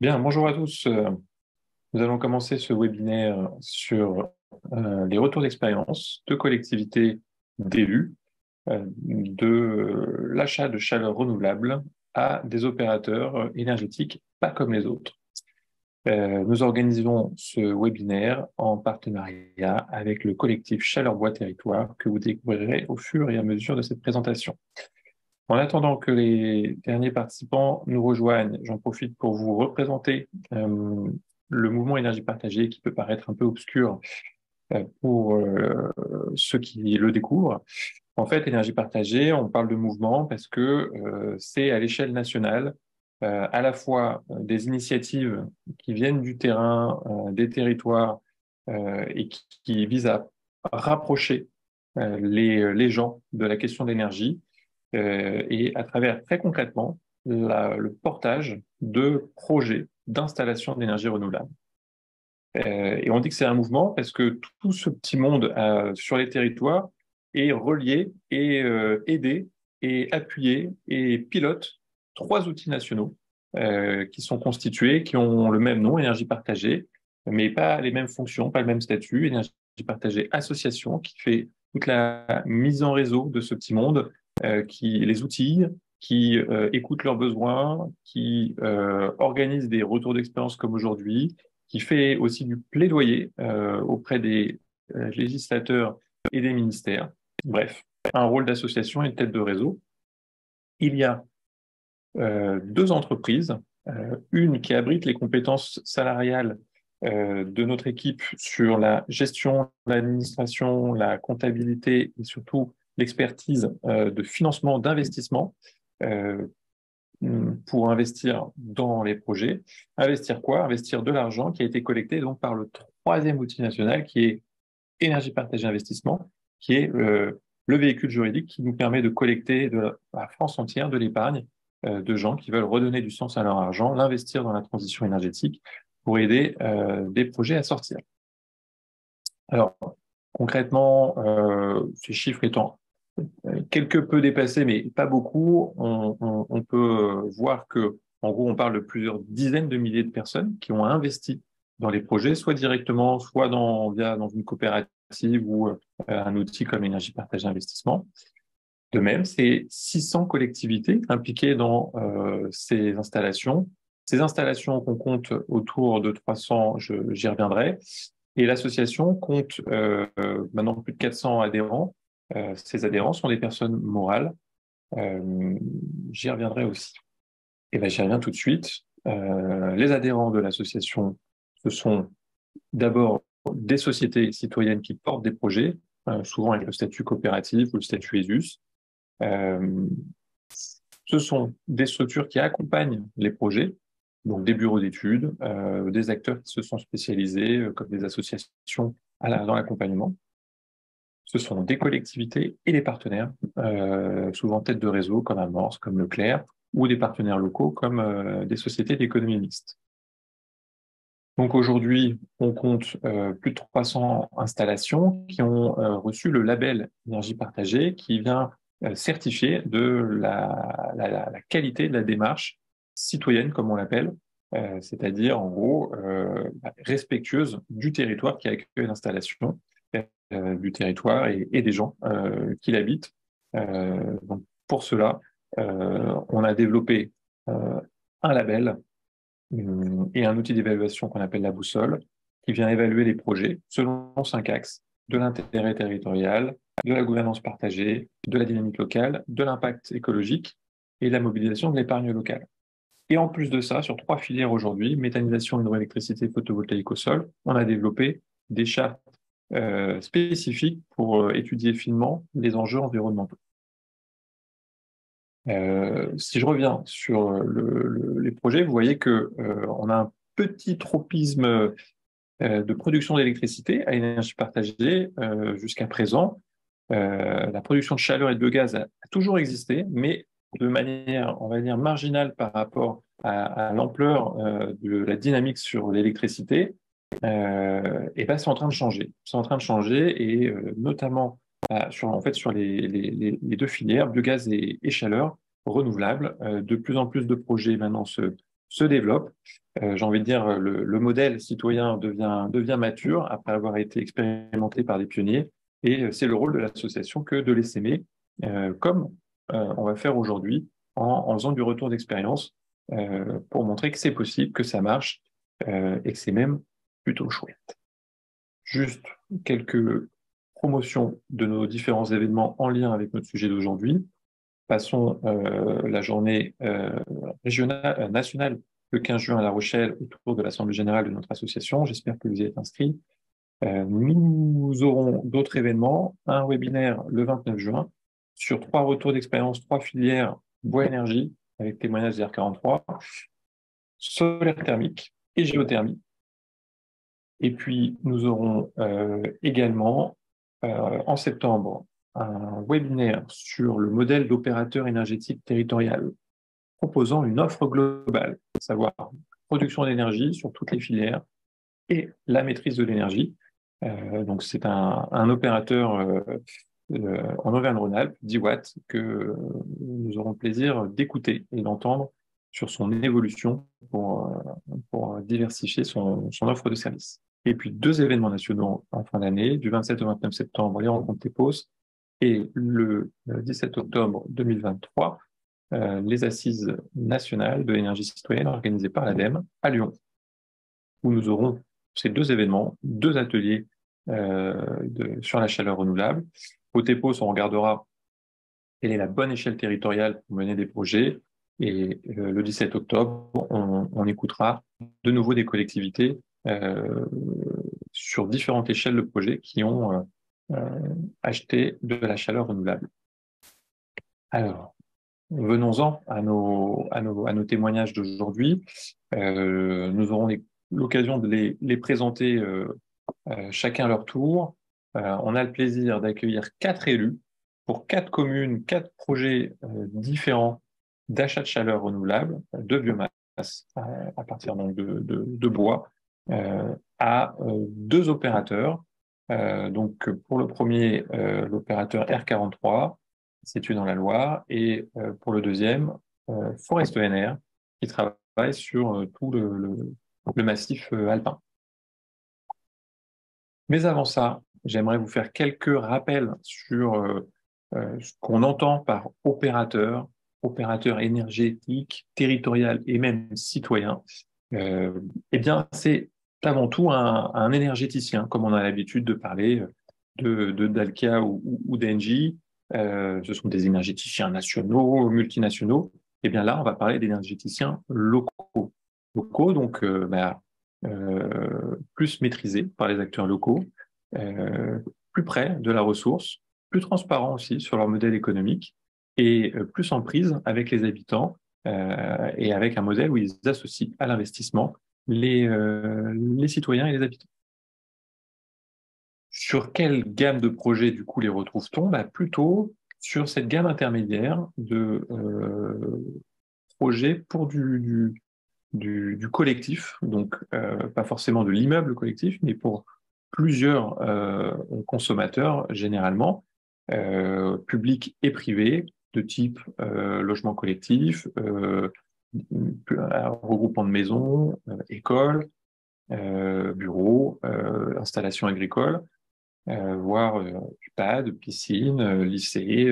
Bien, bonjour à tous. Nous allons commencer ce webinaire sur les retours d'expérience de collectivités d'élus de l'achat de chaleur renouvelable à des opérateurs énergétiques pas comme les autres. Nous organisons ce webinaire en partenariat avec le collectif Chaleur Bois Territoire que vous découvrirez au fur et à mesure de cette présentation. En attendant que les derniers participants nous rejoignent, j'en profite pour vous représenter le mouvement énergie partagée qui peut paraître un peu obscur pour ceux qui le découvrent. En fait, énergie partagée, on parle de mouvement parce que c'est à l'échelle nationale à la fois des initiatives qui viennent du terrain, des territoires et qui visent à rapprocher les gens de la question de l'énergie et à travers très concrètement le portage de projets d'installation d'énergie renouvelable. Et on dit que c'est un mouvement parce que tout ce petit monde sur les territoires est relié et aidé et appuyé et pilote trois outils nationaux qui sont constitués, qui ont le même nom, énergie partagée, mais pas les mêmes fonctions, pas le même statut. Énergie partagée association qui fait toute la mise en réseau de ce petit monde, qui les outils, qui écoute leurs besoins, qui organise des retours d'expérience comme aujourd'hui, qui fait aussi du plaidoyer auprès des législateurs et des ministères. Bref, un rôle d'association et de tête de réseau. Il y a deux entreprises, une qui abrite les compétences salariales de notre équipe sur la gestion, l'administration, la comptabilité et surtout l'expertise de financement d'investissement euh, pour investir dans les projets. Investir quoi? Investir de l'argent qui a été collecté donc par le troisième outil national qui est Énergie Partagée Investissement, qui est le véhicule juridique qui nous permet de collecter de la France entière de l'épargne de gens qui veulent redonner du sens à leur argent, l'investir dans la transition énergétique pour aider des projets à sortir. Alors, concrètement, ces chiffres étant quelque peu dépassés, mais pas beaucoup, on peut voir que, en gros, on parle de plusieurs dizaines de milliers de personnes qui ont investi dans les projets, soit directement, soit dans une coopérative ou un outil comme Énergie Partagée Investissement. De même, c'est 600 collectivités impliquées dans ces installations. Ces installations qu'on compte autour de 300, j'y reviendrai, et l'association compte maintenant plus de 400 adhérents. Ces adhérents sont des personnes morales. Euh, J'y reviendrai aussi. Et bien, j'y reviens tout de suite. Les adhérents de l'association, ce sont d'abord des sociétés citoyennes qui portent des projets, souvent avec le statut coopératif ou le statut ESUS. Euh, Ce sont des structures qui accompagnent les projets, donc des bureaux d'études, des acteurs qui se sont spécialisés, comme des associations dans l'accompagnement. Ce sont des collectivités et des partenaires, souvent tête de réseau comme Amorce, comme Leclerc, ou des partenaires locaux comme des sociétés d'économie mixte. Donc aujourd'hui, on compte plus de 300 installations qui ont reçu le label énergie partagée qui vient certifier de la qualité de la démarche citoyenne, comme on l'appelle, c'est-à-dire en gros respectueuse du territoire qui accueille l'installation, du territoire et des gens qui l'habitent. Donc pour cela, on a développé un label et un outil d'évaluation qu'on appelle la boussole, qui vient évaluer les projets selon 5 axes, de l'intérêt territorial, de la gouvernance partagée, de la dynamique locale, de l'impact écologique et de la mobilisation de l'épargne locale. Et en plus de ça, sur 3 filières aujourd'hui, méthanisation, hydroélectricité, photovoltaïque au sol, on a développé des chartes spécifiques pour étudier finement les enjeux environnementaux. Si je reviens sur les projets, vous voyez que on a un petit tropisme de production d'électricité à énergie partagée jusqu'à présent. La production de chaleur et de biogaz a toujours existé, mais de manière, on va dire, marginale par rapport à l'ampleur de la dynamique sur l'électricité. Et ben, c'est en train de changer. C'est en train de changer et notamment sur les deux filières, biogaz et chaleur renouvelable. De plus en plus de projets maintenant se développe. J'ai envie de dire, le modèle citoyen devient mature après avoir été expérimenté par des pionniers, et c'est le rôle de l'association que de les s'aimer, comme on va faire aujourd'hui en faisant du retour d'expérience pour montrer que c'est possible, que ça marche et que c'est même plutôt chouette. Juste quelques promotions de nos différents événements en lien avec notre sujet d'aujourd'hui. Passons la journée nationale le 15 juin à La Rochelle autour de l'Assemblée générale de notre association. J'espère que vous y êtes inscrits. Nous aurons d'autres événements. Un webinaire le 29 juin sur 3 retours d'expérience, 3 filières bois énergie avec témoignage d'R43, solaire thermique et géothermie. Et puis, nous aurons également en septembre un webinaire sur le modèle d'opérateur énergétique territorial proposant une offre globale, à savoir production d'énergie sur toutes les filières et la maîtrise de l'énergie. Donc, c'est un opérateur en Auvergne-Rhône-Alpes, 10 watts, que nous aurons le plaisir d'écouter et d'entendre sur son évolution pour diversifier son offre de services. Et puis 2 événements nationaux en fin d'année, du 27 au 29 septembre, les rencontres TEPOS, et le 17 octobre 2023, les assises nationales de l'énergie citoyenne organisées par l'ADEME à Lyon, où nous aurons ces 2 événements, 2 ateliers sur la chaleur renouvelable. Au TEPOS, on regardera quelle est la bonne échelle territoriale pour mener des projets. Et le 17 octobre, on écoutera de nouveau des collectivités sur différentes échelles de projets qui ont acheté de la chaleur renouvelable. Alors, venons-en à nos témoignages d'aujourd'hui. Nous aurons l'occasion de les présenter chacun à leur tour. On a le plaisir d'accueillir 4 élus pour 4 communes, 4 projets différents d'achat de chaleur renouvelable, de biomasse à partir donc de bois, à 2 opérateurs. Donc pour le premier, l'opérateur R43, situé dans la Loire, et pour le deuxième, Forest ENR, qui travaille sur tout le massif alpin. Mais avant ça, j'aimerais vous faire quelques rappels sur ce qu'on entend par opérateur, opérateur énergétique, territorial et même citoyen. Eh bien, c'est avant tout un énergéticien, comme on a l'habitude de parler de Dalkia ou d'Engie. Ce sont des énergéticiens nationaux, multinationaux. Eh bien là, on va parler d'énergéticiens locaux. Locaux, donc plus maîtrisés par les acteurs locaux, euh, plus près de la ressource, plus transparents aussi sur leur modèle économique et plus en prise avec les habitants et avec un modèle où ils associent à l'investissement les citoyens et les habitants. Sur quelle gamme de projets, du coup, les retrouve-t-on? Plutôt sur cette gamme intermédiaire de projets pour du collectif, donc pas forcément de l'immeuble collectif, mais pour plusieurs consommateurs, généralement, publics et privés, de type logement collectif, regroupement de maisons, écoles, bureaux, installations agricoles, voire EHPAD, piscine, lycée,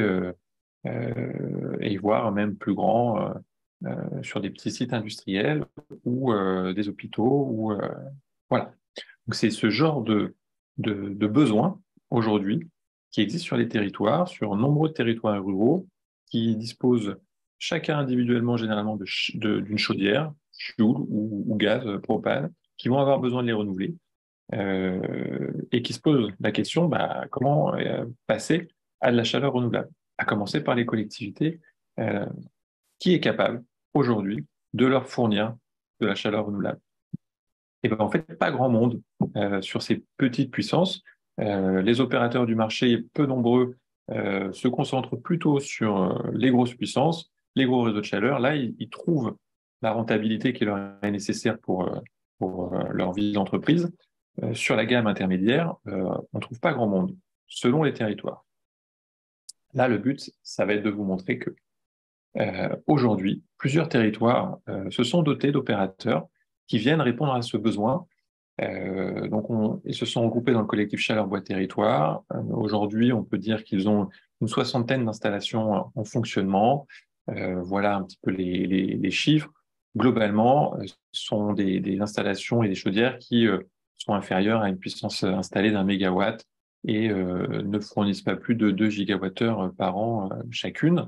et voire même plus grand sur des petits sites industriels ou des hôpitaux. Voilà. Donc c'est ce genre de besoins aujourd'hui qui existe sur les territoires, sur nombreux territoires ruraux, qui disposent chacun individuellement généralement d'une chaudière, fioul ou gaz, propane, qui vont avoir besoin de les renouveler et qui se posent la question comment passer à de la chaleur renouvelable, à commencer par les collectivités. Qui est capable aujourd'hui de leur fournir de la chaleur renouvelable? Et bien en fait, pas grand monde sur ces petites puissances. Les opérateurs du marché, peu nombreux, se concentrent plutôt sur les grosses puissances, les gros réseaux de chaleur. Là, ils trouvent la rentabilité qui leur est nécessaire pour leur vie d'entreprise. Sur la gamme intermédiaire, on ne trouve pas grand monde, selon les territoires. Là, le but, ça va être de vous montrer que Aujourd'hui, plusieurs territoires se sont dotés d'opérateurs qui viennent répondre à ce besoin. Ils se sont regroupés dans le collectif Chaleur Bois Territoire. Aujourd'hui, on peut dire qu'ils ont une soixantaine d'installations en fonctionnement. Voilà un petit peu les chiffres. Globalement, ce sont des installations et des chaudières qui sont inférieures à une puissance installée d'1 mégawatt et ne fournissent pas plus de 2 gigawattheures par an chacune.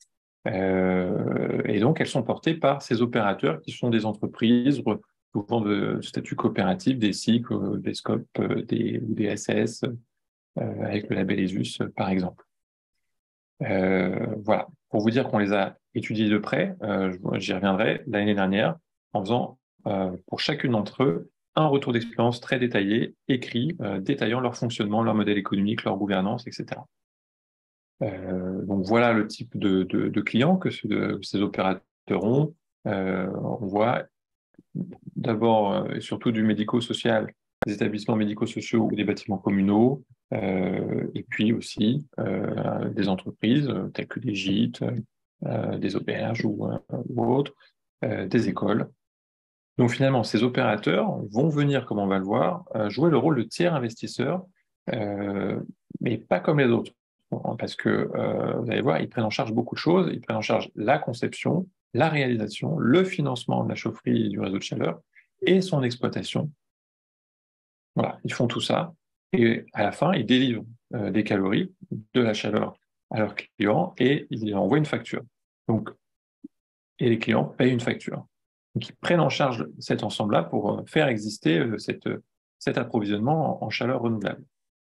Et donc, elles sont portées par ces opérateurs qui sont des entreprises, souvent de statut coopératif, des SIC, des SCOP, ou des SAS, avec le label ESUS, par exemple. Voilà, pour vous dire qu'on les a étudiés de près, j'y reviendrai l'année dernière, en faisant pour chacune d'entre eux un retour d'expérience très détaillé, écrit, détaillant leur fonctionnement, leur modèle économique, leur gouvernance, etc. Donc voilà le type de clients que ces opérateurs ont. On voit d'abord et surtout du médico-social, des établissements médico-sociaux ou des bâtiments communaux, et puis aussi des entreprises telles que des gîtes, des auberges ou autres, des écoles. Donc finalement, ces opérateurs vont venir, comme on va le voir, jouer le rôle de tiers investisseur, mais pas comme les autres. Parce que, vous allez voir, ils prennent en charge beaucoup de choses. Ils prennent en charge la conception, la réalisation, le financement de la chaufferie et du réseau de chaleur et son exploitation. Voilà, ils font tout ça. Et à la fin, ils délivrent des calories, de la chaleur à leurs clients et ils envoient une facture. Donc, et les clients payent une facture. Donc, ils prennent en charge cet ensemble-là pour faire exister cet approvisionnement en chaleur renouvelable.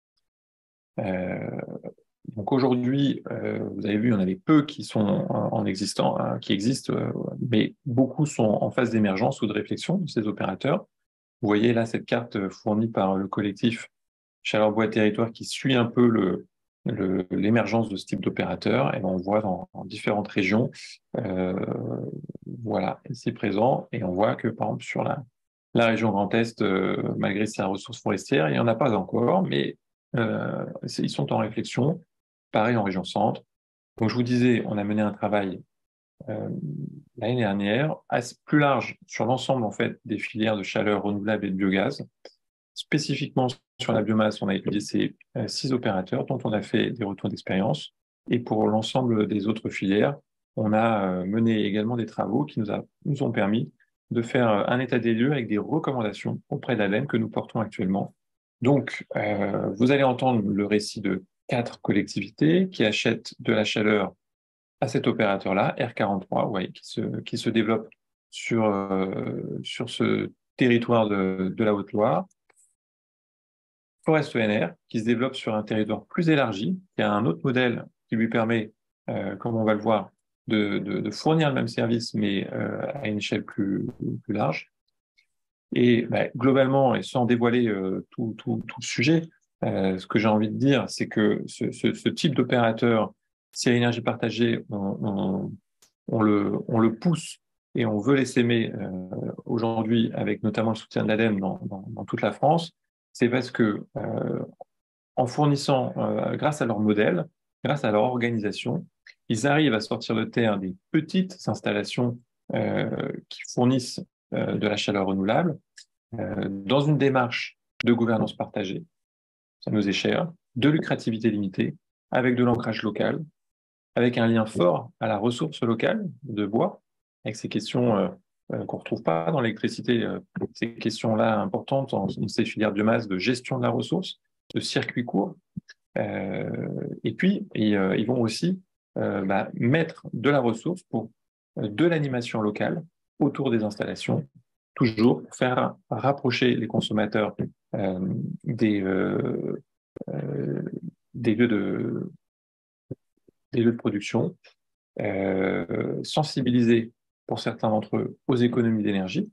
Donc aujourd'hui, vous avez vu, il y en avait peu qui sont qui existent, mais beaucoup sont en phase d'émergence ou de réflexion de ces opérateurs. Vous voyez là cette carte fournie par le collectif Chaleur Bois Territoire qui suit un peu l'émergence de ce type d'opérateur. Et on voit dans différentes régions, euh, voilà, ici présent. Et on voit que par exemple sur la région Grand Est, malgré sa ressource forestière, il n'y en a pas encore, mais ils sont en réflexion. Pareil en région Centre. Donc je vous disais, on a mené un travail euh, l'année dernière, plus large sur l'ensemble en fait des filières de chaleur renouvelable et de biogaz. Spécifiquement sur la biomasse, on a étudié ces 6 opérateurs dont on a fait des retours d'expérience. Et pour l'ensemble des autres filières, on a mené également des travaux qui nous ont permis de faire un état des lieux avec des recommandations auprès de l'ADEME que nous portons actuellement. Donc, vous allez entendre le récit de 4 collectivités qui achètent de la chaleur à cet opérateur-là, R43, ouais, qui se développe sur ce territoire de la Haute-Loire. Forest ENR, qui se développe sur un territoire plus élargi, qui a un autre modèle qui lui permet, comme on va le voir, de fournir le même service, mais à une échelle plus large. Et globalement, et sans dévoiler tout le sujet, ce que j'ai envie de dire, c'est que ce type d'opérateur, si à énergie partagée, on le pousse et on veut les s'aimer aujourd'hui, avec notamment le soutien de l'ADEME dans toute la France, c'est parce que en fournissant, grâce à leur modèle, grâce à leur organisation, ils arrivent à sortir de terre des petites installations qui fournissent de la chaleur renouvelable dans une démarche de gouvernance partagée, ça nous est cher, de lucrativité limitée, avec de l'ancrage local, avec un lien fort à la ressource locale de bois, avec ces questions qu'on ne retrouve pas dans l'électricité, ces questions-là importantes dans ces filières biomasse de gestion de la ressource, de circuit court. Et puis, ils vont aussi mettre de la ressource pour de l'animation locale autour des installations, toujours pour faire rapprocher les consommateurs euh, des, euh, euh, des des lieux de production, sensibiliser pour certains d'entre eux aux économies d'énergie.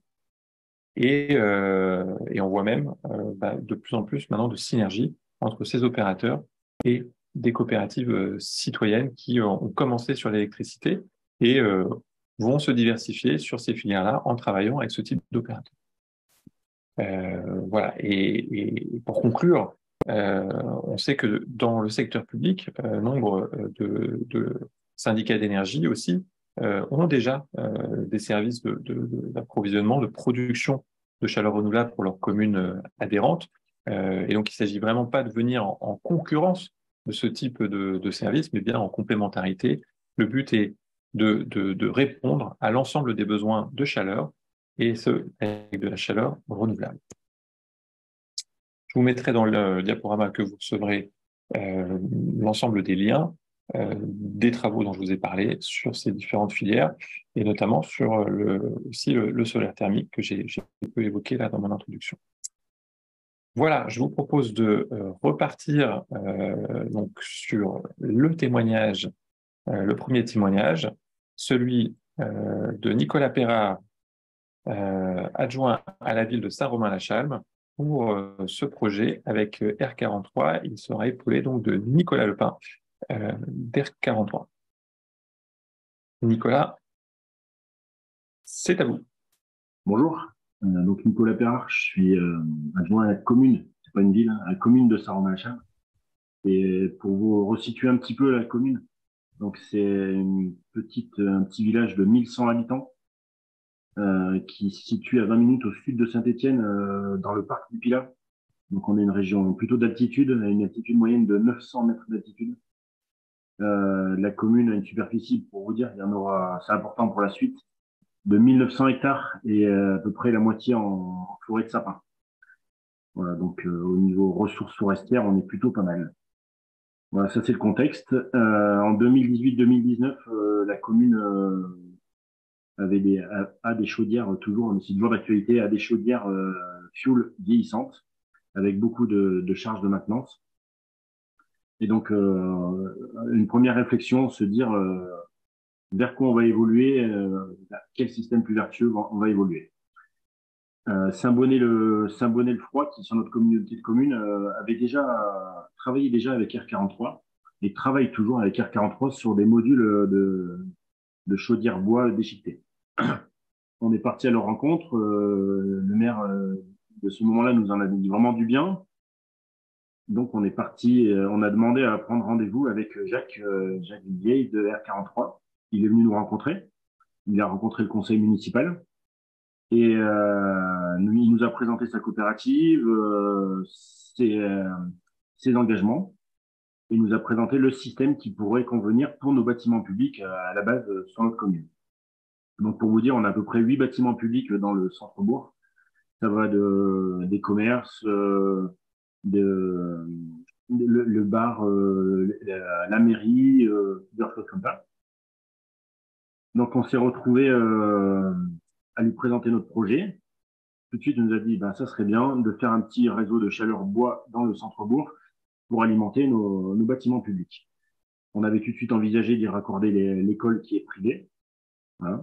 Et on voit même de plus en plus maintenant de synergie entre ces opérateurs et des coopératives citoyennes qui ont commencé sur l'électricité et vont se diversifier sur ces filières-là en travaillant avec ce type d'opérateurs. Voilà. Et pour conclure, on sait que dans le secteur public, nombre de syndicats d'énergie aussi ont déjà des services d'approvisionnement, de production de chaleur renouvelable pour leurs communes adhérentes. Et donc, il ne s'agit vraiment pas de venir en concurrence de ce type de service, mais bien en complémentarité. Le but est de répondre à l'ensemble des besoins de chaleur, et ce, avec de la chaleur renouvelable. Je vous mettrai dans le diaporama que vous recevrez l'ensemble des liens des travaux dont je vous ai parlé sur ces différentes filières, et notamment sur aussi le solaire thermique que j'ai un peu évoqué là dans mon introduction. Voilà, je vous propose de repartir donc sur le témoignage, le premier témoignage, celui de Nicolas Perrard, adjoint à la ville de Saint-Romain-la-Chalme, pour ce projet avec R43. Il sera épaulé donc de Nicolas Lepin d'R43. Nicolas, c'est à vous. Bonjour, donc Nicolas Perrard, je suis adjoint à la commune, c'est pas une ville, à la commune de Saint-Romain-la-Chalme. Et pour vous resituer un petit peu la commune, donc c'est un petit village de 1100 habitants qui se situe à 20 minutes au sud de Saint-Étienne, dans le parc du Pilat. Donc on est une région plutôt d'altitude, à une altitude moyenne de 900 mètres d'altitude. La commune a une superficie, pour vous dire, il y en aura, c'est important pour la suite, de 1900 hectares et à peu près la moitié en forêt de sapin. Voilà, donc au niveau ressources forestières, on est plutôt pas mal. Voilà, ça c'est le contexte. En 2018-2019, la commune a des chaudières toujours, mais c'est toujours d'actualité, a des chaudières fuel vieillissantes avec beaucoup de charges de maintenance. Et donc une première réflexion, se dire vers quoi on va évoluer, quel système plus vertueux on va évoluer. Saint-Bonnet-le-Froid, qui sur notre communauté de communes, avait déjà travaillé déjà avec R43 et travaille toujours avec R43 sur des modules de chaudière bois déchiquetée. On est parti à leur rencontre. Le maire de ce moment-là nous en a dit vraiment du bien. Donc on est parti, on a demandé à prendre rendez-vous avec Jacques Vieille de R43. Il est venu nous rencontrer. Il a rencontré le conseil municipal. Et il nous a présenté sa coopérative, ses engagements, et nous a présenté le système qui pourrait convenir pour nos bâtiments publics à la base sur notre commune. Donc pour vous dire, on a à peu près 8 bâtiments publics dans le centre-bourg. Ça va des commerces, le bar, la mairie, plusieurs choses comme ça. Donc on s'est retrouvé à lui présenter notre projet. Tout de suite, il nous a dit, ben, ça serait bien de faire un petit réseau de chaleur bois dans le centre-bourg pour alimenter nos bâtiments publics. On avait tout de suite envisagé d'y raccorder l'école qui est privée. Voilà.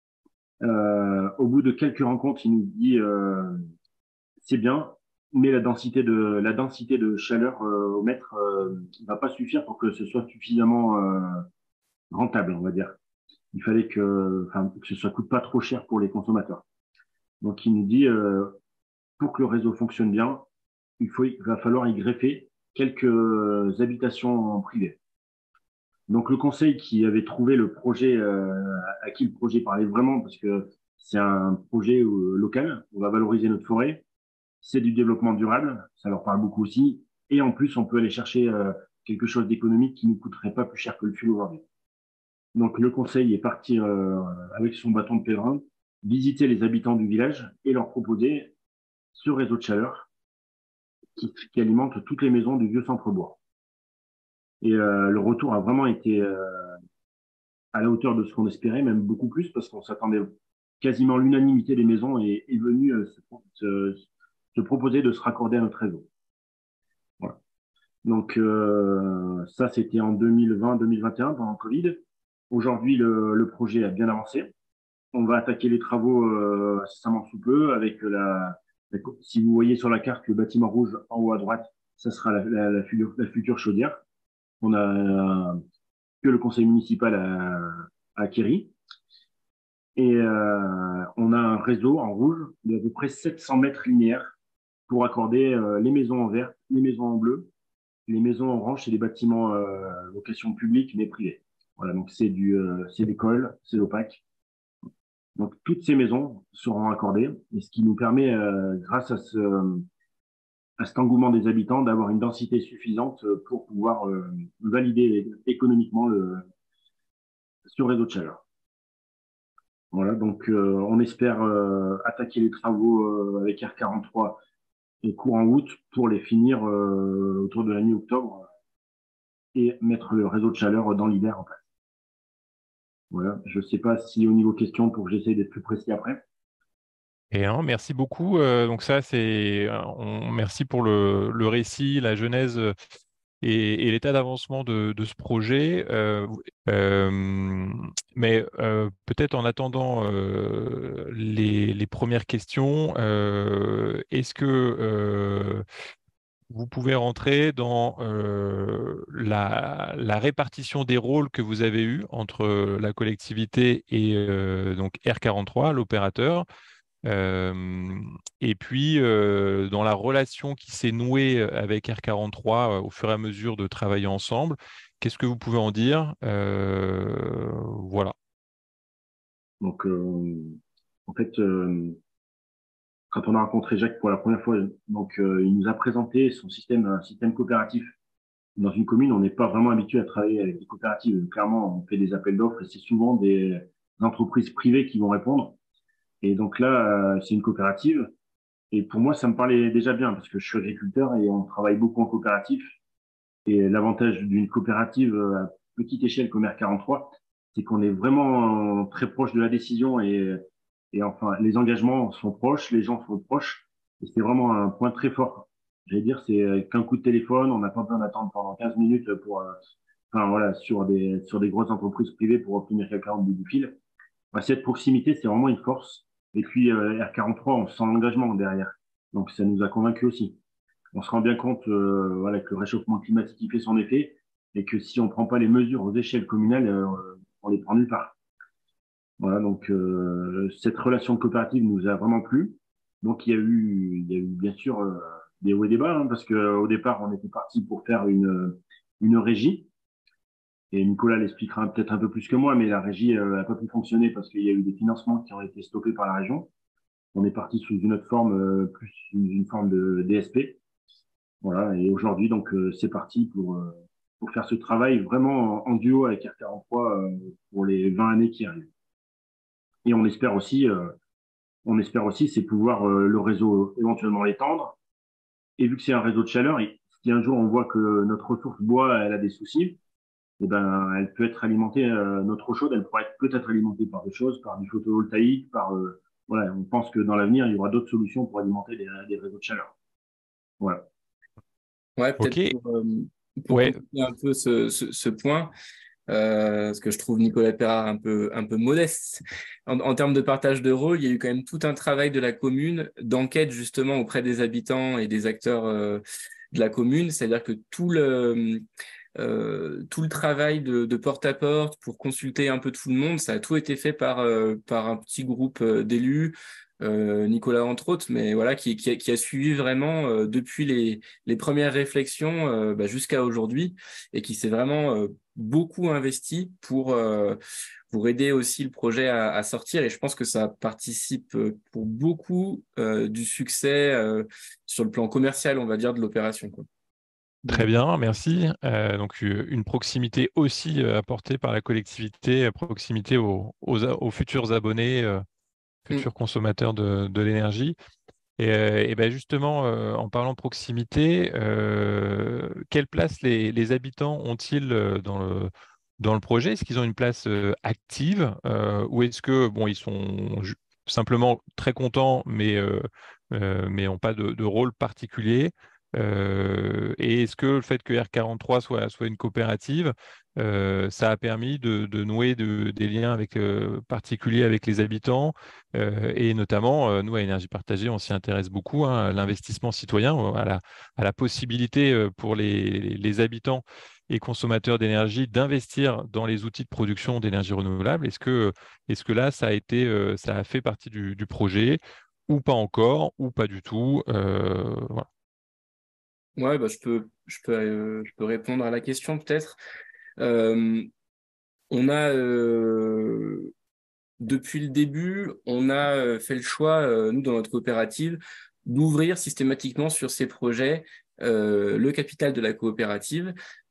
Au bout de quelques rencontres, il nous dit, c'est bien, mais la densité de chaleur au mètre va pas suffire pour que ce soit suffisamment rentable, on va dire. Il fallait que ça coûte pas trop cher pour les consommateurs. Donc, il nous dit, pour que le réseau fonctionne bien, il va falloir y greffer quelques habitations privées. Donc, le conseil qui avait trouvé le projet, à qui le projet parlait vraiment, parce que c'est un projet local, on va valoriser notre forêt, c'est du développement durable, ça leur parle beaucoup aussi, et en plus, on peut aller chercher quelque chose d'économique qui ne nous coûterait pas plus cher que le fuel aujourd'hui. Donc, le conseil est parti avec son bâton de pèlerin, visiter les habitants du village et leur proposer ce réseau de chaleur qui alimente toutes les maisons du vieux centre-bourg. Et le retour a vraiment été à la hauteur de ce qu'on espérait, même beaucoup plus, parce qu'on s'attendait quasiment l'unanimité des maisons est venue se proposer de se raccorder à notre réseau. Voilà. Donc ça, c'était en 2020-2021, pendant le Covid. Aujourd'hui, le projet a bien avancé. On va attaquer les travaux incessamment sous peu avec si vous voyez sur la carte le bâtiment rouge en haut à droite, ça sera la future chaudière. On a que le conseil municipal a acquéri. Et on a un réseau en rouge d'à peu près 700 mètres linéaires pour accorder les maisons en vert, les maisons en bleu, les maisons orange et les bâtiments location publique mais privés. Voilà, donc c'est l'école, c'est l'OPAC. Donc toutes ces maisons seront accordées, et ce qui nous permet, grâce à cet engouement des habitants, d'avoir une densité suffisante pour pouvoir valider économiquement ce réseau de chaleur. Voilà, donc on espère attaquer les travaux avec R43 et courant août pour les finir autour de la mi-octobre et mettre le réseau de chaleur dans l'hiver en place. Voilà, je ne sais pas si au niveau question, pour que j'essaye d'être plus précis après. Et hein, merci beaucoup. Donc ça, merci pour le récit, la genèse et l'état d'avancement de ce projet. Mais peut-être en attendant les premières questions, est-ce que vous pouvez rentrer dans la répartition des rôles que vous avez eus entre la collectivité et donc R43, l'opérateur, et puis dans la relation qui s'est nouée avec R43 au fur et à mesure de travailler ensemble, qu'est-ce que vous pouvez en dire? Voilà. Donc, en fait, quand on a rencontré Jacques pour la première fois, donc il nous a présenté un système coopératif. Dans une commune, on n'est pas vraiment habitué à travailler avec des coopératives. Clairement, on fait des appels d'offres et c'est souvent des entreprises privées qui vont répondre. Et donc là, c'est une coopérative. Et pour moi, ça me parlait déjà bien parce que je suis agriculteur et on travaille beaucoup en coopératif. Et l'avantage d'une coopérative à petite échelle comme R43, c'est qu'on est vraiment très proche de la décision et enfin, les engagements sont proches, les gens sont proches. Et c'est vraiment un point très fort. J'allais dire, c'est qu'un coup de téléphone, on n'a pas besoin d'attendre pendant 15 minutes pour, enfin voilà, sur des grosses entreprises privées pour obtenir quelqu'un au bout du fil. Bah, cette proximité, c'est vraiment une force. Et puis, R43, on sent l'engagement derrière. Donc, ça nous a convaincus aussi. On se rend bien compte voilà, que le réchauffement climatique il fait son effet et que si on ne prend pas les mesures aux échelles communales, on les prend nulle part. Voilà, donc cette relation coopérative nous a vraiment plu. Donc il y a eu bien sûr des hauts et des bas, hein, parce qu'au départ, on était parti pour faire une régie. Et Nicolas l'expliquera peut-être un peu plus que moi, mais la régie n'a pas pu fonctionner parce qu'il y a eu des financements qui ont été stoppés par la région. On est parti sous une autre forme, plus une forme de DSP. Voilà, et aujourd'hui, donc, c'est parti pour faire ce travail vraiment en duo avec R43 pour les 20 années qui arrivent. Et on espère aussi, c'est pouvoir le réseau éventuellement l'étendre. Et vu que c'est un réseau de chaleur, et si un jour on voit que notre ressource bois, elle a des soucis, eh ben, elle peut être alimentée, notre eau chaude, elle pourrait être peut-être alimentée par des choses, par du photovoltaïque, voilà, on pense que dans l'avenir, il y aura d'autres solutions pour alimenter des réseaux de chaleur. Voilà. Ouais, Ok. peut-être pour Ouais. compléter un peu ce point, parce que je trouve Nicolas Perrard un peu modeste. En termes de partage de rôle, il y a eu quand même tout un travail de la commune d'enquête justement auprès des habitants et des acteurs de la commune. C'est-à-dire que tout le travail de porte-à-porte pour consulter un peu tout le monde, ça a tout été fait par un petit groupe d'élus, Nicolas entre autres, mais voilà, qui a suivi vraiment depuis les premières réflexions jusqu'à aujourd'hui et qui s'est vraiment beaucoup investi pour aider aussi le projet à sortir. Et je pense que ça participe pour beaucoup du succès sur le plan commercial, on va dire, de l'opération, quoi. Très bien, merci. Donc, une proximité aussi apportée par la collectivité, proximité aux futurs abonnés, Mm. futurs consommateurs de l'énergie. Et ben justement, en parlant de proximité, quelle place les habitants ont-ils dans le projet? Est-ce qu'ils ont une place active ou est-ce que bon, ils sont simplement très contents, mais n'ont pas de rôle particulier? Et est-ce que le fait que R43 soit une coopérative, ça a permis de nouer des liens particuliers avec les habitants? Et notamment, nous, à Énergie Partagée, on s'y intéresse beaucoup, hein, à l'investissement citoyen, à la possibilité pour les habitants et consommateurs d'énergie d'investir dans les outils de production d'énergie renouvelable. Est-ce que là, ça a fait partie du projet ou pas encore, ou pas du tout? Voilà. Ouais, je peux répondre à la question peut-être. Euh, On a, depuis le début, on a fait le choix, nous, dans notre coopérative, d'ouvrir systématiquement sur ces projets le capital de la coopérative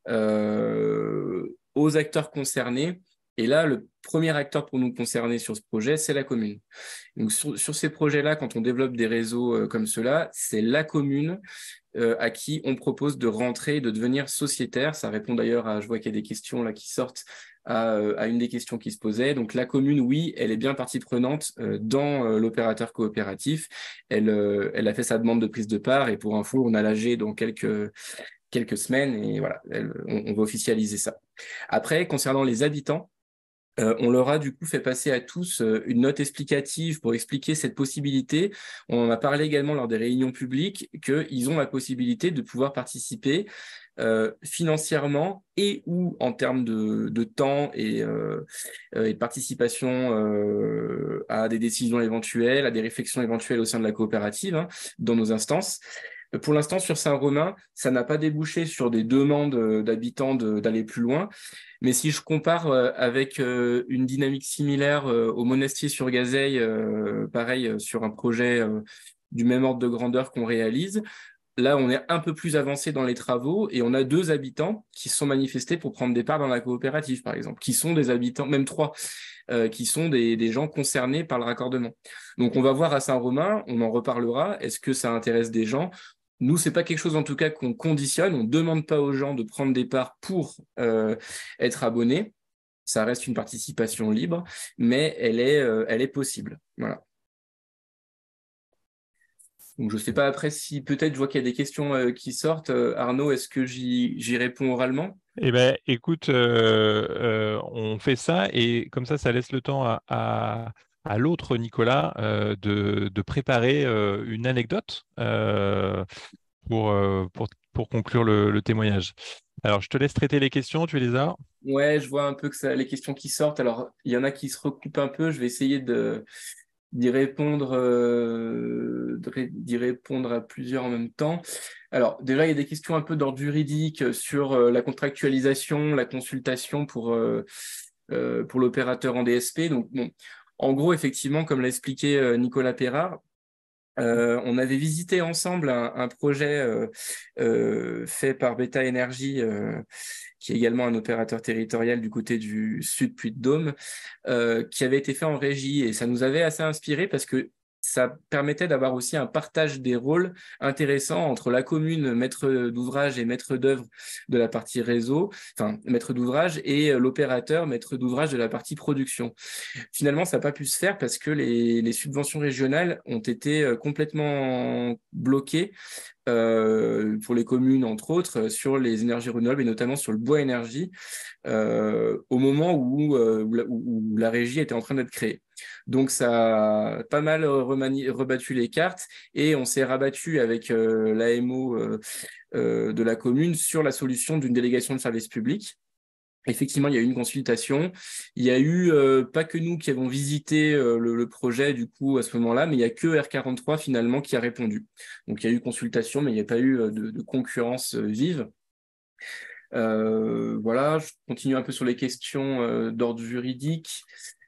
aux acteurs concernés. Et là, le premier acteur pour nous concerner sur ce projet, c'est la commune. Donc, sur ces projets-là, quand on développe des réseaux comme cela, c'est la commune à qui on propose de rentrer, de devenir sociétaire. Ça répond d'ailleurs à, je vois qu'il y a des questions là qui sortent, à une des questions qui se posaient. Donc la commune, oui, elle est bien partie prenante dans l'opérateur coopératif. Elle a fait sa demande de prise de part et pour info, on a l'AG dans quelques semaines et voilà, on va officialiser ça. Après, concernant les habitants, on leur a du coup fait passer à tous une note explicative pour expliquer cette possibilité. On en a parlé également lors des réunions publiques qu'ils ont la possibilité de pouvoir participer financièrement et ou en termes de temps et de participation à des décisions éventuelles, à des réflexions éventuelles au sein de la coopérative, hein, dans nos instances. Pour l'instant, sur Saint-Romain, ça n'a pas débouché sur des demandes d'habitants d'aller plus loin. Mais si je compare avec une dynamique similaire au Monastier-sur-Gazeille, pareil, sur un projet du même ordre de grandeur qu'on réalise, là, on est un peu plus avancé dans les travaux et on a 2 habitants qui se sont manifestés pour prendre des parts dans la coopérative, par exemple, qui sont des habitants, même 3, qui sont des gens concernés par le raccordement. Donc, on va voir à Saint-Romain, on en reparlera. Est-ce que ça intéresse des gens? Nous, c'est pas quelque chose en tout cas qu'on conditionne. On ne demande pas aux gens de prendre des parts pour être abonnés. Ça reste une participation libre, mais elle est possible. Voilà. Donc, je ne sais pas après si peut-être je vois qu'il y a des questions qui sortent. Arnaud, est-ce que j'y réponds oralement? Eh ben, écoute, on fait ça et comme ça laisse le temps à l'autre Nicolas de préparer une anecdote pour conclure le témoignage. Alors, je te laisse traiter les questions, tu les as? Ouais, je vois un peu que les questions qui sortent. Alors, il y en a qui se recoupent un peu. Je vais essayer d'y répondre, d'y répondre à plusieurs en même temps. Alors, déjà, il y a des questions un peu d'ordre juridique sur la contractualisation, la consultation pour l'opérateur en DSP. Donc, bon, en gros, effectivement, comme l'a expliqué Nicolas Perrard, on avait visité ensemble un projet fait par Beta Energy, qui est également un opérateur territorial du côté du Sud Puy-de-Dôme, qui avait été fait en régie. Et ça nous avait assez inspiré parce que ça permettait d'avoir aussi un partage des rôles intéressant entre la commune, maître d'ouvrage et maître d'œuvre de la partie réseau, enfin maître d'ouvrage, et l'opérateur, maître d'ouvrage de la partie production. Finalement, ça n'a pas pu se faire parce que les subventions régionales ont été complètement bloquées pour les communes, entre autres, sur les énergies renouvelables et notamment sur le bois énergie, au moment où la régie était en train d'être créée. Donc, ça a pas mal rebattu les cartes et on s'est rabattu avec l'AMO de la commune sur la solution d'une délégation de service public. Effectivement, il y a eu une consultation. Il y a eu, pas que nous qui avons visité le projet du coup à ce moment-là, mais il n'y a que R43 finalement qui a répondu. Donc il y a eu consultation, mais il n'y a pas eu de concurrence vive. Voilà, je continue un peu sur les questions d'ordre juridique.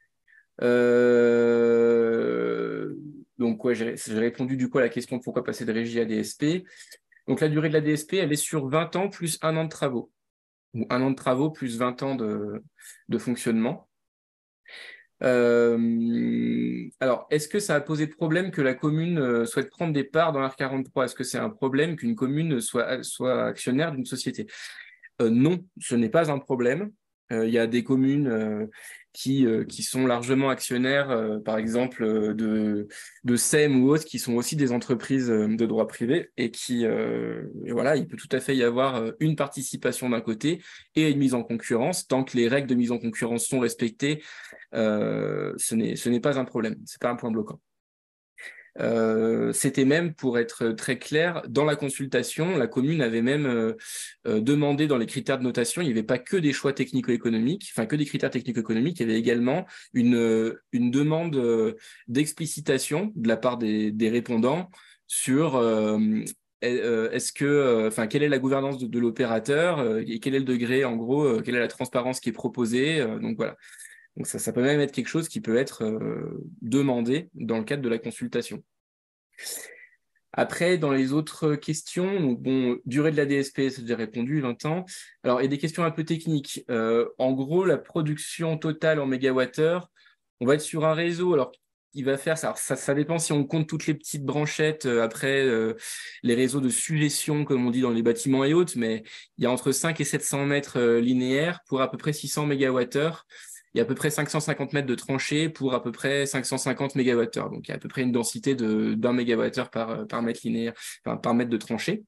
Donc ouais, j'ai répondu du coup à la question pourquoi passer de régie à DSP. Donc la durée de la DSP, elle est sur 20 ans plus 1 an de travaux. Ou 1 an de travaux plus 20 ans de fonctionnement. Alors, est-ce que ça a posé problème que la commune souhaite prendre des parts dans l'R43? Est-ce que c'est un problème qu'une commune soit actionnaire d'une société? Non, ce n'est pas un problème. Il y a des communes qui sont largement actionnaires, par exemple de SEM ou autres, qui sont aussi des entreprises de droit privé et et voilà, il peut tout à fait y avoir une participation d'un côté et une mise en concurrence. Tant que les règles de mise en concurrence sont respectées, ce n'est pas un problème, c'est pas un point bloquant. C'était même, pour être très clair, dans la consultation, la commune avait même demandé dans les critères de notation, il n'y avait pas que des choix technico-économiques, enfin que des critères technico-économiques, il y avait également une demande d'explicitation de la part des répondants sur est-ce que, quelle est la gouvernance de l'opérateur et quel est le degré, en gros, quelle est la transparence qui est proposée. Donc voilà. Donc ça peut même être quelque chose qui peut être demandé dans le cadre de la consultation. Après, dans les autres questions, donc bon, durée de la DSP, ça j'ai répondu, 20 ans. Alors, il y a des questions un peu techniques. En gros, la production totale en mégawattheure, on va être sur un réseau. Alors, il va faire ça dépend si on compte toutes les petites branchettes après les réseaux de suggestion, comme on dit dans les bâtiments et autres, mais il y a entre 5 et 700 mètres linéaires pour à peu près 600 mégawattheures. Il y a à peu près 550 mètres de tranchée pour à peu près 550 mégawattheures. Donc, il y a à peu près une densité d'1 mégawattheure par mètre linéaire, par mètre de tranchée.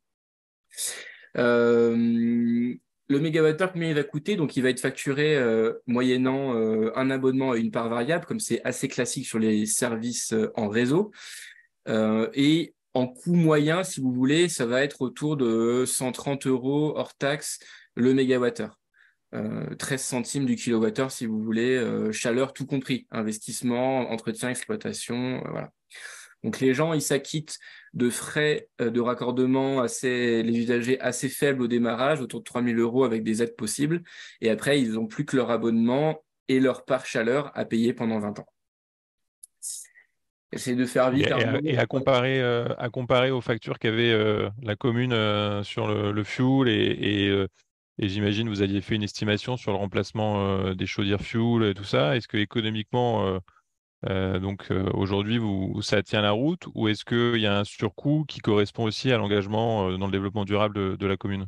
Le mégawattheure, combien il va coûter? Donc, il va être facturé moyennant un abonnement à une part variable, comme c'est assez classique sur les services en réseau. Et en coût moyen, si vous voulez, ça va être autour de 130 € hors taxe le mégawattheure. 13 centimes du kilowattheure, si vous voulez, chaleur tout compris, investissement, entretien, exploitation, voilà. Donc les gens, ils s'acquittent de frais de raccordement les usagers assez faibles au démarrage, autour de 3 000 € avec des aides possibles, et après, ils n'ont plus que leur abonnement et leur part chaleur à payer pendant 20 ans. Essayez de faire vite. Et à comparer aux factures qu'avait la commune sur le fuel et j'imagine vous aviez fait une estimation sur le remplacement des chaudières fuel et tout ça. Est-ce que économiquement, aujourd'hui, ça tient la route ou est-ce qu'il y a un surcoût qui correspond aussi à l'engagement dans le développement durable de la commune?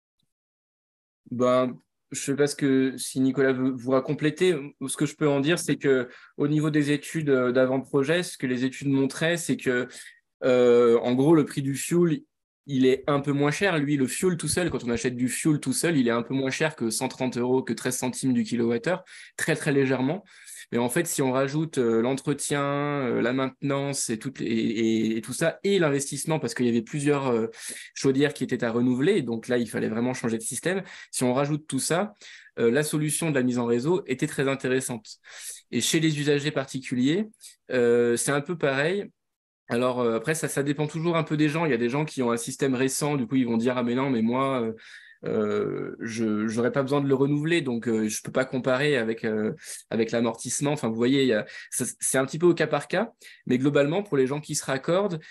Ben, je ne sais pas si Nicolas voudra compléter. Ce que je peux en dire, c'est que au niveau des études d'avant-projet, ce que les études montraient, c'est que en gros, le prix du fuel, il est un peu moins cher. Lui, le fuel tout seul, quand on achète du fuel tout seul, il est un peu moins cher que 130 €, que 13 centimes du kilowattheure, très, très légèrement. Mais en fait, si on rajoute l'entretien, la maintenance et tout ça, et l'investissement, parce qu'il y avait plusieurs chaudières qui étaient à renouveler, donc là, il fallait vraiment changer de système. Si on rajoute tout ça, la solution de la mise en réseau était très intéressante. Et chez les usagers particuliers, c'est un peu pareil. Alors après, ça dépend toujours un peu des gens. Il y a des gens qui ont un système récent, du coup, ils vont dire, ah mais non, mais moi, je n'aurais pas besoin de le renouveler, donc je peux pas comparer avec l'amortissement. Enfin, vous voyez, c'est un petit peu au cas par cas, mais globalement, pour les gens qui se raccordent,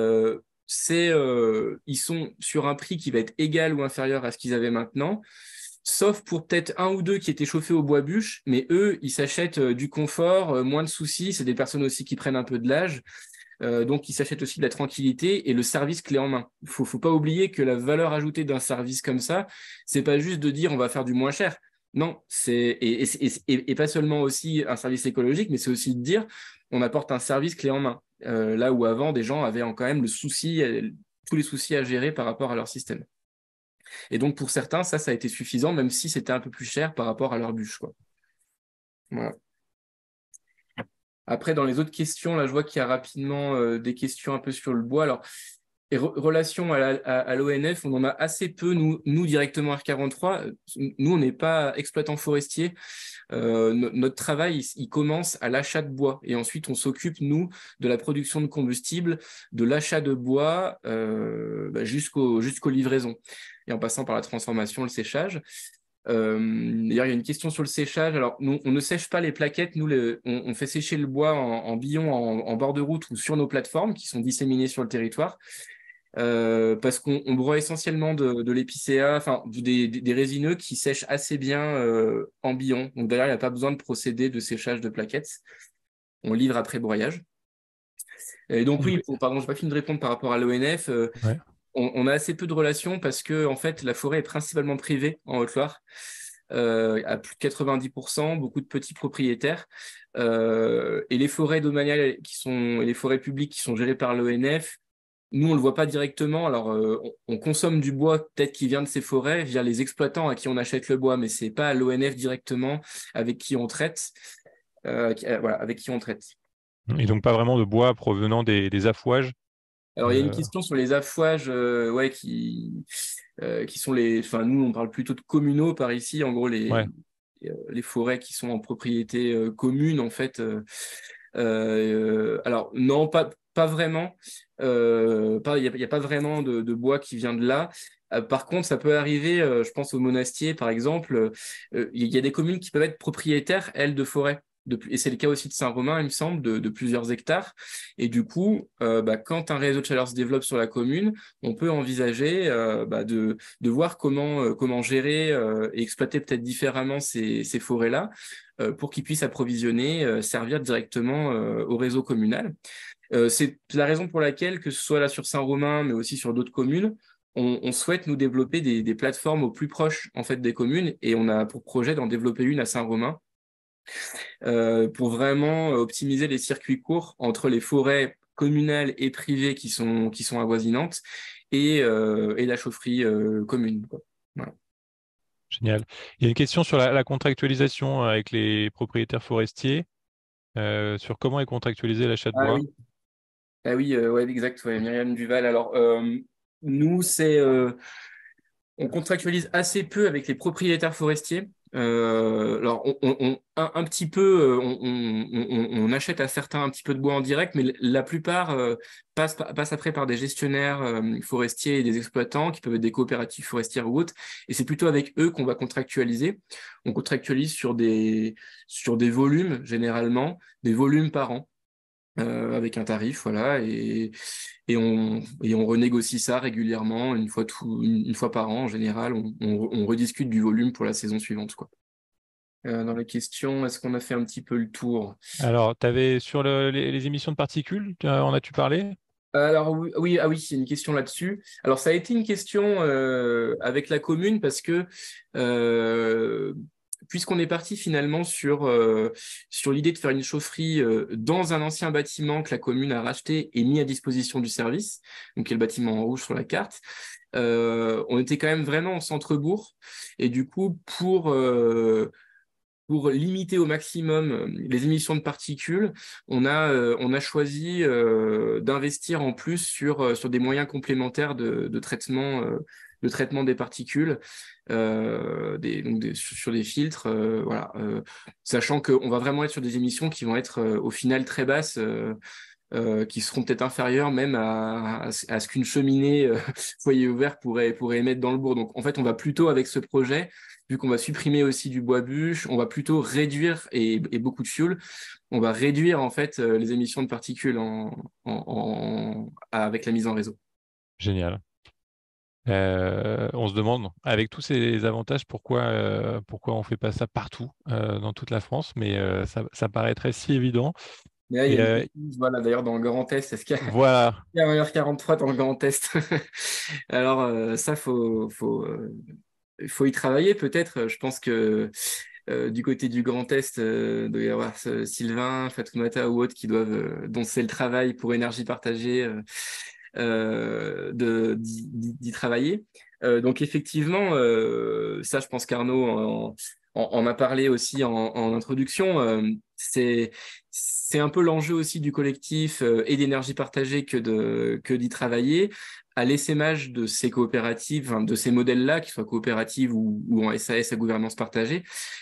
ils sont sur un prix qui va être égal ou inférieur à ce qu'ils avaient maintenant. Sauf pour peut-être un ou deux qui étaient chauffés au bois bûche, mais eux, ils s'achètent du confort, moins de soucis. C'est des personnes aussi qui prennent un peu de l'âge. Donc, ils s'achètent aussi de la tranquillité et le service clé en main. Il faut pas oublier que la valeur ajoutée d'un service comme ça, c'est pas juste de dire on va faire du moins cher. Non, et pas seulement aussi un service écologique, mais c'est aussi de dire on apporte un service clé en main. Là où avant, des gens avaient quand même tous les soucis à gérer par rapport à leur système. Et donc, pour certains, ça a été suffisant, même si c'était un peu plus cher par rapport à leur bûche, quoi. Voilà. Après, dans les autres questions, là, je vois qu'il y a rapidement des questions un peu sur le bois. Alors, relation à l'ONF, on en a assez peu, nous directement R43. Nous, on n'est pas exploitant forestier. Notre travail, il commence à l'achat de bois. Et ensuite, on s'occupe, nous, de la production de combustible, de l'achat de bois jusqu'aux livraisons. Et en passant par la transformation, le séchage. D'ailleurs, il y a une question sur le séchage. Alors, nous, on ne sèche pas les plaquettes. Nous, on fait sécher le bois en billon, en bord de route ou sur nos plateformes qui sont disséminées sur le territoire. Parce qu'on broie essentiellement de l'épicéa, enfin des résineux qui sèchent assez bien en billon. Donc d'ailleurs, il n'y a pas besoin de procédé de séchage de plaquettes. On livre après broyage. Et donc oui, pardon, je n'ai pas fini de répondre par rapport à l'ONF. Ouais. On a assez peu de relations parce que en fait, la forêt est principalement privée en Haute-Loire. À plus de 90%, beaucoup de petits propriétaires. Et les forêts domaniales et les forêts publiques qui sont gérées par l'ONF, nous, on ne le voit pas directement. Alors, on consomme du bois peut-être qui vient de ces forêts via les exploitants à qui on achète le bois, mais ce n'est pas l'ONF directement avec qui on traite. Voilà, avec qui on traite. Et donc, pas vraiment de bois provenant des affouages. Alors, il y a une question sur les affouages qui sont Enfin, nous, on parle plutôt de communaux par ici. En gros, les forêts qui sont en propriété commune, en fait. Alors, non, pas pas vraiment. Il n'y a pas vraiment de bois qui vient de là. Par contre, ça peut arriver, je pense au Monastier, par exemple. Il y a des communes qui peuvent être propriétaires, elles, de forêts. Et c'est le cas aussi de Saint-Romain, il me semble, de plusieurs hectares. Et du coup, quand un réseau de chaleur se développe sur la commune, on peut envisager de voir comment gérer et exploiter peut-être différemment ces forêts-là pour qu'ils puissent approvisionner, servir directement au réseau communal. C'est la raison pour laquelle, que ce soit là sur Saint-Romain, mais aussi sur d'autres communes, on souhaite nous développer des plateformes au plus proche en fait des communes, et on a pour projet d'en développer une à Saint-Romain pour vraiment optimiser les circuits courts entre les forêts communales et privées qui sont avoisinantes et la chaufferie commune, quoi. Voilà. Génial. Il y a une question sur la contractualisation avec les propriétaires forestiers, sur comment est contractualisé l'achat de Ah bois. oui, ah oui, ouais, exact, ouais, Myriam Duval. Alors, nous, on contractualise assez peu avec les propriétaires forestiers. Alors, un petit peu, on achète à certains un petit peu de bois en direct, mais la plupart passent après par des gestionnaires forestiers et des exploitants qui peuvent être des coopératives forestières ou autres. Et c'est plutôt avec eux qu'on va contractualiser. On contractualise sur des volumes, généralement, des volumes par an. Avec un tarif, voilà, et on renégocie ça régulièrement, une fois par an en général, on rediscute du volume pour la saison suivante, quoi. Dans les questions, est-ce qu'on a fait un petit peu le tour? Alors, tu avais sur les émissions de particules, en as-tu parlé? Alors oui, ah oui, c'est une question là-dessus. Alors ça a été une question avec la commune parce que puisqu'on est parti finalement sur l'idée de faire une chaufferie dans un ancien bâtiment que la commune a racheté et mis à disposition du service, donc qui est le bâtiment en rouge sur la carte, on était quand même vraiment en centre-bourg, et du coup pour limiter au maximum les émissions de particules, on a choisi d'investir en plus sur des moyens complémentaires de traitement des particules, sur des filtres, voilà, sachant qu'on va vraiment être sur des émissions qui vont être au final très basses, qui seront peut-être inférieures même à ce qu'une cheminée foyer ouvert pourrait émettre dans le bourg. Donc en fait, on va plutôt avec ce projet, vu qu'on va supprimer aussi du bois bûche, on va plutôt réduire et beaucoup de fioul, on va réduire en fait les émissions de particules avec la mise en réseau. Génial. On se demande, avec tous ces avantages, pourquoi on ne fait pas ça partout, dans toute la France, mais ça paraîtrait si évident. Mais là, il y Et, a une question, voilà, d'ailleurs, dans le Grand Est, est-ce qu'il y a voilà, il y a un R43 dans le Grand Est? Alors, ça, faut y travailler peut-être. Je pense que du côté du Grand Est, doit y avoir Sylvain, Fatoumata ou autres qui doivent, dont c'est le travail pour énergie partagée, d'y travailler. Donc effectivement, ça, je pense qu'Arnaud en a parlé aussi en introduction. C'est un peu l'enjeu aussi du collectif et d'énergie partagée que d'y travailler à l'essaimage de ces coopératives, enfin, de ces modèles-là, qu'ils soient coopératives ou en SAS à gouvernance partagée.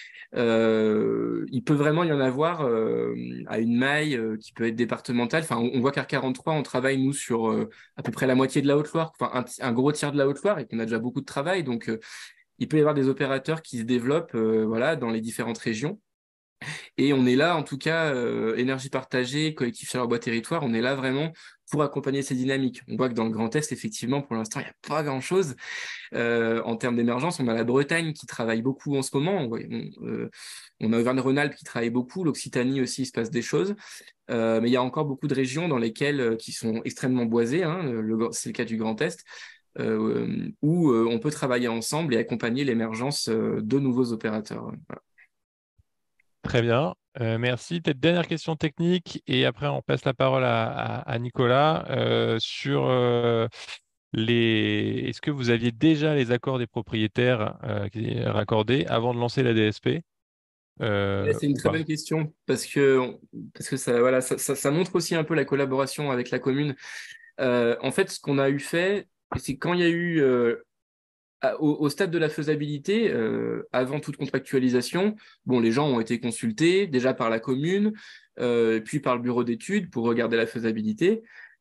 Il peut vraiment y en avoir à une maille qui peut être départementale. Enfin, on voit qu'à 43, on travaille, nous, sur à peu près la moitié de la Haute-Loire, enfin un gros tiers de la Haute-Loire, et qu'on a déjà beaucoup de travail. Donc, il peut y avoir des opérateurs qui se développent voilà, dans les différentes régions. Et on est là, en tout cas, énergie partagée, collectif Chaleur Bois Territoire, on est là vraiment pour accompagner ces dynamiques. On voit que dans le Grand Est, effectivement, pour l'instant, il n'y a pas grand-chose. En termes d'émergence, on a la Bretagne qui travaille beaucoup en ce moment. On a Auvergne-Rhône-Alpes qui travaille beaucoup. L'Occitanie aussi, il se passe des choses. Mais il y a encore beaucoup de régions dans lesquelles qui sont extrêmement boisées. Hein, c'est le cas du Grand Est. Où on peut travailler ensemble et accompagner l'émergence de nouveaux opérateurs. Voilà. très bien. Merci. Peut-être dernière question technique et après on passe la parole à Nicolas sur Est-ce que vous aviez déjà les accords des propriétaires raccordés avant de lancer la DSP C'est une ou très pas? bonne question parce que ça, voilà, ça montre aussi un peu la collaboration avec la commune. En fait, ce qu'on a fait, c'est quand il y a eu au stade de la faisabilité, avant toute contractualisation, bon, les gens ont été consultés déjà par la commune, puis par le bureau d'études pour regarder la faisabilité.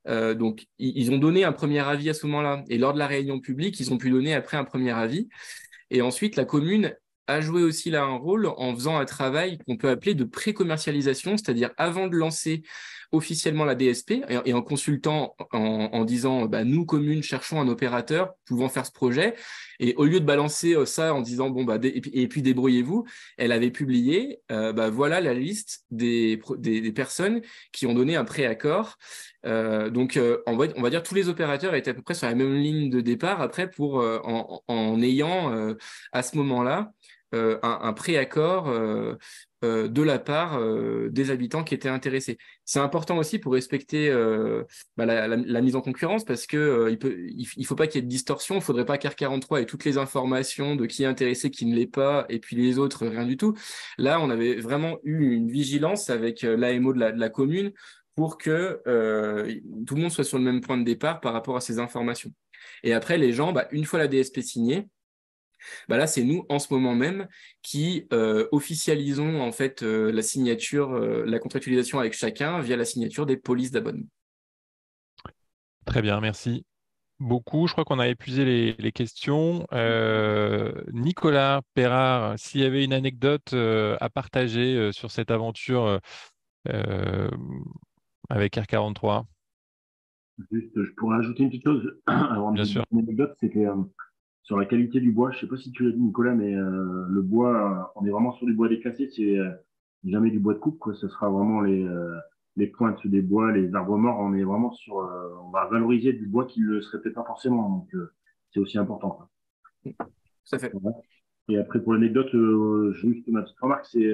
Donc, ils ont donné un premier avis à ce moment-là. Et lors de la réunion publique, ils ont pu donner après un premier avis. Et ensuite, la commune a joué aussi là un rôle en faisant un travail qu'on peut appeler de pré-commercialisation, c'est-à-dire avant de lancer officiellement la DSP et en consultant, en disant nous, commune, cherchons un opérateur pouvant faire ce projet. Et au lieu de balancer ça en disant et puis débrouillez-vous, elle avait publié voilà la liste des personnes qui ont donné un préaccord. Donc on va dire tous les opérateurs étaient à peu près sur la même ligne de départ après pour en ayant à ce moment-là un préaccord de la part des habitants qui étaient intéressés. C'est important aussi pour respecter la mise en concurrence parce que il faut pas qu'il y ait de distorsion. Il faudrait pas qu'R43 ait toutes les informations de qui est intéressé, qui ne l'est pas, et puis les autres rien du tout. Là, on avait vraiment eu une vigilance avec l'AMO de la commune pour que tout le monde soit sur le même point de départ par rapport à ces informations. Et après, les gens, une fois la DSP signée, là, c'est nous, en ce moment même, qui officialisons en fait la signature, la contractualisation avec chacun via la signature des polices d'abonnement. Très bien, merci beaucoup. Je crois qu'on a épuisé les questions. Nicolas Perrard, s'il y avait une anecdote à partager sur cette aventure euh, avec R43. Juste, je pourrais ajouter une petite chose avant de Bien vous dire sûr. une anecdote, c'est que sur la qualité du bois, je sais pas si tu l'as dit Nicolas, mais le bois, on est vraiment sur du bois déclassé, c'est jamais du bois de coupe, quoi. Ce sera vraiment les pointes des bois, les arbres morts. On est vraiment sur, on va valoriser du bois qui ne le serait peut-être pas forcément, donc c'est aussi important, quoi. Ça fait. Voilà. Et après pour l'anecdote, juste ma petite remarque, c'est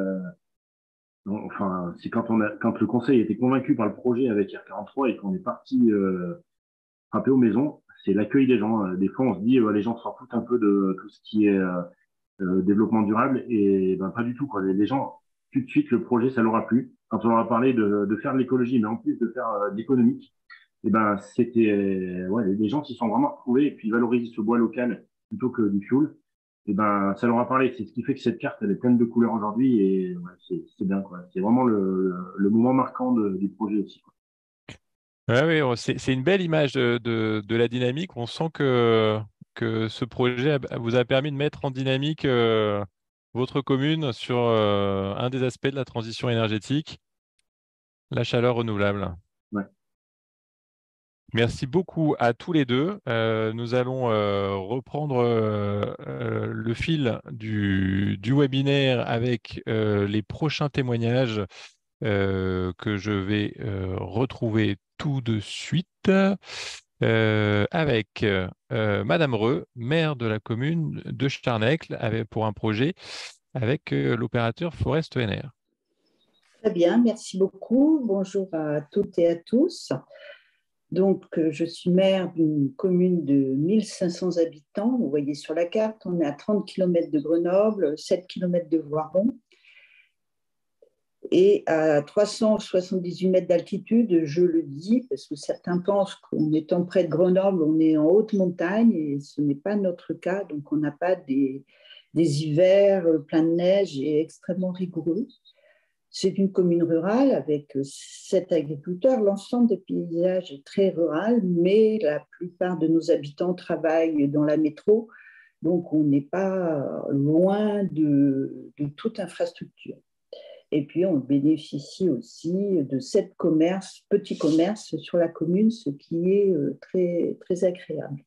enfin c'est quand le conseil était convaincu par le projet avec R43 et qu'on est parti frapper aux maisons, c'est l'accueil des gens. Des fois, on se dit, les gens s'en foutent un peu de tout ce qui est développement durable, et pas du tout, quoi. Les gens, tout de suite, le projet, ça leur a plu. Quand on leur a parlé de faire de l'écologie, mais en plus de faire de l'économique, c'était, les gens s'y sont vraiment retrouvés, et puis valoriser ce bois local plutôt que du fioul. Ça leur a parlé. C'est ce qui fait que cette carte, elle est pleine de couleurs aujourd'hui, et c'est bien, quoi. C'est vraiment le moment marquant du projet aussi, quoi. Ouais, oui, c'est une belle image de la dynamique. On sent que ce projet vous a permis de mettre en dynamique votre commune sur un des aspects de la transition énergétique, la chaleur renouvelable. Ouais. Merci beaucoup à tous les deux. Nous allons reprendre le fil du webinaire avec les prochains témoignages que je vais retrouver tout de suite avec Madame Reux, maire de la commune de Charnècle, pour un projet avec l'opérateur Forest ENR. Très bien, merci beaucoup. Bonjour à toutes et à tous. Donc, je suis maire d'une commune de 1500 habitants. Vous voyez sur la carte, on est à 30 km de Grenoble, 7 km de Voiron et à 378 mètres d'altitude. Je le dis parce que certains pensent qu'en étant près de Grenoble, on est en haute montagne et ce n'est pas notre cas. Donc, on n'a pas des hivers pleins de neige et extrêmement rigoureux. C'est une commune rurale avec 7 agriculteurs. L'ensemble des paysages est très rural, mais la plupart de nos habitants travaillent dans la métro, donc on n'est pas loin de toute infrastructure. Et puis, on bénéficie aussi de 7 petits commerces sur la commune, ce qui est très, très agréable.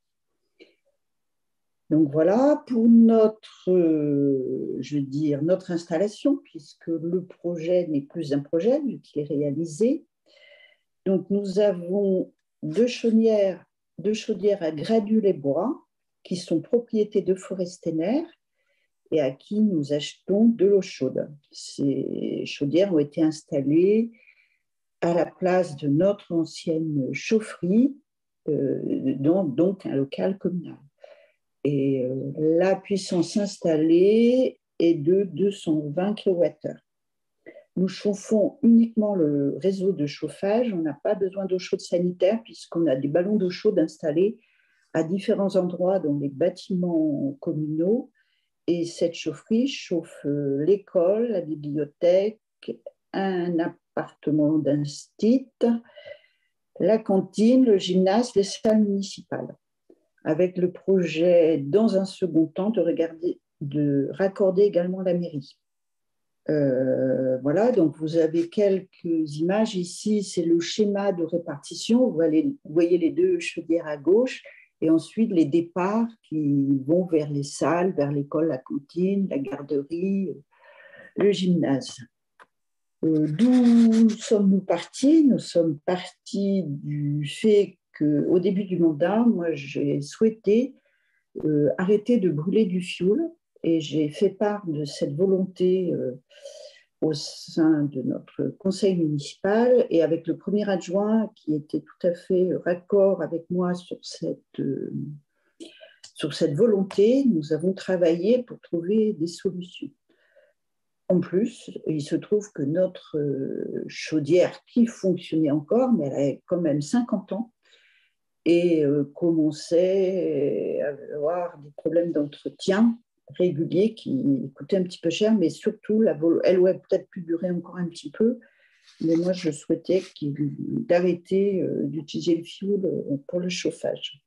Donc voilà pour notre installation, puisque le projet n'est plus un projet, vu qu'il est réalisé. Donc nous avons deux chaudières à Gradus-les-Bois, qui sont propriétés de Forest ENR et à qui nous achetons de l'eau chaude. Ces chaudières ont été installées à la place de notre ancienne chaufferie, donc un local communal. Et la puissance installée est de 220 kWh. Nous chauffons uniquement le réseau de chauffage. On n'a pas besoin d'eau chaude sanitaire puisqu'on a des ballons d'eau chaude installés à différents endroits dans les bâtiments communaux. Et cette chaufferie chauffe l'école, la bibliothèque, un appartement d'instit, la cantine, le gymnase, les salles municipales, avec le projet, dans un second temps, de raccorder également la mairie. Voilà, donc vous avez quelques images ici, c'est le schéma de répartition. Vous voyez les deux chaudières à gauche et ensuite les départs qui vont vers les salles, vers l'école, la cantine, la garderie, le gymnase. D'où sommes-nous partis? Nous sommes partis du fait qu'au début du mandat, moi j'ai souhaité arrêter de brûler du fioul et j'ai fait part de cette volonté au sein de notre conseil municipal et avec le premier adjoint qui était tout à fait raccord avec moi sur cette volonté, nous avons travaillé pour trouver des solutions. En plus, il se trouve que notre chaudière qui fonctionnait encore, mais elle a quand même 50 ans, et commençait à avoir des problèmes d'entretien réguliers qui coûtaient un petit peu cher, mais surtout, elle aurait peut-être pu durer encore un petit peu, mais moi, je souhaitais d'arrêter d'utiliser le fioul pour le chauffage.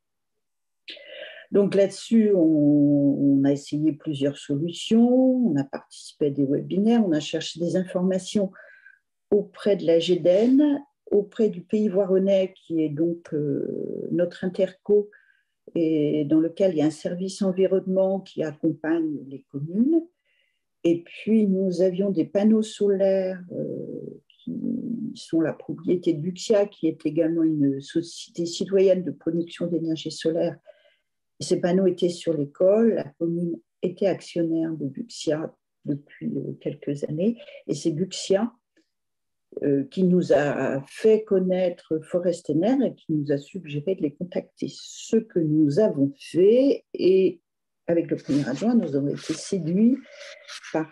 Donc là-dessus, on a essayé plusieurs solutions, on a participé à des webinaires, on a cherché des informations auprès de la GEDEN, auprès du Pays Voironnais, qui est donc notre interco, et dans lequel il y a un service environnement qui accompagne les communes. Et puis, nous avions des panneaux solaires qui sont la propriété de Buxia, qui est également une société citoyenne de production d'énergie solaire. Et ces panneaux étaient sur l'école, la commune était actionnaire de Buxia depuis quelques années, et c'est Buxia qui nous a fait connaître Forestener et qui nous a suggéré de les contacter. Ce que nous avons fait, et avec le premier adjoint, nous avons été séduits par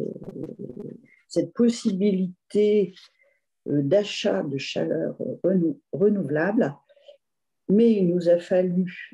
cette possibilité d'achat de chaleur renouvelable, mais il nous a fallu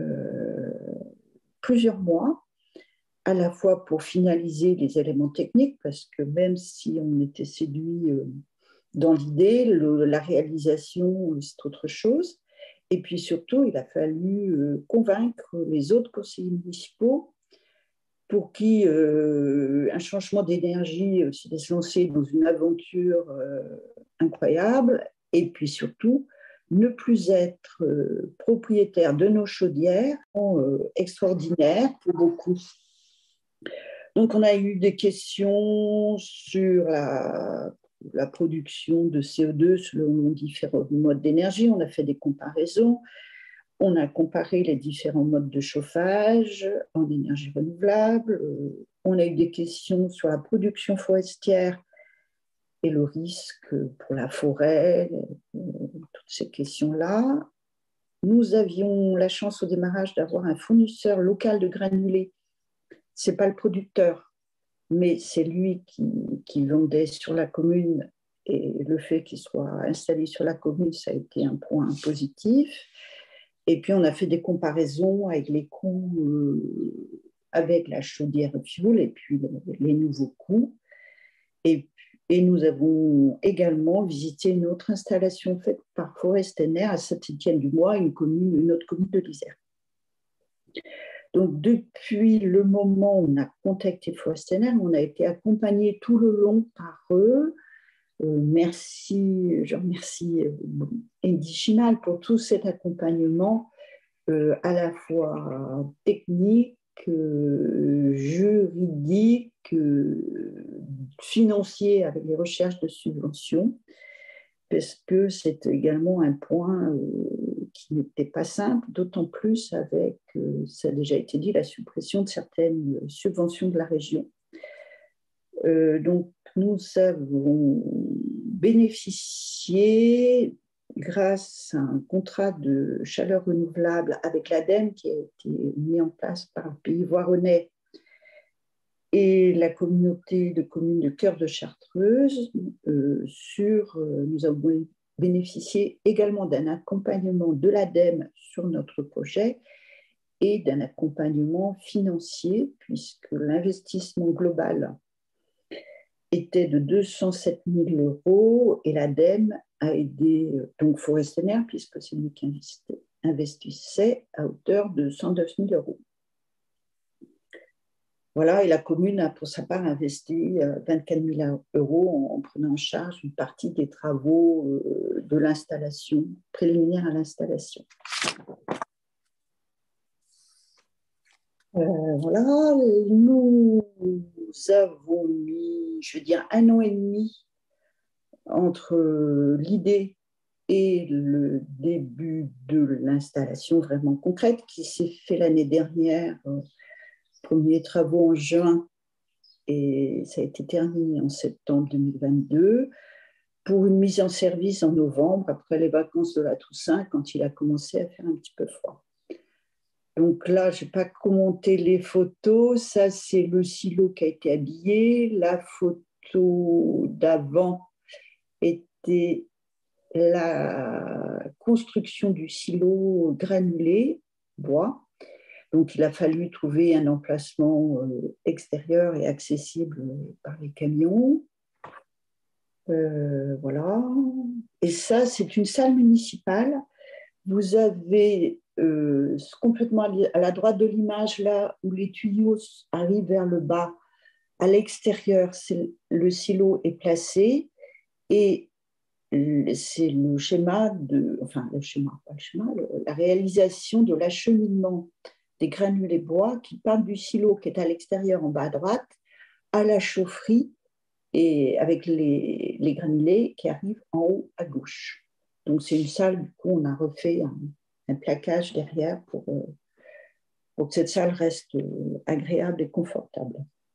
plusieurs mois, à la fois pour finaliser les éléments techniques, parce que même si on était séduit dans l'idée, la réalisation, c'est autre chose. Et puis surtout, il a fallu convaincre les autres conseillers municipaux pour qui un changement d'énergie se laisse lancer dans une aventure incroyable, et puis surtout, ne plus être propriétaire de nos chaudières, extraordinaire pour beaucoup. Donc, on a eu des questions sur la production de CO2 selon différents modes d'énergie. On a fait des comparaisons. On a comparé les différents modes de chauffage en énergie renouvelable. On a eu des questions sur la production forestière et le risque pour la forêt, toutes ces questions-là. Nous avions la chance au démarrage d'avoir un fournisseur local de granulés. Ce n'est pas le producteur, mais c'est lui qui vendait sur la commune, et le fait qu'il soit installé sur la commune, ça a été un point positif. Et puis on a fait des comparaisons avec les coûts avec la chaudière fioul et puis les nouveaux coûts. Et nous avons également visité une autre installation faite par Forestener à Saint-Étienne-du-Mois, une autre commune de l'Isère. Donc, depuis le moment où on a contacté Forestener, on a été accompagné tout le long par eux. Je remercie Indy Chimal pour tout cet accompagnement à la fois technique, juridique, financier avec les recherches de subventions, parce que c'est également un point qui n'était pas simple, d'autant plus avec, ça a déjà été dit, la suppression de certaines subventions de la région. Donc, nous avons bénéficié, grâce à un contrat de chaleur renouvelable avec l'ADEME qui a été mis en place par le Pays Voironnais et la communauté de communes de Cœur de Chartreuse, nous avons bénéficié également d'un accompagnement de l'ADEME sur notre projet et d'un accompagnement financier, puisque l'investissement global était de 207 000 € et l'ADEME a aidé donc Forestener, puisque c'est lui qui investissait à hauteur de 109 000 euros. Voilà, et la commune a pour sa part investi 24 000 euros en prenant en charge une partie des travaux de l'installation, préliminaires à l'installation. Voilà, nous avons mis, je veux dire, 1 an et demi entre l'idée et le début de l'installation vraiment concrète qui s'est fait l'année dernière. Premiers travaux en juin et ça a été terminé en septembre 2022 pour une mise en service en novembre après les vacances de la Toussaint quand il a commencé à faire un petit peu froid. Donc là, je n'ai pas commenté les photos. Ça, c'est le silo qui a été habillé. La photo d'avant était la construction du silo granulé bois. Donc, il a fallu trouver un emplacement extérieur et accessible par les camions. Voilà. Et ça, c'est une salle municipale. Vous avez complètement à la droite de l'image, là où les tuyaux arrivent vers le bas, à l'extérieur, le silo est placé et c'est le schéma la réalisation de l'acheminement des granulés bois qui partent du silo qui est à l'extérieur en bas à droite à la chaufferie et avec les granulés qui arrivent en haut à gauche. Donc c'est une salle, du coup on a refait un plaquage derrière pour que cette salle reste agréable et confortable.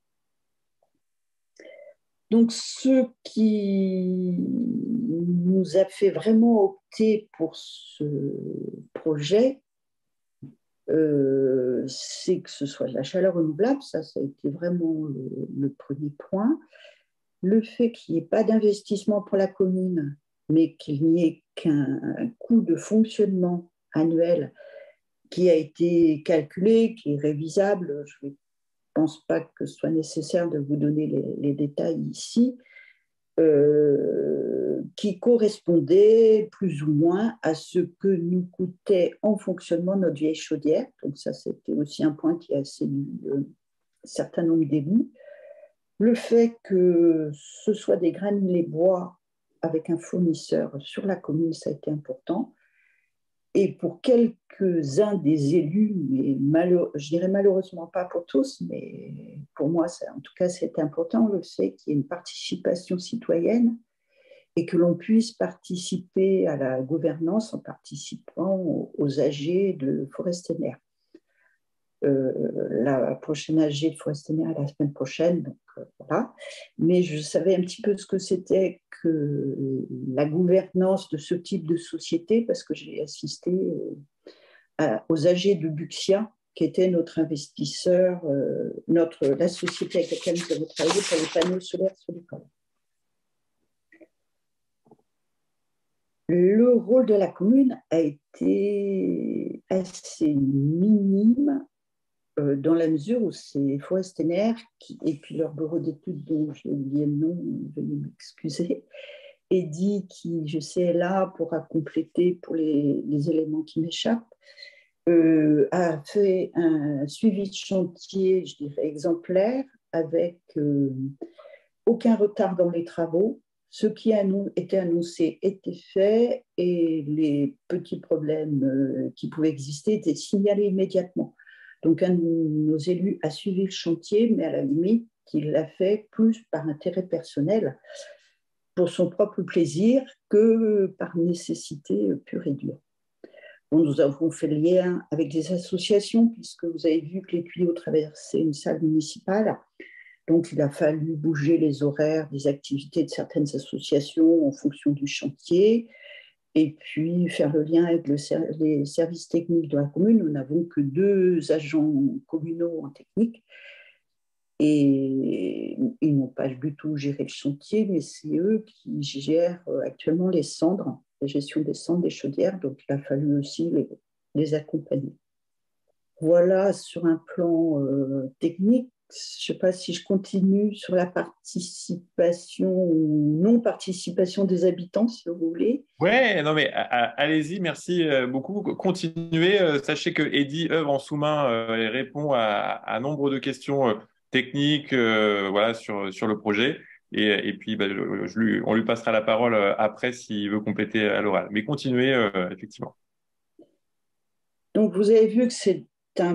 Donc, ce qui nous a fait vraiment opter pour ce projet, c'est que ce soit de la chaleur renouvelable, ça a été vraiment le premier point. Le fait qu'il n'y ait pas d'investissement pour la commune, mais qu'il n'y ait qu'un coût de fonctionnement annuel qui a été calculé, qui est révisable. Je ne pense pas que ce soit nécessaire de vous donner les détails ici, qui correspondait plus ou moins à ce que nous coûtait en fonctionnement notre vieille chaudière. Donc ça, c'était aussi un point qui a séduit un certain nombre d'élus. Le fait que ce soit des granulés bois avec un fournisseur sur la commune, ça a été important. Et pour quelques-uns des élus, mais je dirais malheureusement pas pour tous, mais pour moi, en tout cas, c'est important le fait qu'il y ait une participation citoyenne et que l'on puisse participer à la gouvernance en participant aux AG de Forestener. La prochaine AG de Forestener est la semaine prochaine, donc voilà. Mais je savais un petit peu ce que c'était que la gouvernance de ce type de société parce que j'ai assisté aux AG de Buxia, qui était notre investisseur, la société avec laquelle nous avons travaillé pour les panneaux solaires sur l'école. Le rôle de la commune a été assez minime dans la mesure où c'est Forestener et puis leur bureau d'études dont j'ai oublié le nom, veuillez m'excuser, Eddy qui, je sais, est là pourra compléter pour les éléments qui m'échappent, a fait un suivi de chantier, je dirais, exemplaire, avec aucun retard dans les travaux. Ce qui était annoncé était fait et les petits problèmes qui pouvaient exister étaient signalés immédiatement. Donc, un de nos élus a suivi le chantier, mais à la limite, il l'a fait plus par intérêt personnel, pour son propre plaisir, que par nécessité pure et dure. Bon, nous avons fait le lien avec des associations, puisque vous avez vu que les tuyaux traversaient une salle municipale. Donc, il a fallu bouger les horaires des activités de certaines associations en fonction du chantier. Et puis, faire le lien avec les services techniques de la commune. Nous n'avons que 2 agents communaux en technique. Et ils n'ont pas du tout géré le chantier, mais c'est eux qui gèrent actuellement les cendres, la gestion des cendres des chaudières. Donc, il a fallu aussi les accompagner. Voilà, sur un plan technique, sais pas si je continue sur la participation ou non-participation des habitants, si vous voulez. Ouais, non mais allez-y, merci beaucoup. Continuez. Sachez que Eddy œuvre en sous-main et répond à nombre de questions techniques voilà, sur le projet. Et puis, bah, on lui passera la parole après s'il veut compléter à l'oral. Mais continuez, effectivement. Donc, vous avez vu que c'est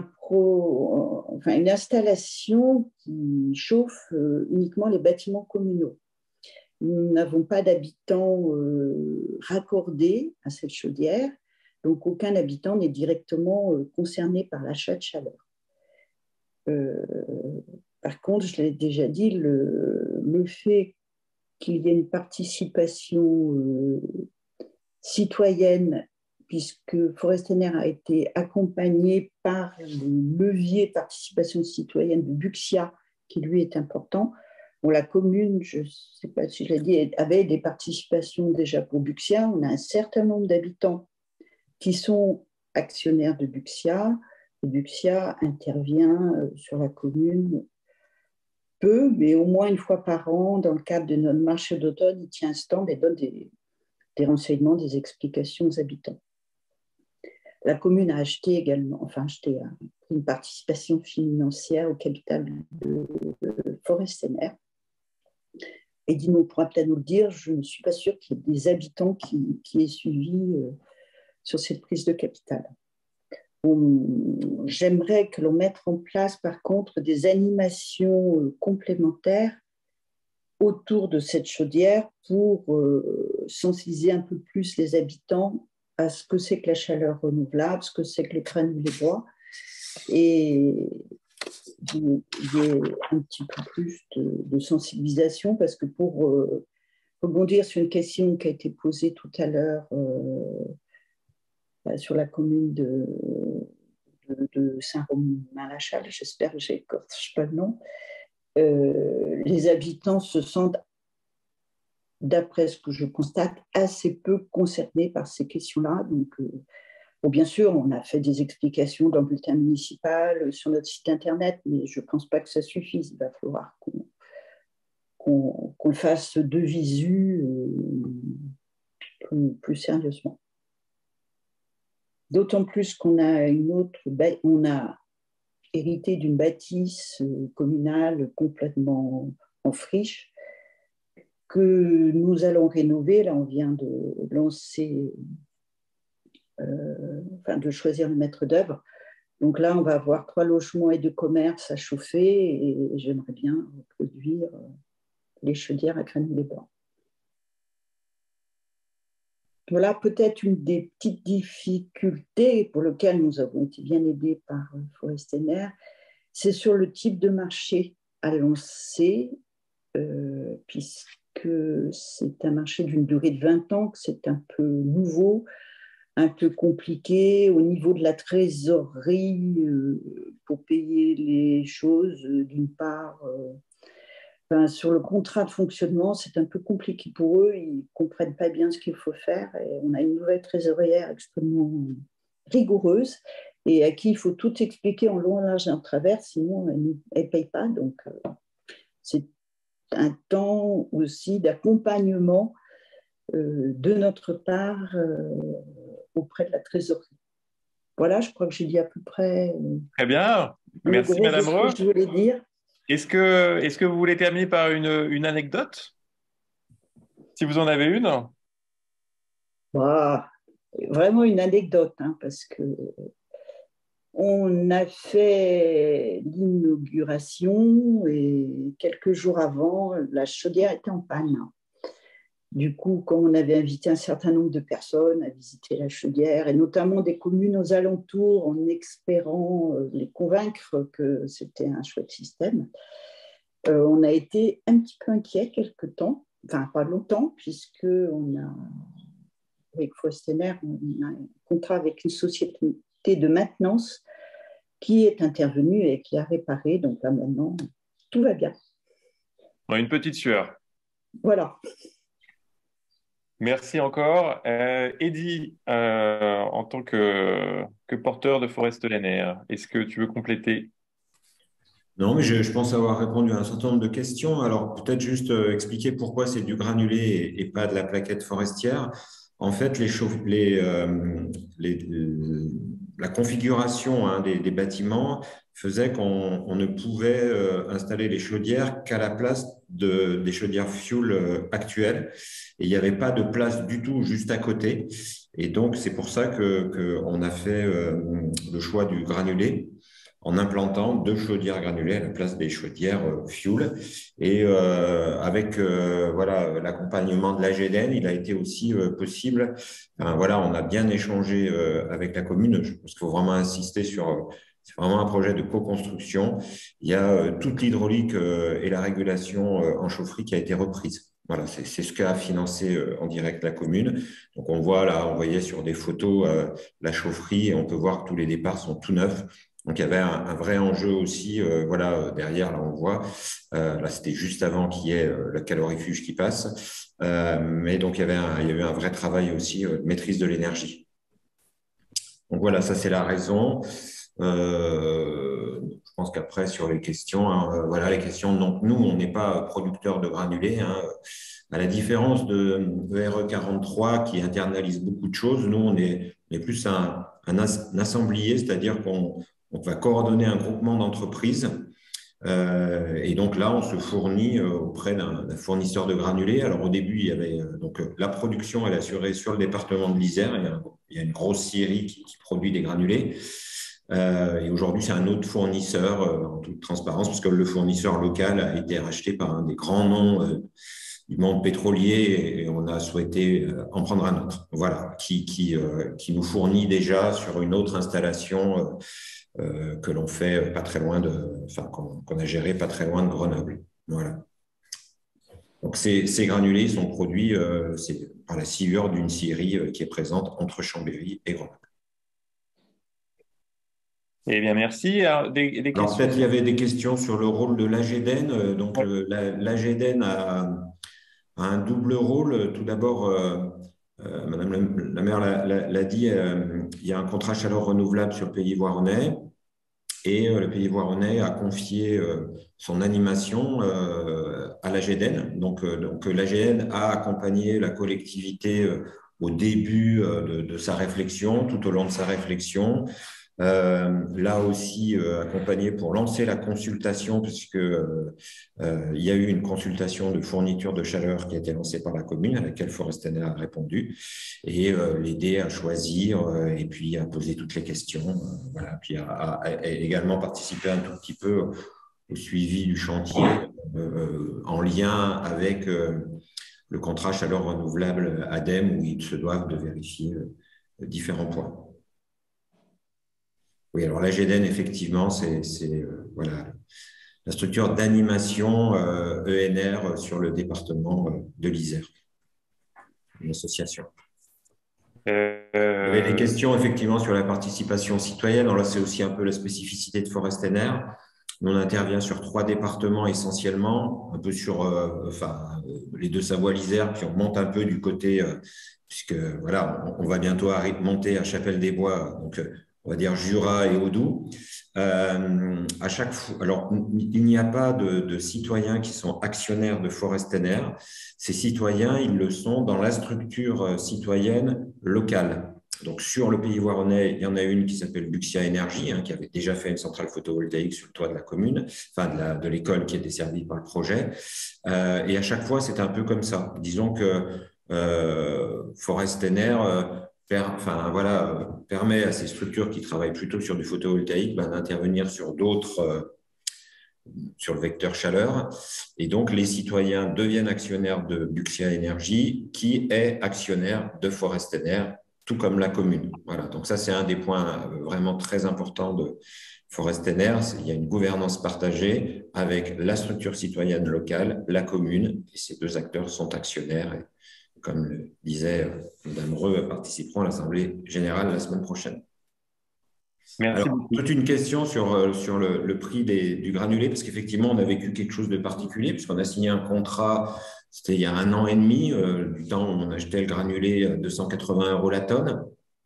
une installation qui chauffe uniquement les bâtiments communaux. Nous n'avons pas d'habitants raccordés à cette chaudière, donc aucun habitant n'est directement concerné par l'achat de chaleur. Par contre, je l'ai déjà dit, le fait qu'il y ait une participation citoyenne, puisque Forestener a été accompagné par le levier de participation citoyenne de Buxia, qui lui est important. Bon, la commune, je ne sais pas si je l'ai dit, avait des participations déjà pour Buxia. On a un certain nombre d'habitants qui sont actionnaires de Buxia. Et Buxia intervient sur la commune peu, mais au moins une fois par an, dans le cadre de notre marché d'automne, il tient un stand et donne des renseignements, des explications aux habitants. La commune a acheté également, une participation financière au capital de Forestener. Et Dino pourra peut-être nous le dire, je ne suis pas sûre qu'il y ait des habitants qui aient suivi sur cette prise de capital. J'aimerais que l'on mette en place, par contre, des animations complémentaires autour de cette chaudière pour sensibiliser un peu plus les habitants à ce que c'est que la chaleur renouvelable, ce que c'est que les granulés bois, et il y ait un petit peu plus de sensibilisation, parce que pour rebondir sur une question qui a été posée tout à l'heure sur la commune de Saint-Romain-la-Chale, j'espère que j'écorche pas le nom, les habitants se sentent, d'après ce que je constate, assez peu concernés par ces questions-là. Donc, bon, bien sûr, on a fait des explications dans le bulletin municipal, sur notre site internet, mais je ne pense pas que ça suffise. Il va falloir qu'on le fasse de visu plus sérieusement. D'autant plus qu'on a on a hérité d'une bâtisse communale complètement en friche que nous allons rénover. Là, on vient de lancer, de choisir le maître d'œuvre. Donc là, on va avoir 3 logements et 2 commerces à chauffer, et j'aimerais bien produire les chaudières à granulés blancs. Voilà peut-être une des petites difficultés pour lesquelles nous avons été bien aidés par Forestener, c'est sur le type de marché à lancer, puisque c'est un marché d'une durée de 20 ans, que c'est un peu nouveau, un peu compliqué au niveau de la trésorerie pour payer les choses, d'une part. Sur le contrat de fonctionnement, c'est un peu compliqué pour eux. Ils ne comprennent pas bien ce qu'il faut faire. Et on a une nouvelle trésorière extrêmement rigoureuse et à qui il faut tout expliquer en long, en large et en travers, sinon elle ne paye pas. Donc, c'est un temps aussi d'accompagnement de notre part auprès de la trésorerie. Voilà, je crois que j'ai dit à peu près Très bien. Merci, Madame ce Reux. que je voulais dire. Est-ce que vous voulez terminer par une anecdote, si vous en avez une? Bah, vraiment une anecdote, parce que on a fait l'inauguration et quelques jours avant, la chaudière était en panne. Du coup, quand on avait invité un certain nombre de personnes à visiter la chaudière, et notamment des communes aux alentours, en espérant les convaincre que c'était un chouette système, on a été un petit peu inquiets quelque temps, enfin pas longtemps, puisque avec Forestener, on a un contrat avec une société de maintenance qui est intervenue et qui a réparé. Donc là maintenant, tout va bien. Une petite sueur. Voilà. Merci encore. Eddy, en tant que porteur de Forestener, est-ce que tu veux compléter? Non, mais je pense avoir répondu à un certain nombre de questions. Alors, peut-être juste expliquer pourquoi c'est du granulé et pas de la plaquette forestière. En fait, la configuration hein, des bâtiments faisait qu'on ne pouvait installer les chaudières qu'à la place des chaudières fuel actuelles. Et il n'y avait pas de place du tout juste à côté. Et donc, c'est pour ça qu'on a fait le choix du granulé en implantant 2 chaudières granulées à la place des chaudières fuel. Et avec voilà, l'accompagnement de l'AGDN, il a été aussi possible. Enfin, voilà, on a bien échangé avec la commune. Je pense qu'il faut vraiment insister sur. C'est vraiment un projet de co-construction. Il y a toute l'hydraulique et la régulation en chaufferie qui a été reprise. Voilà, c'est ce qu'a financé en direct la commune. Donc on voit là, on voyait sur des photos la chaufferie et on peut voir que tous les départs sont tout neufs. Donc, il y avait un vrai enjeu aussi, voilà, derrière, là, on voit, là, c'était juste avant qu'il y ait le calorifuge qui passe, mais donc, il y a eu un vrai travail aussi de maîtrise de l'énergie. Donc, voilà, ça, c'est la raison. Je pense qu'après, sur les questions, hein, voilà, les questions, donc, nous, on n'est pas producteur de granulés, hein. À la différence de RE43 qui internalise beaucoup de choses, nous, on est plus un assemblier, c'est-à-dire qu'on va coordonner un groupement d'entreprises. Et donc là, on se fournit auprès d'un fournisseur de granulés. Alors au début, il y avait donc la production, elle est assurée sur le département de l'Isère. Il y a une grosse scierie qui produit des granulés. Et aujourd'hui, c'est un autre fournisseur en toute transparence, parce que le fournisseur local a été racheté par un des grands noms du monde pétrolier et on a souhaité en prendre un autre. Voilà, qui nous fournit déjà sur une autre installation que l'on fait pas très loin qu'on a géré pas très loin de Grenoble. Voilà. Donc ces granulés sont produits par la sciure d'une scierie qui est présente entre Chambéry et Grenoble. Eh bien, merci. Alors, des Alors questions. peut-être il y avait des questions sur le rôle de l'AGDN. Donc l'AGDN a un double rôle. Tout d'abord, Madame la maire l'a dit, il y a un contrat chaleur renouvelable sur le Pays Voironnais et le Pays Voironnais a confié son animation à l'AGDN. Donc l'AGDN a accompagné la collectivité au début de sa réflexion, tout au long de sa réflexion. Là aussi accompagné pour lancer la consultation, puisque il y a eu une consultation de fourniture de chaleur qui a été lancée par la commune, à laquelle Forestener a répondu, et l'aider à choisir et puis à poser toutes les questions, voilà, puis à également participer un tout petit peu au suivi du chantier en lien avec le contrat chaleur renouvelable ADEME, où ils se doivent de vérifier différents points. Oui, alors l'AGDN, effectivement, c'est voilà, la structure d'animation ENR sur le département de l'Isère, une association. Il y avait des questions, effectivement, sur la participation citoyenne. Alors là, c'est aussi un peu la spécificité de Forestener. Nous, on intervient sur 3 départements essentiellement, un peu sur les 2 Savoie-l'Isère, puis on monte un peu du côté, puisque voilà, on va bientôt monter à Chapelle-des-Bois, donc on va dire Jura et Audoux. À chaque fois, alors, il n'y a pas de citoyens qui sont actionnaires de Forestener. Ces citoyens, ils le sont dans la structure citoyenne locale. Donc, sur le Pays Voironnais, il y en a une qui s'appelle Buxia Énergie, qui avait déjà fait une centrale photovoltaïque sur le toit de la commune, enfin de l'école qui est desservie par le projet. Et à chaque fois, c'est un peu comme ça. Disons que Forestener permet à ces structures qui travaillent plutôt sur du photovoltaïque d'intervenir sur d'autres, sur le vecteur chaleur. Et donc, les citoyens deviennent actionnaires de Buxia Énergie, qui est actionnaire de Forestener, tout comme la commune. Voilà. Donc, ça, c'est un des points vraiment très importants de Forestener. Il y a une gouvernance partagée avec la structure citoyenne locale, la commune, et ces 2 acteurs sont actionnaires. Et, comme le disait Mme Reux, participeront à l'Assemblée générale la semaine prochaine. Merci Alors, beaucoup. toute une question sur le prix du granulé, parce qu'effectivement, on a vécu quelque chose de particulier, puisqu'on a signé un contrat, c'était il y a 1 an et demi, du temps où on achetait le granulé à 280 € la tonne.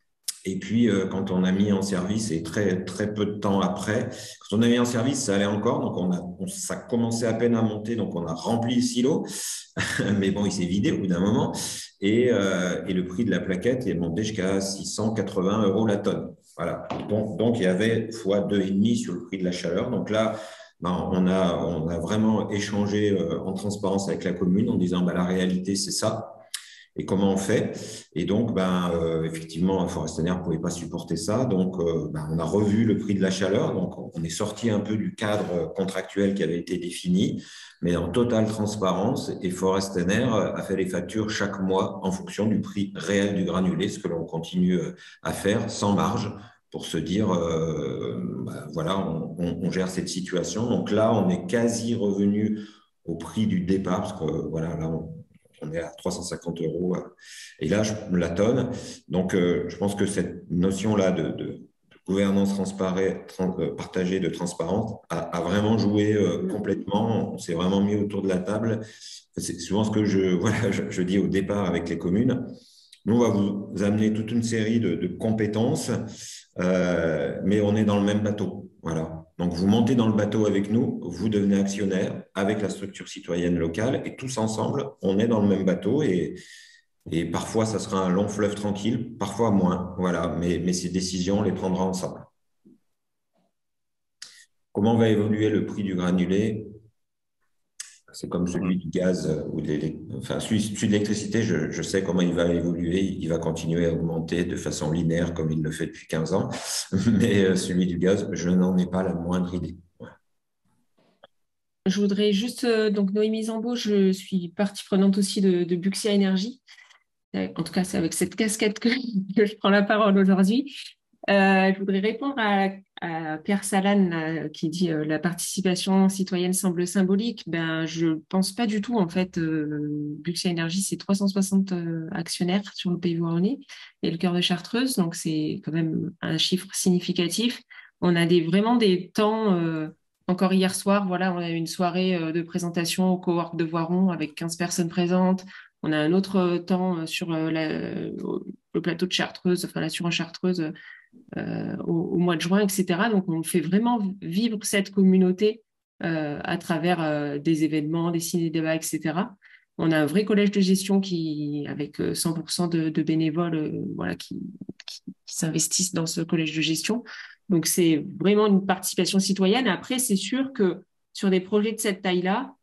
Et puis, quand on a mis en service, et très, très peu de temps après, quand on a mis en service, ça allait encore. Donc, ça commençait à peine à monter. Donc, on a rempli le silo. Mais bon, il s'est vidé au bout d'un moment. Et le prix de la plaquette est monté jusqu'à 680 € la tonne. Voilà. Donc, il y avait fois 2,5 sur le prix de la chaleur. Donc là, ben, on a vraiment échangé en transparence avec la commune en disant ben, la réalité, c'est ça. Et comment on fait? Et donc, effectivement, Forestener ne pouvait pas supporter ça. Donc, on a revu le prix de la chaleur. Donc, on est sorti un peu du cadre contractuel qui avait été défini, mais en totale transparence. Et Forestener a fait les factures chaque mois en fonction du prix réel du granulé, ce que l'on continue à faire sans marge pour se dire, voilà, on gère cette situation. Donc là, on est quasi revenu au prix du départ, parce que voilà, là, on est à 350 € et là, la tonne. Donc, je pense que cette notion-là de gouvernance partagée, de transparence, a vraiment joué complètement. On s'est vraiment mis autour de la table. C'est souvent ce que je dis au départ avec les communes. Nous, on va vous amener toute une série de compétences, mais on est dans le même bateau. Voilà. Donc, vous montez dans le bateau avec nous, vous devenez actionnaire avec la structure citoyenne locale et tous ensemble, on est dans le même bateau et parfois, ça sera un long fleuve tranquille, parfois moins. Voilà. Mais ces décisions, on les prendra ensemble. Comment va évoluer le prix du granulé? C'est comme celui du gaz ou celui de l'électricité, je sais comment il va évoluer. Il va continuer à augmenter de façon linéaire comme il le fait depuis 15 ans. Mais celui du gaz, je n'en ai pas la moindre idée. Ouais. Je voudrais juste, donc Noémie Zambo, je suis partie prenante aussi de Buxia Énergie. En tout cas, c'est avec cette casquette que je prends la parole aujourd'hui. Je voudrais répondre à Pierre Salan qui dit la participation citoyenne semble symbolique. Ben, je pense pas du tout. En fait, Buxia Énergie, c'est 360 actionnaires sur le Pays Voironnais et le cœur de Chartreuse, donc c'est quand même un chiffre significatif. On a vraiment des temps. Encore hier soir, voilà, on a eu une soirée de présentation au cowork de Voiron avec 15 personnes présentes. On a un autre temps sur le plateau de Chartreuse, enfin l'assurance Chartreuse, au mois de juin, etc. Donc, on fait vraiment vivre cette communauté à travers des événements, des ciné-débats, etc. On a un vrai collège de gestion avec 100% de bénévoles voilà, qui s'investissent dans ce collège de gestion. Donc, c'est vraiment une participation citoyenne. Après, c'est sûr que sur des projets de cette taille-là,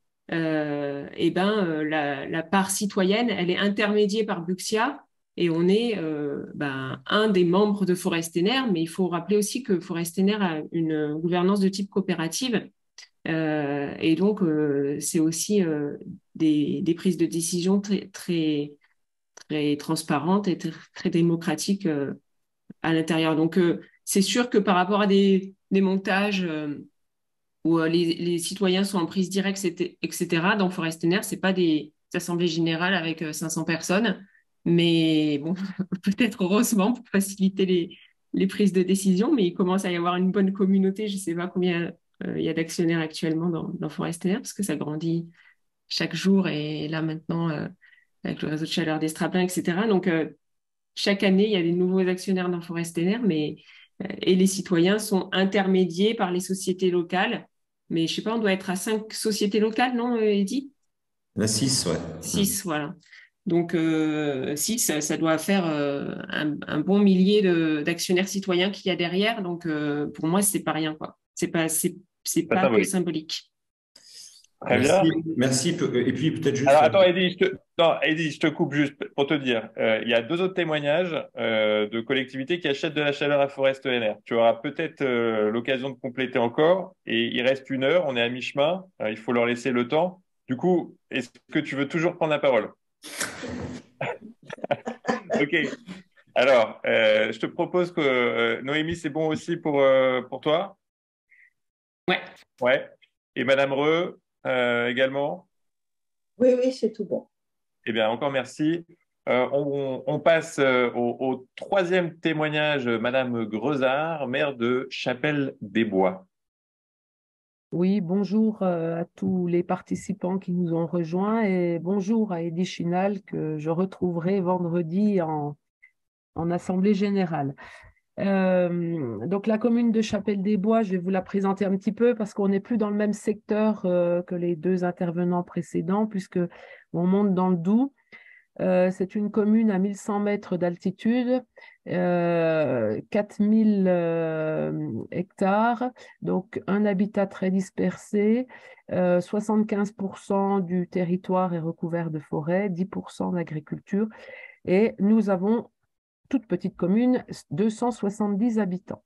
la part citoyenne, elle est intermédiée par Buxia et on est un des membres de Forestener, mais il faut rappeler aussi que Forestener a une gouvernance de type coopérative et donc c'est aussi des prises de décision très, très, très transparentes et très, très démocratiques à l'intérieur. Donc c'est sûr que par rapport à des montages où les citoyens sont en prise directe, etc. Dans Forestener, ce n'est pas des assemblées générales avec 500 personnes, mais bon, peut-être heureusement pour faciliter les prises de décision, mais il commence à y avoir une bonne communauté. Je ne sais pas combien il y a d'actionnaires actuellement dans Forestener, parce que ça grandit chaque jour, et là maintenant, avec le réseau de chaleur d'Estraplin, etc. Donc, chaque année, il y a des nouveaux actionnaires dans Forestener, et les citoyens sont intermédiés par les sociétés locales. Mais je ne sais pas, on doit être à 5 sociétés locales, non, Eddy? La 6, ouais. 6, voilà. Donc, 6, ça doit faire un bon millier d'actionnaires citoyens qu'il y a derrière. Donc, pour moi, ce n'est pas rien, quoi. C'est pas que symbolique. Très bien. Merci. Et puis, peut-être juste. Alors, attends, Eddy, je te coupe juste pour te dire. Il y a 2 autres témoignages de collectivités qui achètent de la chaleur à Forestener. Tu auras peut-être l'occasion de compléter encore. Et il reste 1 heure, on est à mi-chemin. Il faut leur laisser le temps. Du coup, est-ce que tu veux toujours prendre la parole? Ok. Alors, je te propose que Noémie, c'est bon aussi pour toi? Ouais. Ouais. Et Madame Reux également? Oui, oui, c'est tout bon. Eh bien, encore merci. On passe au 3e témoignage, Madame Grezard, maire de Chapelle-des-Bois. Oui, bonjour à tous les participants qui nous ont rejoints et bonjour à Eddy Chinal que je retrouverai vendredi en en assemblée générale. Donc la commune de Chapelle-des-Bois, je vais vous la présenter un petit peu parce qu'on n'est plus dans le même secteur que les deux intervenants précédents, puisque on monte dans le Doubs. C'est une commune à 1100 mètres d'altitude, 4000 hectares, donc un habitat très dispersé. 75% du territoire est recouvert de forêt, 10% d'agriculture. Et nous avons, toute petite commune, 270 habitants.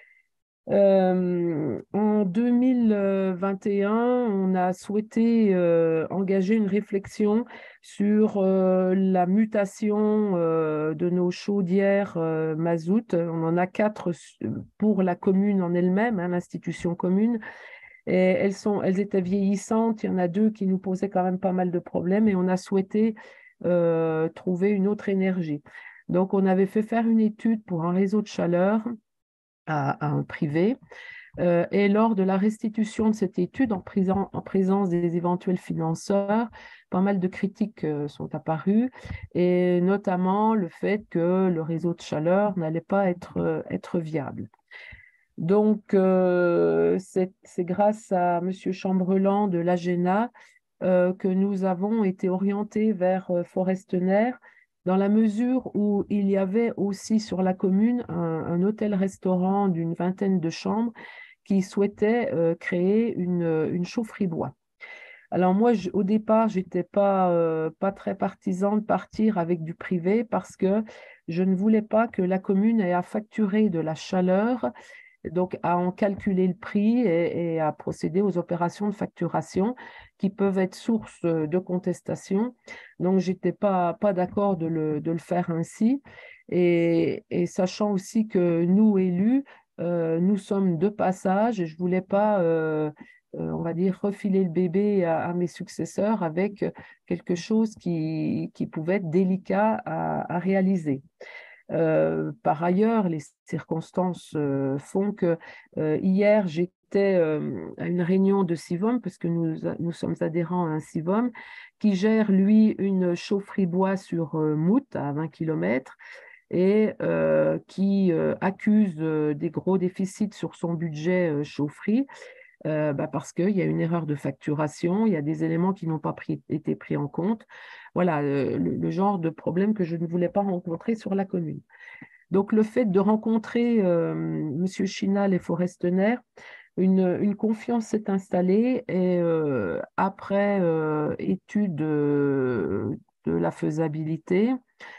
En 2021, on a souhaité engager une réflexion sur la mutation de nos chaudières mazout. On en a 4 pour la commune en elle-même, hein, l'institution commune. Et elles étaient vieillissantes. Il y en a 2 qui nous posaient quand même pas mal de problèmes et on a souhaité trouver une autre énergie. Donc, on avait fait faire une étude pour un réseau de chaleur à un privé. Et lors de la restitution de cette étude, en présence des éventuels financeurs, pas mal de critiques sont apparues, et notamment le fait que le réseau de chaleur n'allait pas être viable. Donc, c'est grâce à M. Chambrelan de l'AGENA que nous avons été orientés vers Forestener, dans la mesure où il y avait aussi sur la commune un hôtel-restaurant d'une vingtaine de chambres qui souhaitait créer une chaufferie bois. Alors moi, au départ, je n'étais pas très partisan de partir avec du privé parce que je ne voulais pas que la commune ait à facturer de la chaleur, donc à en calculer le prix et à procéder aux opérations de facturation qui peuvent être source de contestation. Donc, je n'étais pas d'accord de le faire ainsi. Et sachant aussi que nous, élus, nous sommes de passage et je ne voulais pas, on va dire, refiler le bébé à mes successeurs avec quelque chose qui pouvait être délicat à réaliser. Par ailleurs, les circonstances font que hier, j'étais à une réunion de Sivom, parce que nous sommes adhérents à un Sivom, qui gère, lui, une chaufferie bois sur Mout, à 20 km, et qui accuse des gros déficits sur son budget chaufferie. Parce qu'il y a une erreur de facturation, il y a des éléments qui n'ont pas été pris en compte. Voilà, le genre de problème que je ne voulais pas rencontrer sur la commune. Donc, le fait de rencontrer M. Chinal et Forestener, une confiance s'est installée et après étude de la faisabilité,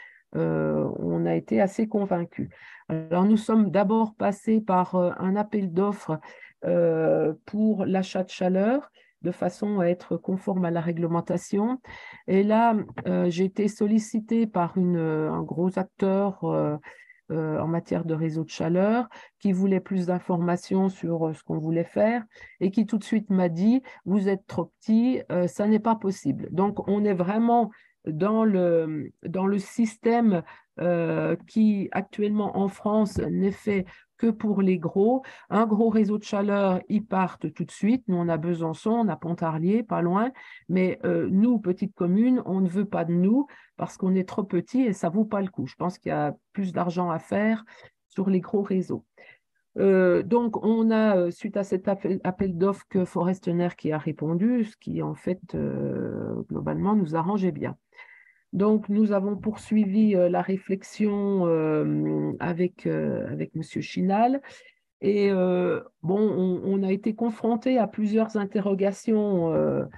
on a été assez convaincus. Alors, nous sommes d'abord passés par un appel d'offres pour l'achat de chaleur, de façon à être conforme à la réglementation. Et là, j'ai été sollicitée par un gros acteur en matière de réseau de chaleur qui voulait plus d'informations sur ce qu'on voulait faire et qui tout de suite m'a dit, vous êtes trop petit, ça n'est pas possible. Donc, on est vraiment dans le système qui actuellement en France n'est fait que pour les gros. Un gros réseau de chaleur, ils partent tout de suite. Nous, on a Besançon, on a Pontarlier, pas loin. Mais nous, petite commune, on ne veut pas de nous parce qu'on est trop petit et ça ne vaut pas le coup. Je pense qu'il y a plus d'argent à faire sur les gros réseaux. Donc, on a, suite à cet appel d'offres, que Forestener qui a répondu, ce qui, en fait, globalement, nous arrangeait bien. Donc, nous avons poursuivi la réflexion avec M. Chinal. Et on a été confronté à plusieurs interrogations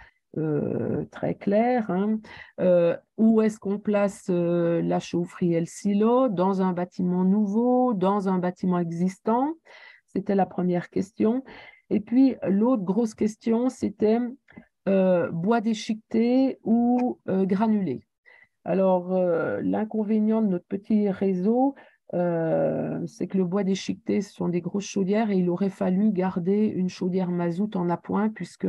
très claires. Hein. Où est-ce qu'on place la chaufferie et le silo? Dans un bâtiment nouveau, dans un bâtiment existant? C'était la première question. Et puis, l'autre grosse question, c'était bois déchiqueté ou granulé. Alors, l'inconvénient de notre petit réseau, c'est que le bois déchiqueté, ce sont des grosses chaudières et il aurait fallu garder une chaudière mazout en appoint puisque,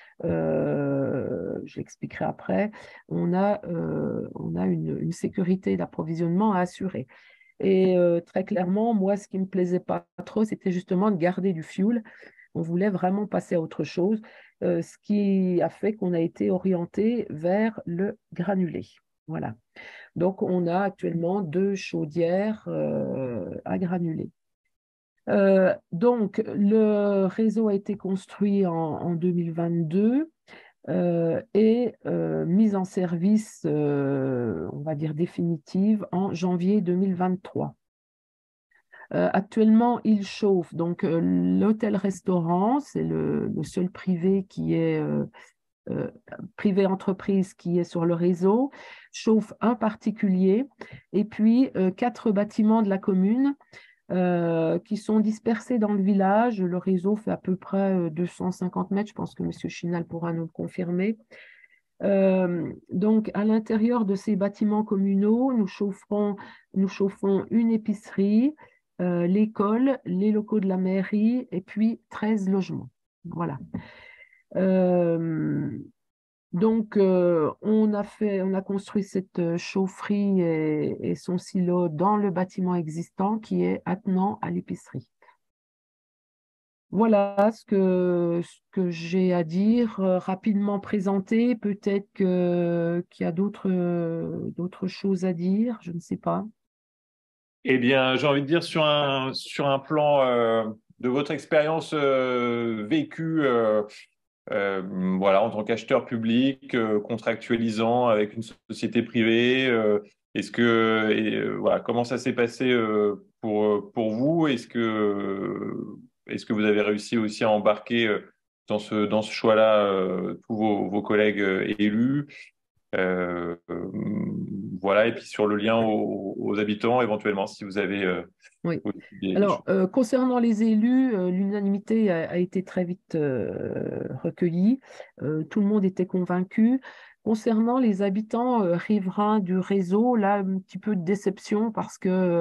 je l'expliquerai après, on a une sécurité d'approvisionnement à assurer. Et très clairement, moi, ce qui ne me plaisait pas trop, c'était justement de garder du fioul. On voulait vraiment passer à autre chose, ce qui a fait qu'on a été orienté vers le granulé. Voilà. Donc, on a actuellement 2 chaudières à granulés. Donc, le réseau a été construit en 2022 et mise en service, on va dire définitive, en janvier 2023. Actuellement, il chauffe. Donc, l'hôtel-restaurant, c'est le seul privé qui est privé entreprise qui est sur le réseau, chauffe un particulier et puis 4 bâtiments de la commune qui sont dispersés dans le village. Le réseau fait à peu près 250 mètres. Je pense que M. Chinal pourra nous le confirmer. Donc, à l'intérieur de ces bâtiments communaux, nous chauffons une épicerie, l'école, les locaux de la mairie et puis 13 logements. Voilà. Donc, on a construit cette chaufferie et son silo dans le bâtiment existant qui est attenant à l'épicerie. Voilà ce que j'ai à dire, rapidement présenté. Peut-être qu'il y a d'autres choses à dire, je ne sais pas. Eh bien, j'ai envie de dire sur un plan de votre expérience vécue, voilà, en tant qu'acheteur public, contractualisant avec une société privée, voilà, comment ça s'est passé pour vous? Est-ce que vous avez réussi aussi à embarquer dans ce choix-là tous vos collègues élus? Voilà, et puis sur le lien aux habitants, éventuellement, si vous avez Oui. des Alors, choses. concernant les élus, l'unanimité a été très vite recueillie. Tout le monde était convaincu. Concernant les habitants riverains du réseau, là, un petit peu de déception parce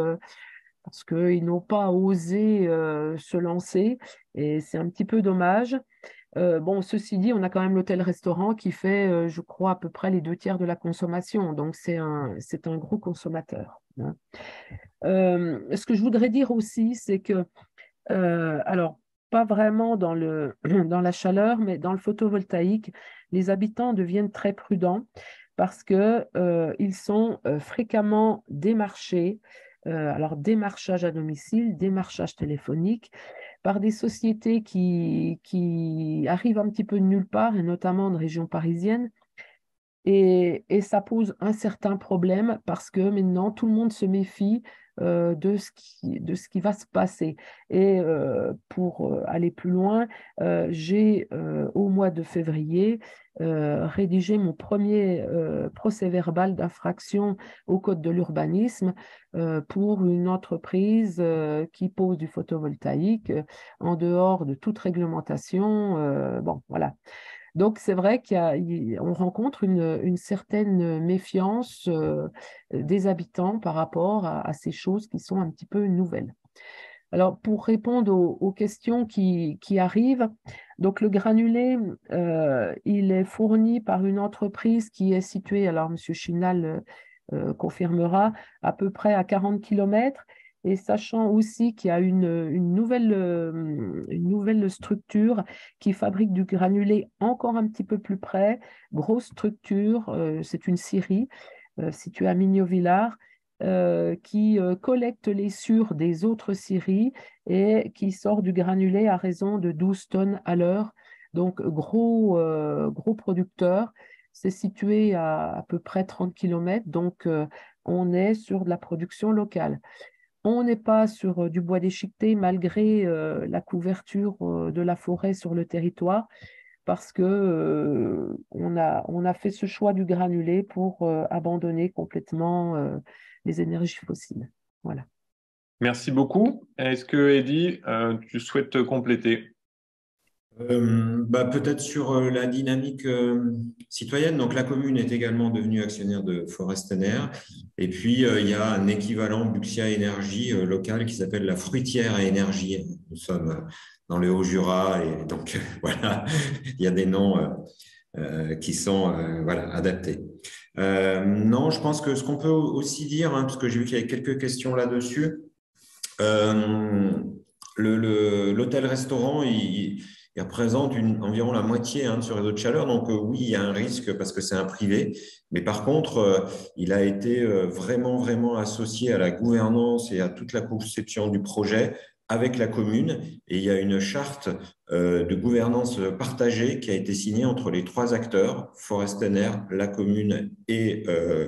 qu'ils n'ont pas osé se lancer et c'est un petit peu dommage. Bon, ceci dit, on a quand même l'hôtel-restaurant qui fait, je crois, à peu près les 2/3 de la consommation. Donc, c'est un gros consommateur, hein. Ce que je voudrais dire aussi, c'est que, alors, pas vraiment dans dans la chaleur, mais dans le photovoltaïque, les habitants deviennent très prudents parce qu'ils sont fréquemment démarchés. Alors, démarchage à domicile, démarchage téléphonique, par des sociétés qui arrivent un petit peu de nulle part, et notamment de région parisienne. Et ça pose un certain problème parce que maintenant, tout le monde se méfie de ce qui va se passer. Et pour aller plus loin, j'ai, au mois de février, rédigé mon premier procès-verbal d'infraction au Code de l'urbanisme pour une entreprise qui pose du photovoltaïque en dehors de toute réglementation. Bon, voilà. Donc, c'est vrai qu'on rencontre une certaine méfiance des habitants par rapport à ces choses qui sont un petit peu nouvelles. Alors, pour répondre aux questions qui arrivent, donc le granulé, il est fourni par une entreprise qui est située, alors M. Chinal confirmera, à peu près à 40 km. Et sachant aussi qu'il y a une nouvelle structure qui fabrique du granulé encore un petit peu plus près, grosse structure, c'est une scierie située à Mignot-Villars, qui collecte les sures des autres scieries et qui sort du granulé à raison de 12 tonnes à l'heure. Donc, gros producteur. C'est situé à peu près 30 km, donc on est sur de la production locale. On n'est pas sur du bois déchiqueté malgré la couverture de la forêt sur le territoire parce que on a fait ce choix du granulé pour abandonner complètement les énergies fossiles. Voilà. Merci beaucoup. Est-ce que, Eddy, tu souhaites compléter? Peut-être sur la dynamique citoyenne. Donc, la commune est également devenue actionnaire de Forest-Air. Et puis, il y a un équivalent Buxia Énergie local qui s'appelle la Fruitière à Énergie. Nous sommes dans le Haut-Jura et donc, voilà, il y a des noms qui sont voilà, adaptés. Non, je pense que ce qu'on peut aussi dire, hein, parce que j'ai vu qu'il y avait quelques questions là-dessus, l'hôtel-restaurant, il représente environ la moitié de ce réseau de chaleur. Donc oui, il y a un risque parce que c'est un privé. Mais par contre, il a été vraiment, vraiment associé à la gouvernance et à toute la conception du projet avec la commune. Et il y a une charte de gouvernance partagée qui a été signée entre les trois acteurs, Forestener, la commune et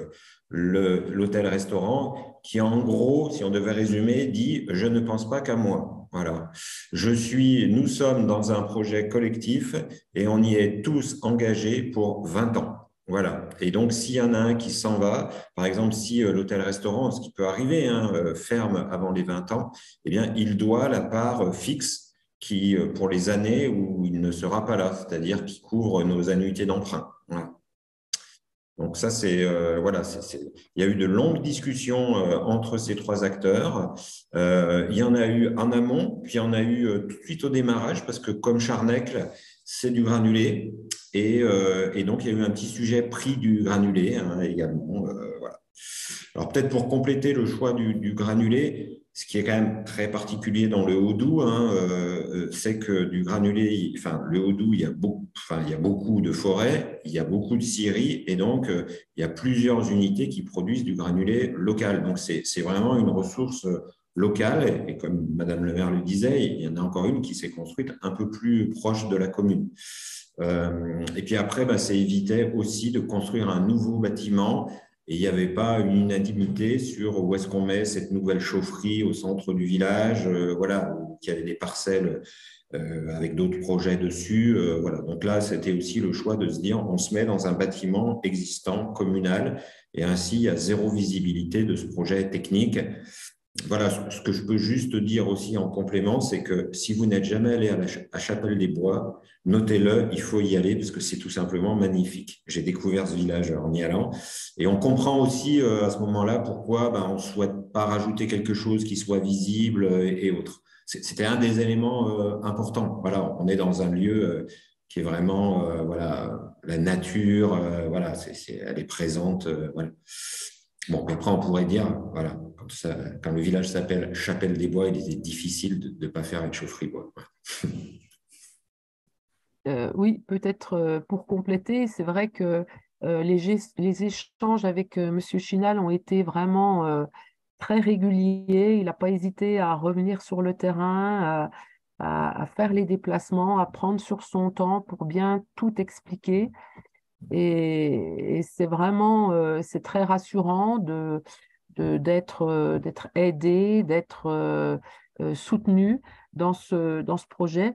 l'hôtel-restaurant, qui en gros, si on devait résumer, dit « Je ne pense pas qu'à moi ». Voilà. Nous sommes dans un projet collectif et on y est tous engagés pour 20 ans. Voilà. Et donc, s'il y en a un qui s'en va, par exemple, si l'hôtel-restaurant, ce qui peut arriver, ferme avant les 20 ans, eh bien, il doit la part fixe qui, pour les années où il ne sera pas là, c'est-à-dire qui couvre nos annuités d'emprunt. Voilà. Donc ça, il y a eu de longues discussions entre ces trois acteurs. Il y en a eu en amont, puis il y en a eu tout de suite au démarrage, parce que comme Charnecle, c'est du granulé. Et donc, il y a eu un petit sujet prix du granulé également. Voilà. Alors peut-être pour compléter le choix du granulé, ce qui est quand même très particulier dans le Haut-Doubs, c'est que du granulé, le Haut-Doubs, il y a beaucoup de forêts, il y a beaucoup de scieries, et donc il y a plusieurs unités qui produisent du granulé local. Donc c'est vraiment une ressource locale, et comme Madame le maire le disait, il y en a encore une qui s'est construite un peu plus proche de la commune. Et puis après, ça évitait aussi de construire un nouveau bâtiment. Et il n'y avait pas une unanimité sur où est-ce qu'on met cette nouvelle chaufferie au centre du village, voilà, qu'il y avait des parcelles avec d'autres projets dessus. Voilà. Donc là, c'était aussi le choix de se dire on se met dans un bâtiment existant, communal, et ainsi il y a zéro visibilité de ce projet technique. Voilà, ce que je peux juste dire aussi en complément, c'est que si vous n'êtes jamais allé à Chapelle-des-Bois, notez-le, il faut y aller parce que c'est tout simplement magnifique. J'ai découvert ce village en y allant et on comprend aussi à ce moment-là pourquoi on ne souhaite pas rajouter quelque chose qui soit visible et autres. C'était un des éléments importants. Voilà, on est dans un lieu qui est vraiment voilà, la nature, voilà, elle est présente. Voilà. Bon, mais après, on pourrait dire, voilà, quand le village s'appelle Chapelle-des-Bois, il était difficile de ne pas faire une chaufferie bois. Oui, peut-être pour compléter, c'est vrai que les échanges avec M. Chinal ont été vraiment très réguliers. Il n'a pas hésité à revenir sur le terrain, à faire les déplacements, à prendre sur son temps pour bien tout expliquer. Et c'est vraiment, c'est très rassurant d'être aidé, d'être soutenu dans ce projet.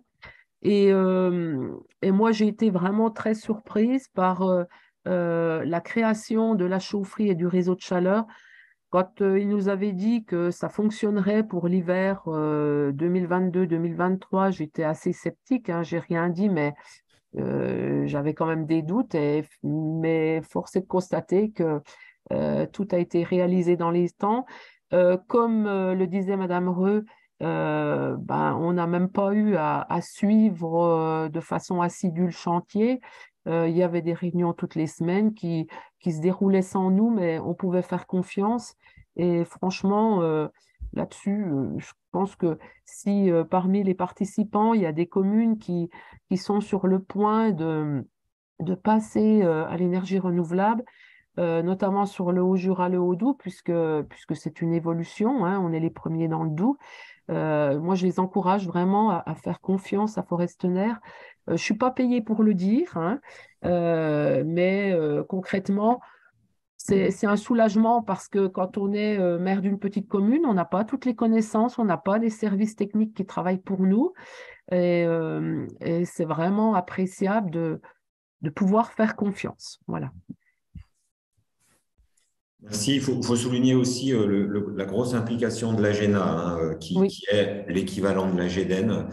Et moi, j'ai été vraiment très surprise par la création de la chaufferie et du réseau de chaleur. Quand il nous avait dit que ça fonctionnerait pour l'hiver 2022-2023, j'étais assez sceptique, hein, j'ai rien dit, mais j'avais quand même des doutes. Mais force est de constater que tout a été réalisé dans les temps. Comme le disait Madame Reux, on n'a même pas eu à suivre de façon assidue le chantier. Il y avait des réunions toutes les semaines qui se déroulaient sans nous, mais on pouvait faire confiance. Et franchement, là-dessus, je pense que si parmi les participants, il y a des communes qui sont sur le point de passer à l'énergie renouvelable, notamment sur le Haut-Jura, le Haut-Doubs, puisque c'est une évolution, hein, on est les premiers dans le Doubs. Moi, je les encourage vraiment à faire confiance à Forestener. Je ne suis pas payée pour le dire, hein, mais concrètement, c'est un soulagement parce que quand on est maire d'une petite commune, on n'a pas toutes les connaissances, on n'a pas les services techniques qui travaillent pour nous. Et c'est vraiment appréciable de pouvoir faire confiance. Voilà. Merci. Il faut souligner aussi la grosse implication de l'AGENA, qui est l'équivalent de l'AGEDEN,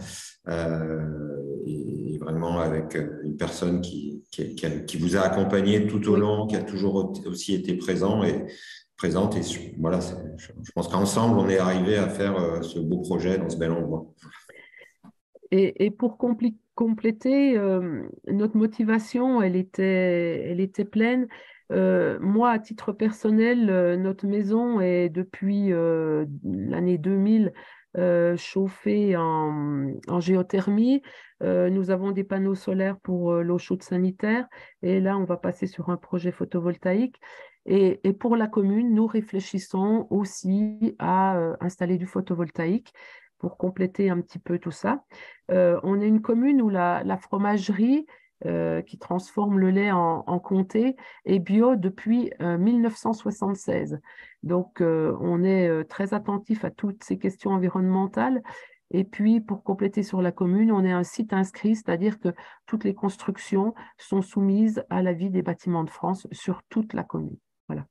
et vraiment avec une personne qui vous a accompagné tout au long, qui a toujours aussi été présente. Et voilà, je pense qu'ensemble, on est arrivé à faire ce beau projet dans ce bel endroit. Et pour compléter, notre motivation, elle était pleine. Moi, à titre personnel, notre maison est depuis l'année 2000 chauffés en géothermie. Nous avons des panneaux solaires pour l'eau chaude sanitaire. Et là, on va passer sur un projet photovoltaïque. Et pour la commune, nous réfléchissons aussi à installer du photovoltaïque pour compléter un petit peu tout ça. On est une commune où la fromagerie qui transforme le lait en comté est bio depuis 1976. Donc, on est très attentif à toutes ces questions environnementales. Et puis, pour compléter sur la commune, on est un site inscrit, c'est-à-dire que toutes les constructions sont soumises à l'avis des Bâtiments de France sur toute la commune. Voilà.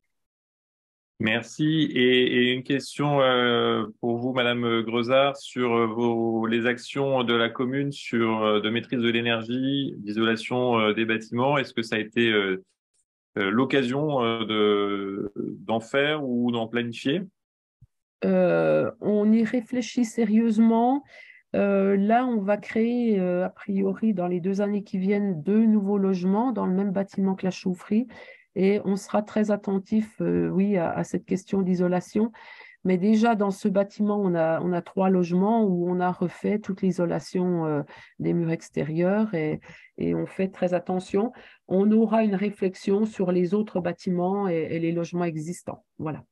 Merci. Et une question pour vous, Madame Greuzard, sur les actions de la commune de maîtrise de l'énergie, d'isolation des bâtiments. Est-ce que ça a été l'occasion d'en faire ou d'en planifier? On y réfléchit sérieusement. Là, on va créer, a priori, dans les 2 années qui viennent, 2 nouveaux logements dans le même bâtiment que la chaufferie. Et on sera très attentif, oui, à cette question d'isolation. Mais déjà, dans ce bâtiment, on a 3 logements où on a refait toute l'isolation des murs extérieurs et on fait très attention. On aura une réflexion sur les autres bâtiments et les logements existants. Voilà.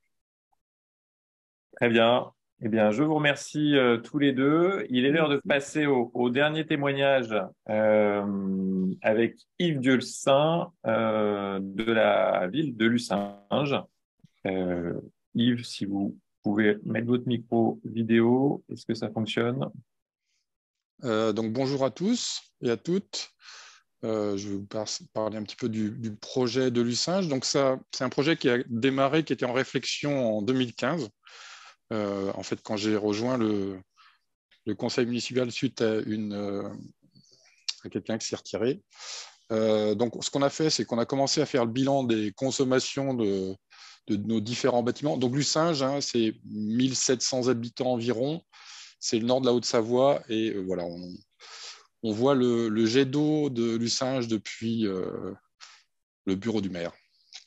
Très bien. Eh bien, je vous remercie tous les deux. Il est l'heure de passer au dernier témoignage avec Yves Dieulesin de la ville de Lucinge. Yves, si vous pouvez mettre votre micro vidéo, est-ce que ça fonctionne? Donc bonjour à tous et à toutes. Je vais vous parler un petit peu du projet de Lucinge. Donc c'est un projet qui a démarré, qui était en réflexion en 2015. En fait, quand j'ai rejoint le conseil municipal suite à quelqu'un qui s'est retiré. Donc ce qu'on a fait, c'est qu'on a commencé à faire le bilan des consommations de nos différents bâtiments. Donc Lucinge, hein, c'est 1700 habitants environ. C'est le nord de la Haute-Savoie et voilà, on voit le jet d'eau de Lucinge depuis le bureau du maire.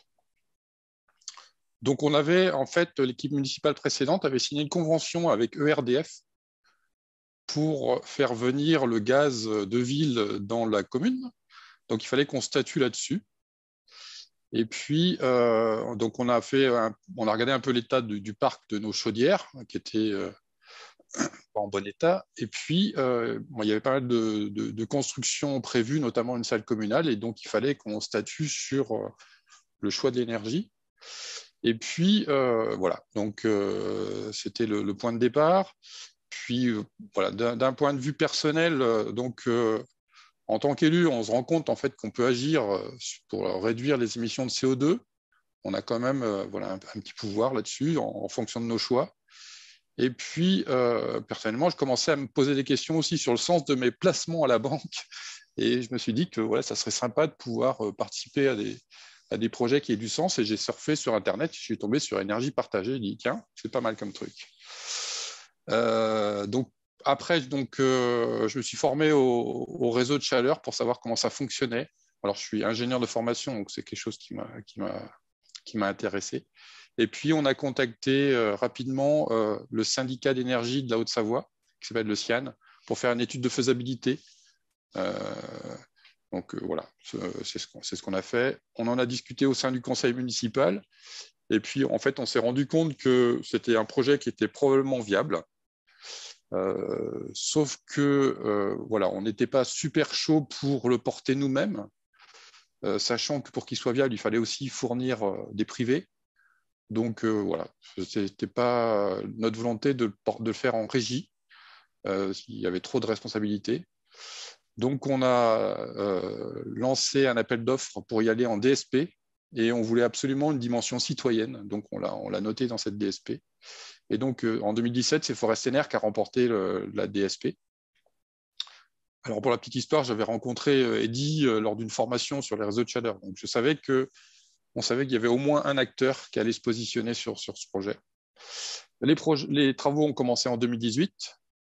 Donc on avait, en fait, l'équipe municipale précédente avait signé une convention avec ERDF pour faire venir le gaz de ville dans la commune. Donc il fallait qu'on statue là-dessus. Et puis, donc on a regardé un peu l'état du parc de nos chaudières, qui était pas en bon état. Et puis, il y avait pas mal de constructions prévues, notamment une salle communale, et donc il fallait qu'on statue sur le choix de l'énergie. Et puis, voilà, donc c'était le point de départ. Puis, voilà, d'un point de vue personnel, en tant qu'élu, on se rend compte en fait qu'on peut agir pour réduire les émissions de CO2. On a quand même voilà, un petit pouvoir là-dessus en fonction de nos choix. Et puis, personnellement, je commençais à me poser des questions aussi sur le sens de mes placements à la banque. Et je me suis dit que voilà, ça serait sympa de pouvoir participer à des projets qui aient du sens. Et j'ai surfé sur Internet, je suis tombé sur énergie partagée. J'ai dit, tiens, c'est pas mal comme truc. Donc, après, je me suis formé au réseau de chaleur pour savoir comment ça fonctionnait. Alors, je suis ingénieur de formation, donc c'est quelque chose qui m'a intéressé. Et puis, on a contacté rapidement le syndicat d'énergie de la Haute-Savoie, qui s'appelle le SIAN, pour faire une étude de faisabilité. Donc, voilà, c'est ce qu'on a fait. On en a discuté au sein du conseil municipal. Et puis, en fait, on s'est rendu compte que c'était un projet qui était probablement viable. Sauf que, voilà, on n'était pas super chaud pour le porter nous-mêmes, sachant que pour qu'il soit viable, il fallait aussi fournir des privés. Donc voilà, ce n'était pas notre volonté de le faire en régie. Il y avait trop de responsabilités. Donc on a lancé un appel d'offres pour y aller en DSP et on voulait absolument une dimension citoyenne. Donc on l'a noté dans cette DSP. Et donc en 2017, c'est Forest-Ener qui a remporté la DSP. Alors pour la petite histoire, j'avais rencontré Eddy lors d'une formation sur les réseaux de chaleur. Donc on savait qu'il y avait au moins un acteur qui allait se positionner sur ce projet. Les travaux ont commencé en 2018.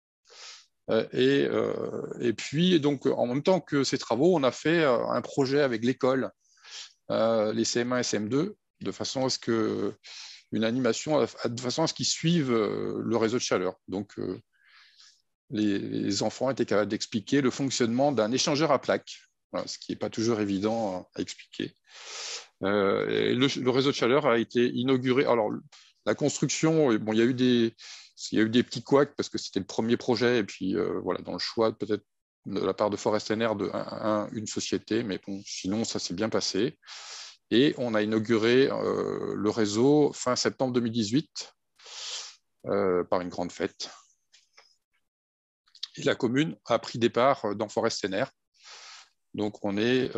Et puis, donc, en même temps que ces travaux, on a fait un projet avec l'école, les CM1 et CM2, de façon à ce que une animation de façon à ce qu'ils suivent le réseau de chaleur. Donc, les enfants étaient capables d'expliquer le fonctionnement d'un échangeur à plaques, voilà, ce qui n'est pas toujours évident à expliquer. Le réseau de chaleur a été inauguré. Alors, la construction, bon, il y a eu des petits couacs parce que c'était le premier projet, et puis voilà, dans le choix peut-être de la part de Forest Energy une société, mais bon, sinon ça s'est bien passé. Et on a inauguré le réseau fin septembre 2018 par une grande fête. Et la commune a pris départ dans Forest Energy. Donc on est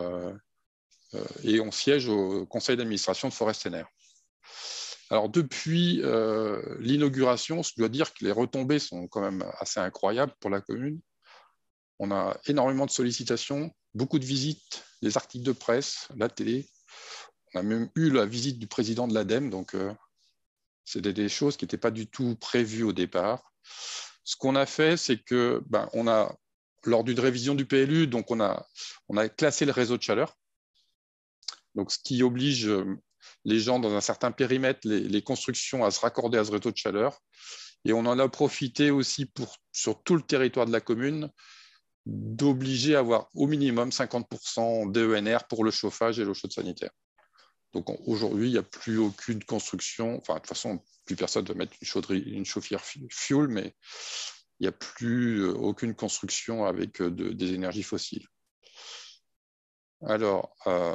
et on siège au conseil d'administration de Forest Energy. Alors depuis l'inauguration, je dois dire que les retombées sont quand même assez incroyables pour la commune. On a énormément de sollicitations, beaucoup de visites, des articles de presse, la télé. On a même eu la visite du président de l'ADEME, donc c'était des choses qui n'étaient pas du tout prévues au départ. Ce qu'on a fait, c'est que on a, lors d'une révision du PLU, donc on a classé le réseau de chaleur, donc ce qui oblige les gens dans un certain périmètre, les constructions à se raccorder à ce réseau de chaleur. Et on en a profité aussi sur tout le territoire de la commune, d'obliger à avoir au minimum 50% d'ENR pour le chauffage et l'eau chaude sanitaire. Donc aujourd'hui, il n'y a plus aucune construction, enfin de toute façon, plus personne ne va mettre une chauffière fuel, mais il n'y a plus aucune construction avec des énergies fossiles. Alors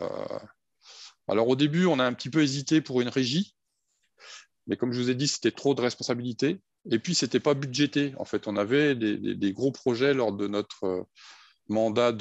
au début, on a un petit peu hésité pour une régie, mais comme je vous ai dit, c'était trop de responsabilités. Et puis, ce n'était pas budgété. En fait, on avait des gros projets lors de notre mandat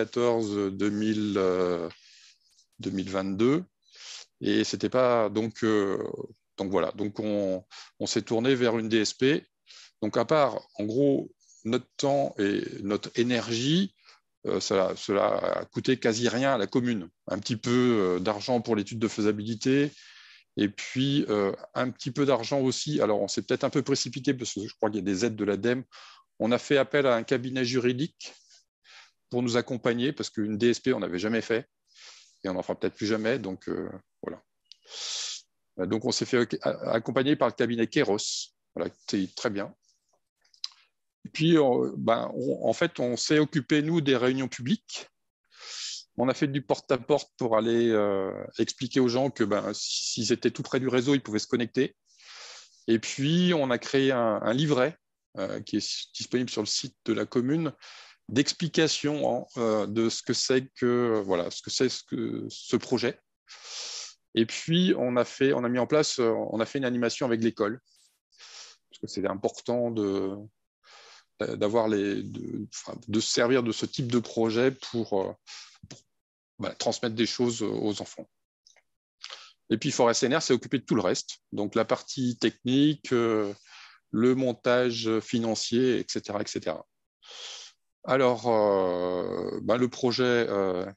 2014-2022. Et c'était pas. Donc voilà. Donc, on s'est tourné vers une DSP. Donc, à part, en gros, notre temps et notre énergie, cela a coûté quasi rien à la commune. Un petit peu d'argent pour l'étude de faisabilité. Et puis, un petit peu d'argent aussi. Alors, on s'est peut-être un peu précipité parce que je crois qu'il y a des aides de l'ADEME. On a fait appel à un cabinet juridique pour nous accompagner parce qu'une DSP, on n'avait jamais fait et on n'en fera peut-être plus jamais. Donc, voilà. Donc, on s'est fait accompagner par le cabinet Kéros. Voilà, c'est très bien. Et puis, en fait, on s'est occupé, nous, des réunions publiques. On a fait du porte-à-porte pour aller expliquer aux gens que s'ils étaient tout près du réseau, ils pouvaient se connecter. Et puis, on a créé un livret qui est disponible sur le site de la commune d'explication de ce que c'est ce projet. Et puis, on a fait une animation avec l'école. Parce que c'est important de se servir de ce type de projet pour transmettre des choses aux enfants. Et puis Forest Energy s'est occupé de tout le reste, donc la partie technique, le montage financier, etc. etc. Alors, le projet,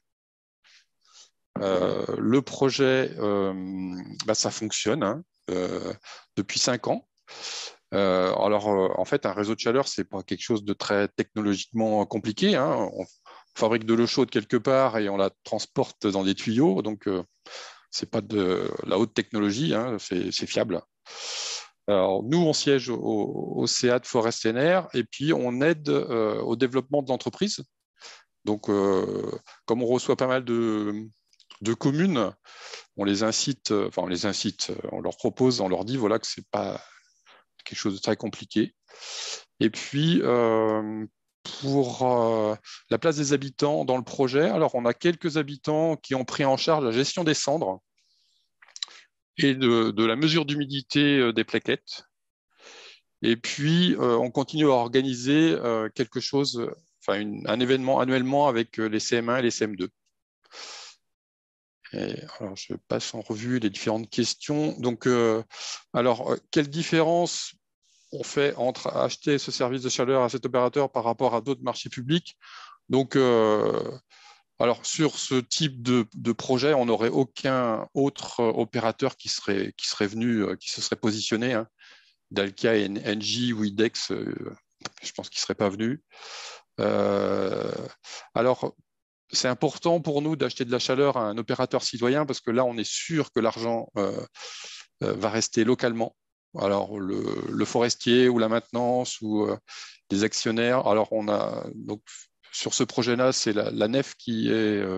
ça fonctionne depuis 5 ans. En fait, un réseau de chaleur, c'est pas quelque chose de très technologiquement compliqué. On fabrique de l'eau chaude quelque part et on la transporte dans des tuyaux. Donc, c'est pas de la haute technologie, c'est fiable. Alors, nous, on siège au CA de Forest Energy et puis on aide au développement de l'entreprise. Donc, comme on reçoit pas mal de communes, on les incite, on leur propose, on leur dit voilà que c'est pas quelque chose de très compliqué. Et puis, pour la place des habitants dans le projet, alors on a quelques habitants qui ont pris en charge la gestion des cendres et de la mesure d'humidité des plaquettes. Et puis, on continue à organiser quelque chose, un événement annuellement avec les CM1 et les CM2. Alors, je passe en revue les différentes questions. Donc, quelle différence on fait entre acheter ce service de chaleur à cet opérateur par rapport à d'autres marchés publics? Donc, alors sur ce type de projet, on n'aurait aucun autre opérateur qui serait venu, qui se serait positionné. Dalkia, Engie ou IDEX, je pense qu'ils ne seraient pas venus. Alors, c'est important pour nous d'acheter de la chaleur à un opérateur citoyen parce que là, on est sûr que l'argent va rester localement. Alors, le forestier ou la maintenance ou les actionnaires. Alors, on a donc sur ce projet-là, c'est la nef qui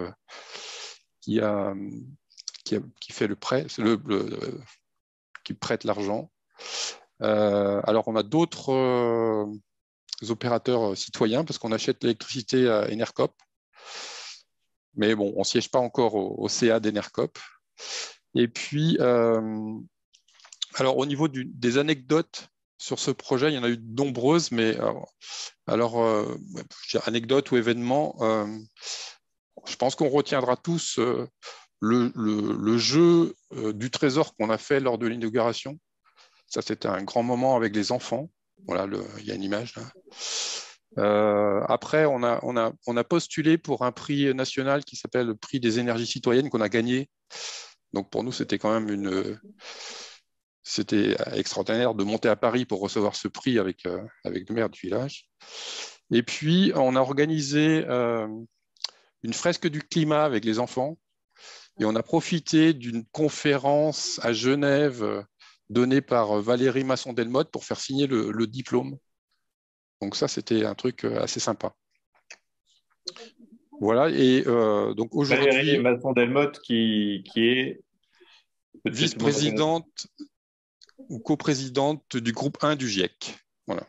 fait le prêt, qui prête l'argent. Alors, on a d'autres opérateurs citoyens parce qu'on achète l'électricité à Enercop. Mais bon, on ne siège pas encore au CA d'Enercop. Et puis, alors au niveau des anecdotes sur ce projet, il y en a eu de nombreuses, mais anecdotes ou événements, je pense qu'on retiendra tous le jeu du trésor qu'on a fait lors de l'inauguration. Ça, c'était un grand moment avec les enfants. Voilà, il y a une image là. Après, on a postulé pour un prix national qui s'appelle le prix des énergies citoyennes qu'on a gagné. Donc pour nous, c'était quand même c'était extraordinaire de monter à Paris pour recevoir ce prix avec le maire du village. Et puis, on a organisé une fresque du climat avec les enfants et on a profité d'une conférence à Genève donnée par Valérie Masson-Delmotte pour faire signer le diplôme. Donc ça, c'était un truc assez sympa. Voilà, et donc aujourd'hui... Valérie Masson-Delmotte qui est vice-présidente ou coprésidente du groupe 1 du GIEC. Voilà.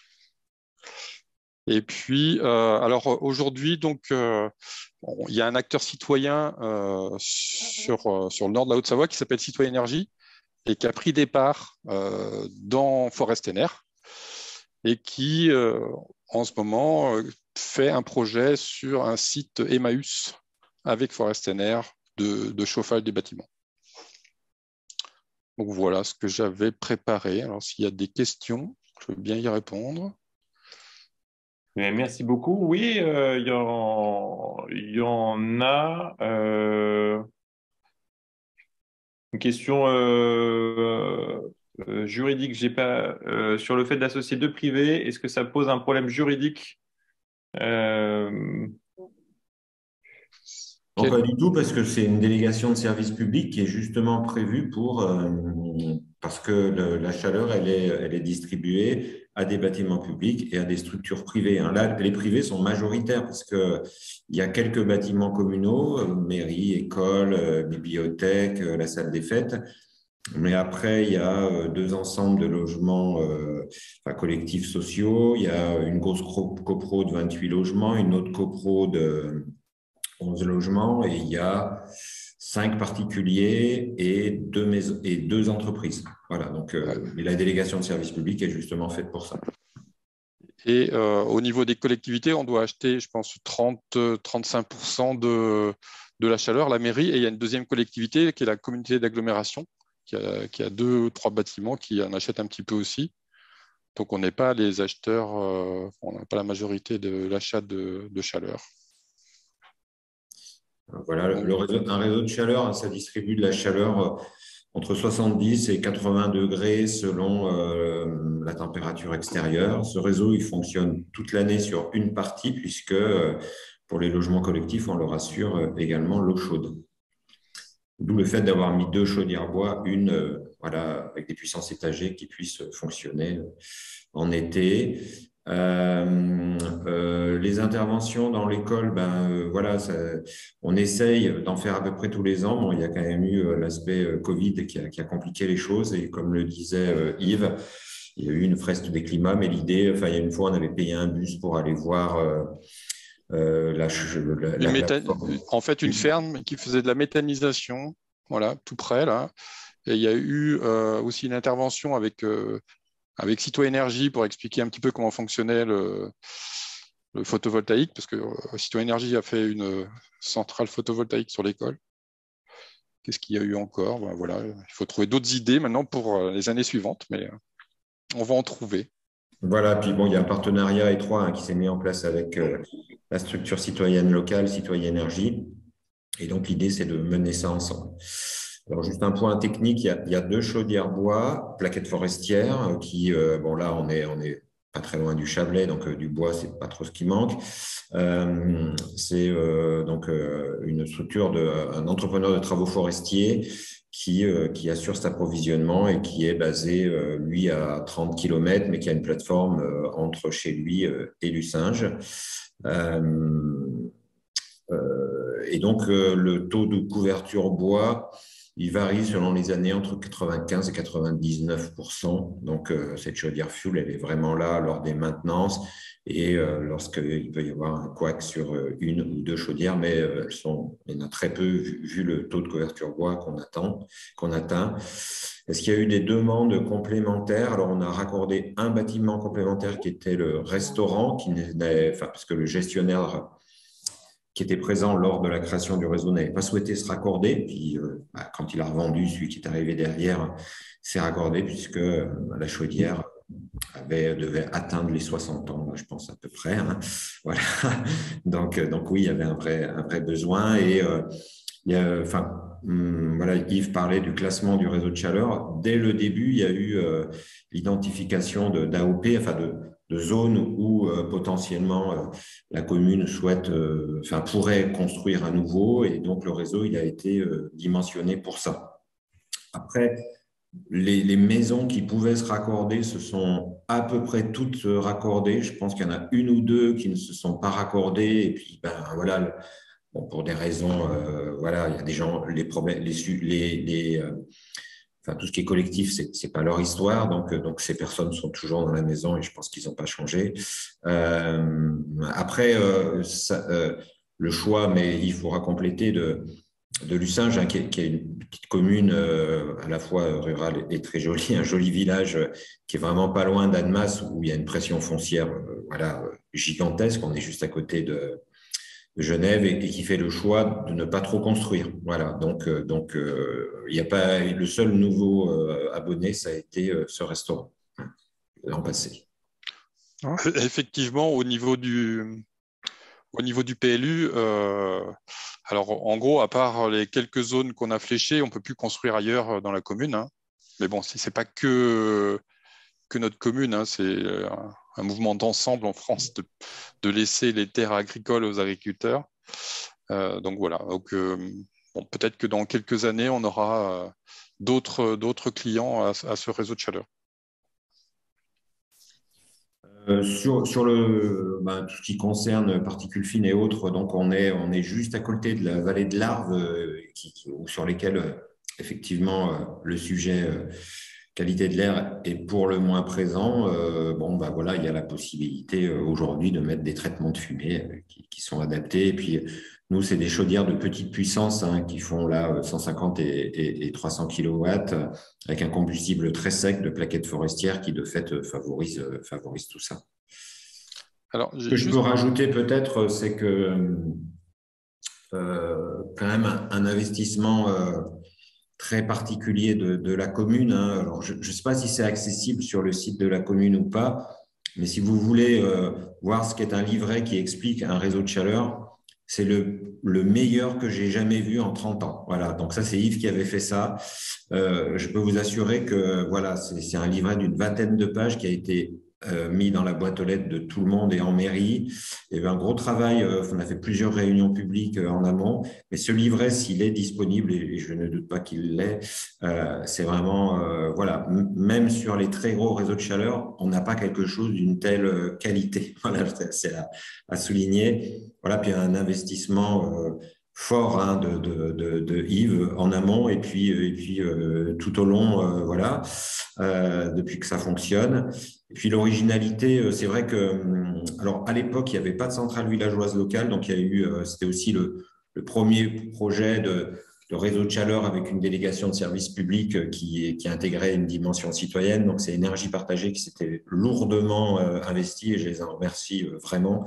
Et puis, alors aujourd'hui, donc, il y a un acteur citoyen sur le nord de la Haute-Savoie qui s'appelle Citoyen Énergie et qui a pris des parts dans Forestener et qui, en ce moment, fait un projet sur un site Emmaüs avec Forestener de chauffage des bâtiments. Donc voilà ce que j'avais préparé. Alors s'il y a des questions, je veux bien y répondre. Merci beaucoup. Oui, il y en a. Une question juridique, j'ai pas sur le fait d'associer deux privés. Est-ce que ça pose un problème juridique? Non, pas du tout, parce que c'est une délégation de service public qui est justement prévue parce que la chaleur, elle est distribuée à des bâtiments publics et à des structures privées. Là, les privés sont majoritaires parce qu'il y a quelques bâtiments communaux, mairie, école, bibliothèque, la salle des fêtes. Mais après, il y a deux ensembles de logements collectifs sociaux. Il y a une grosse copro de 28 logements, une autre copro de 11 logements, et il y a 5 particuliers et 2 entreprises. Voilà, donc la délégation de service public est justement faite pour ça. Et au niveau des collectivités, on doit acheter, je pense, 30-35% de la chaleur, la mairie, et il y a une deuxième collectivité qui est la communauté d'agglomération, qui a 2 ou 3 bâtiments qui en achètent un petit peu aussi. Donc on n'est pas les acheteurs, on n'a pas la majorité de l'achat de chaleur. Voilà, un réseau de chaleur, ça distribue de la chaleur entre 70 et 80 degrés selon la température extérieure. Ce réseau, il fonctionne toute l'année sur une partie, puisque pour les logements collectifs, on leur assure également l'eau chaude. D'où le fait d'avoir mis 2 chaudières bois, une avec des puissances étagées qui puissent fonctionner en été. Les interventions dans l'école, on essaye d'en faire à peu près tous les ans. Bon, il y a quand même eu l'aspect Covid qui a compliqué les choses, et comme le disait Yves, il y a eu une fresque des climats, mais l'idée, il y a une fois, on avait payé un bus pour aller voir en fait, une ferme qui faisait de la méthanisation, voilà, tout près là. Et il y a eu aussi une intervention avec Citoyen Énergie pour expliquer un petit peu comment fonctionnait le photovoltaïque, parce que Citoyen Énergie a fait une centrale photovoltaïque sur l'école. Qu'est-ce qu'il y a eu encore? Voilà, il faut trouver d'autres idées maintenant pour les années suivantes, mais on va en trouver. Voilà, puis bon, il y a un partenariat étroit qui s'est mis en place avec la structure citoyenne locale, Citoyen Énergie. Et donc, l'idée, c'est de mener ça ensemble. Alors, juste un point technique, il y a 2 chaudières bois, plaquettes forestières, qui, là, on est pas très loin du Chablais, donc du bois, c'est pas trop ce qui manque. C'est une structure d'un entrepreneur de travaux forestiers qui assure cet approvisionnement et qui est basé, lui, à 30 km, mais qui a une plateforme entre chez lui et Lucinge. Et donc, le taux de couverture bois, il varie selon les années entre 95 et 99%. Donc, cette chaudière fuel, elle est vraiment là lors des maintenances et lorsqu'il peut y avoir un couac sur une ou deux chaudières, mais il y en a très peu vu le taux de couverture bois qu'on atteint. Est-ce qu'il y a eu des demandes complémentaires? Alors, on a raccordé un bâtiment complémentaire qui était le restaurant, parce que le gestionnaire qui était présent lors de la création du réseau n'avait pas souhaité se raccorder. Puis, quand il a revendu, celui qui est arrivé derrière s'est raccordé puisque la chaudière devait atteindre les 60 ans, je pense à peu près. Hein. Voilà. Donc oui, il y avait un vrai besoin. Et voilà, Yves parlait du classement du réseau de chaleur. Dès le début, il y a eu l'identification d'AOP, de zones où potentiellement la commune pourrait construire à nouveau, et donc le réseau il a été dimensionné pour ça. Après, les maisons qui pouvaient se raccorder se sont à peu près toutes raccordées. Je pense qu'il y en a une ou deux qui ne se sont pas raccordées, et puis voilà, pour des raisons, voilà, il y a des gens, les problèmes, tout ce qui est collectif, c'est pas leur histoire, donc ces personnes sont toujours dans la maison et je pense qu'ils n'ont pas changé. Après, le choix, mais il faudra compléter de Lucinge, hein, qui est une petite commune à la fois rurale et très jolie, un joli village qui est vraiment pas loin d'Annemasse où il y a une pression foncière gigantesque. On est juste à côté de Genève et qui fait le choix de ne pas trop construire. Voilà, donc il y a pas le seul nouveau abonné, ça a été ce restaurant l'an passé. Effectivement, au niveau du PLU, alors en gros, à part les quelques zones qu'on a fléchées, on ne peut plus construire ailleurs dans la commune. Hein. Mais bon, c'est pas que notre commune, hein, c'est un mouvement d'ensemble en France de laisser les terres agricoles aux agriculteurs. Donc voilà. Donc, peut-être que dans quelques années, on aura d'autres clients à ce réseau de chaleur. Sur tout ce qui concerne particules fines et autres, donc on est juste à côté de la vallée de l'Arve, sur lesquelles effectivement le sujet qualité de l'air est pour le moins présent. Voilà, il y a la possibilité aujourd'hui de mettre des traitements de fumée qui sont adaptés. Et puis nous, c'est des chaudières de petite puissance qui font là 150 et 300 kW avec un combustible très sec de plaquettes forestières qui de fait favorise tout ça. Alors, ce que je peux rajouter peut-être, c'est que quand même un investissement très particulier de la commune. Hein. Alors, je ne sais pas si c'est accessible sur le site de la commune ou pas, mais si vous voulez voir ce qu'est un livret qui explique un réseau de chaleur, c'est le meilleur que j'ai jamais vu en 30 ans. Voilà, donc ça, c'est Yves qui avait fait ça. Je peux vous assurer que voilà, c'est un livret d'une vingtaine de pages qui a été mis dans la boîte aux lettres de tout le monde et en mairie. Il y avait un gros travail, on a fait plusieurs réunions publiques en amont, mais ce livret, s'il est disponible, et je ne doute pas qu'il l'est, c'est vraiment, voilà, même sur les très gros réseaux de chaleur, on n'a pas quelque chose d'une telle qualité. Voilà, c'est à souligner. Voilà, puis un investissement fort de Yves en amont et puis tout au long, voilà, depuis que ça fonctionne. Et puis l'originalité, c'est vrai que, alors à l'époque, il n'y avait pas de centrale villageoise locale, donc il y a eu, c'était aussi le premier projet de réseau de chaleur avec une délégation de service public qui intégrait une dimension citoyenne. Donc c'est Énergie Partagée qui s'était lourdement investi et je les en remercie vraiment.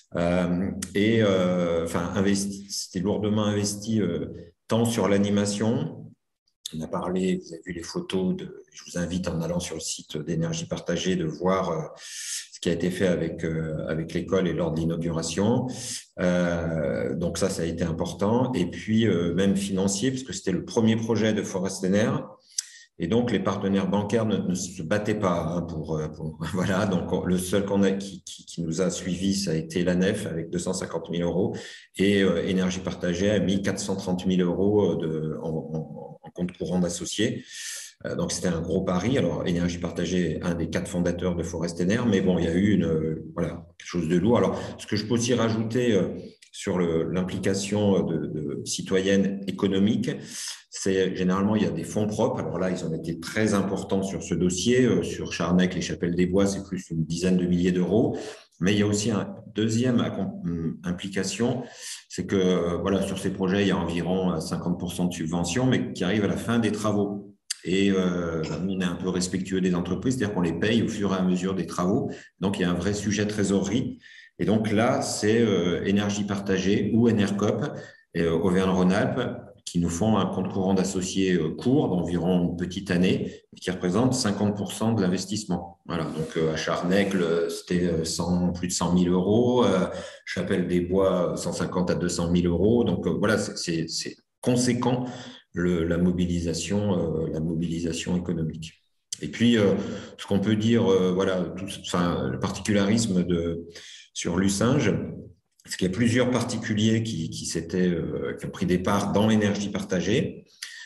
C'était lourdement investi tant sur l'animation. On a parlé, vous avez vu les photos, je vous invite en allant sur le site d'Énergie Partagée de voir ce qui a été fait avec l'école et lors de l'inauguration. Donc ça a été important. Et puis même financier, puisque c'était le premier projet de Forestener. Et donc, les partenaires bancaires ne se battaient pas voilà. Donc, le seul qui nous a suivis, ça a été la Nef avec 250 000 euros et Énergie Partagée a mis 430 000 euros en compte courant d'associés. Donc, c'était un gros pari. Alors, Énergie Partagée, un des 4 fondateurs de Forestener, mais bon, il y a eu quelque chose de lourd. Alors, ce que je peux aussi rajouter sur l'implication de citoyenne économique, c'est généralement, il y a des fonds propres. Alors là, ils ont été très importants sur ce dossier. Sur Charnec, les Chapelles des Bois, c'est plus une dizaine de milliers d'euros. Mais il y a aussi une deuxième implication, c'est que voilà, sur ces projets, il y a environ 50% de subventions, mais qui arrivent à la fin des travaux. Et nous, on est un peu respectueux des entreprises, c'est-à-dire qu'on les paye au fur et à mesure des travaux. Donc, il y a un vrai sujet de trésorerie. Et donc là, c'est Énergie Partagée ou Enercop, Auvergne-Rhône-Alpes, qui nous font un compte courant d'associés court d'environ une petite année, qui représente 50% de l'investissement. Voilà, donc à Charnec, c'était plus de 100 000 euros, Chapelle des Bois, 150 à 200 000 euros. Donc voilà, c'est conséquent la mobilisation économique. Et puis, ce qu'on peut dire, voilà, le particularisme sur Lucinge, c'est qu'il y a plusieurs particuliers qui ont pris des parts dans l'énergie partagée.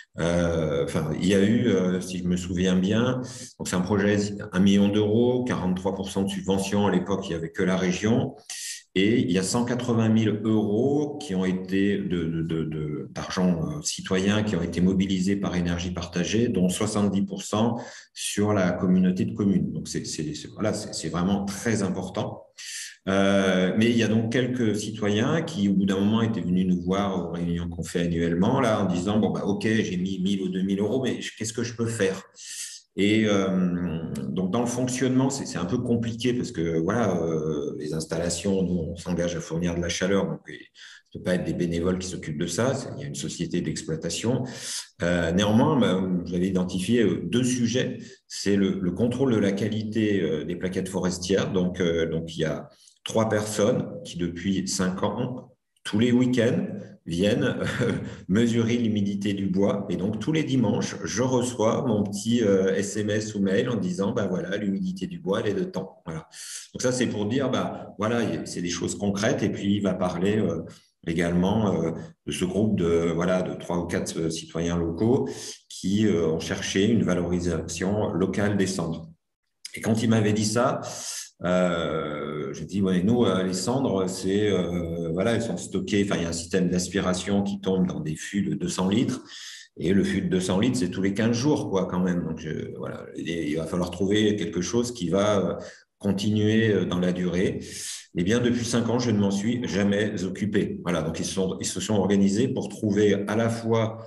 Il y a eu, si je me souviens bien, donc c'est un projet 1 million d'euros, 43% de subvention. À l'époque, il n'y avait que la région. Et il y a 180 000 euros qui ont été d'argent citoyen qui ont été mobilisés par Énergie Partagée, dont 70% sur la communauté de communes. Donc, c'est vraiment très important. Mais il y a donc quelques citoyens qui, au bout d'un moment, étaient venus nous voir aux réunions qu'on fait annuellement, là, en disant, bon, bah, OK, j'ai mis 1 000 ou 2 000 euros, mais qu'est-ce que je peux faire? Et donc, dans le fonctionnement, c'est un peu compliqué parce que, voilà, les installations, nous, on s'engage à fournir de la chaleur, donc il ne peut pas être des bénévoles qui s'occupent de ça. Il y a une société d'exploitation. Néanmoins, j'avais identifié 2 sujets. C'est le contrôle de la qualité des plaquettes forestières. Donc, il y a 3 personnes qui, depuis 5 ans, tous les week-ends, viennent mesurer l'humidité du bois. Et donc, tous les dimanches, je reçois mon petit SMS ou mail en disant, bah voilà, l'humidité du bois, elle est de temps. Voilà. Donc, ça, c'est pour dire, bah voilà, c'est des choses concrètes. Et puis, il va parler également de ce groupe de 3 ou 4 citoyens locaux qui ont cherché une valorisation locale des cendres. Et quand il m'avait dit ça, j'ai dit, ouais, nous, les cendres, elles sont stockées. Enfin, il y a un système d'aspiration qui tombe dans des fûts de 200 litres. Et le fût de 200 litres, c'est tous les 15 jours, quoi, quand même. Donc, voilà, il va falloir trouver quelque chose qui va continuer dans la durée. Eh bien, depuis 5 ans, je ne m'en suis jamais occupé. Voilà, donc ils se sont organisés pour trouver à la fois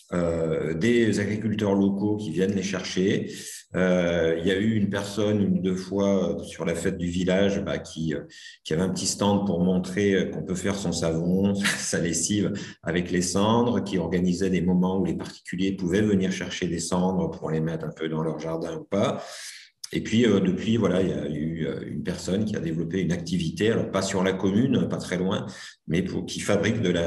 des agriculteurs locaux qui viennent les chercher. Il y a eu une personne 1 ou 2 fois sur la fête du village qui avait un petit stand pour montrer qu'on peut faire son savon, sa lessive avec les cendres, qui organisait des moments où les particuliers pouvaient venir chercher des cendres pour les mettre un peu dans leur jardin ou pas. Et puis, depuis, voilà, il y a eu une personne qui a développé une activité, alors pas sur la commune, pas très loin, mais qui fabrique de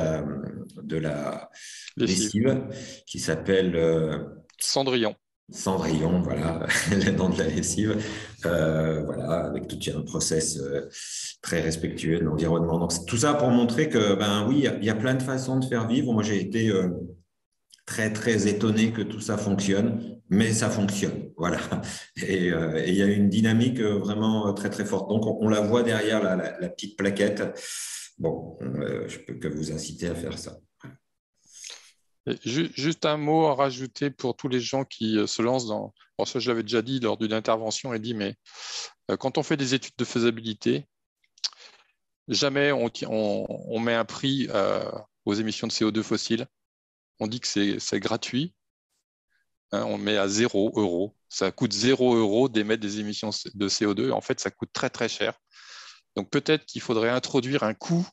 la lessive qui s'appelle Cendrillon. Cendrillon, voilà, le nom de la lessive, voilà, avec tout un process très respectueux de l'environnement. Donc, tout ça pour montrer que, ben oui, il y a plein de façons de faire vivre. Moi, j'ai été très, très étonné que tout ça fonctionne, mais ça fonctionne, voilà. Et il y a une dynamique vraiment très, très forte. Donc, on la voit derrière la petite plaquette. Bon, je peux que vous inciter à faire ça. Juste un mot à rajouter pour tous les gens qui se lancent dans… Bon, ça, je l'avais déjà dit lors d'une intervention, et dit, mais quand on fait des études de faisabilité, jamais on met un prix aux émissions de CO2 fossiles. On dit que c'est gratuit. Hein, on met à 0 €. Ça coûte 0 € d'émettre des émissions de CO2. En fait, ça coûte très, très cher. Donc, peut-être qu'il faudrait introduire un coût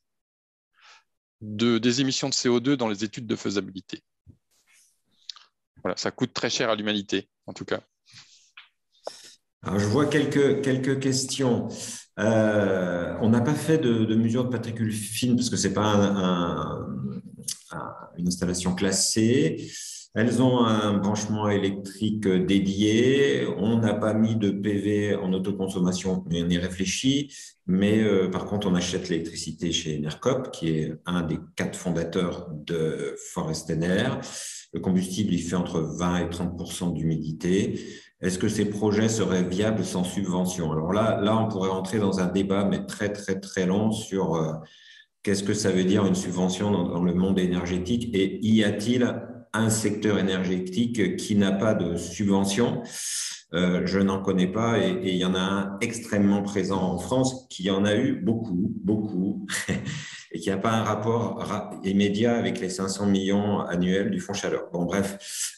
des émissions de CO2 dans les études de faisabilité. Voilà, ça coûte très cher à l'humanité, en tout cas. Alors, je vois quelques questions. On n'a pas fait de mesure de particules fines parce que ce n'est pas une installation classée. Elles ont un branchement électrique dédié. On n'a pas mis de PV en autoconsommation, mais on y réfléchit. Mais par contre, on achète l'électricité chez Enercop, qui est un des 4 fondateurs de Forestener. Le combustible, il fait entre 20 et 30% d'humidité. Est-ce que ces projets seraient viables sans subvention? Alors là, on pourrait rentrer dans un débat, mais très, très, très long sur qu'est-ce que ça veut dire une subvention dans le monde énergétique et y a-t-il un secteur énergétique qui n'a pas de subvention? Je n'en connais pas et il y en a un extrêmement présent en France qui en a eu beaucoup, beaucoup et qui n'a pas un rapport immédiat avec les 500 millions annuels du Fonds Chaleur. Bon, bref.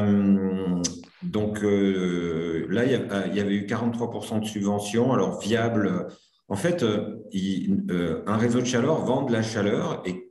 Donc là, il y avait eu 43% de subventions, alors viable. En fait, un réseau de chaleur vend de la chaleur et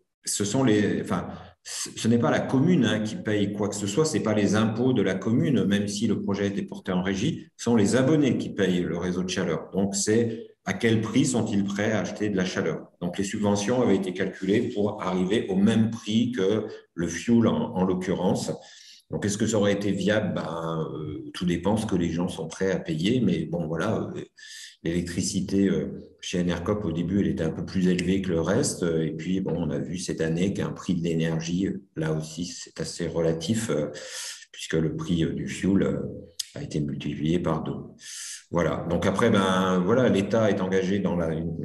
ce n'est pas la commune qui paye quoi que ce soit, ce n'est pas les impôts de la commune, même si le projet est porté en régie, ce sont les abonnés qui payent le réseau de chaleur. Donc, c'est à quel prix sont-ils prêts à acheter de la chaleur? Donc, les subventions avaient été calculées pour arriver au même prix que le fuel en l'occurrence. Donc, est-ce que ça aurait été viable? Tout dépend ce que les gens sont prêts à payer, mais bon, voilà. L'électricité chez Enercop, au début, elle était un peu plus élevée que le reste. Et puis, bon, on a vu cette année qu'un prix de l'énergie, là aussi, c'est assez relatif, puisque le prix du fuel a été multiplié par 2. Voilà. Donc après, voilà, l'État est engagé dans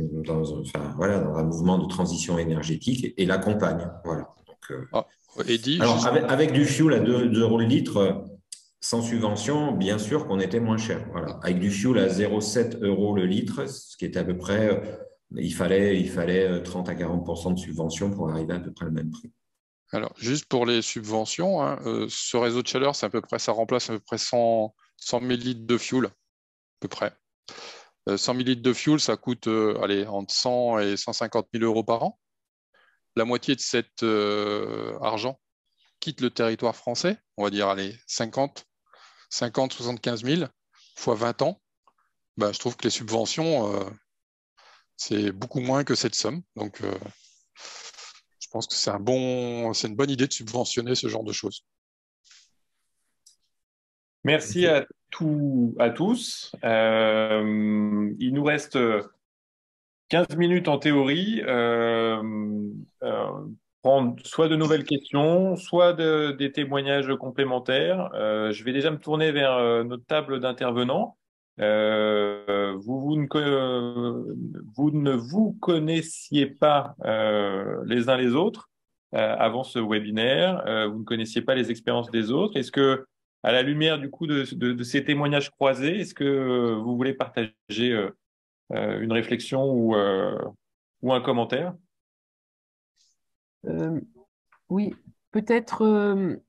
un mouvement de transition énergétique et l'accompagne. Voilà. Donc, Eddy, alors, avec du fuel à 2 € le litre, sans subvention, bien sûr qu'on était moins cher. Voilà. Avec du fuel à 0,7 € le litre, ce qui était à peu près, il fallait 30 à 40% de subvention pour arriver à peu près le même prix. Alors, juste pour les subventions, ce réseau de chaleur, ça remplace à peu près 100 000 litres de fuel, à peu près. 100 000 litres de fuel, ça coûte entre 100 et 150 000 € par an. La moitié de cet argent quitte le territoire français, on va dire 75 000 fois 20 ans. Je trouve que les subventions, c'est beaucoup moins que cette somme. Donc, je pense que c'est une bonne idée de subventionner ce genre de choses. Merci à tous. Il nous reste 15 minutes en théorie. Prendre soit de nouvelles questions, soit des témoignages complémentaires. Je vais déjà me tourner vers notre table d'intervenants. Vous ne vous connaissiez pas les uns les autres avant ce webinaire. Vous ne connaissiez pas les expériences des autres. Est-ce que, à la lumière du coup de ces témoignages croisés, est-ce que vous voulez partager une réflexion ou un commentaire? Oui, peut-être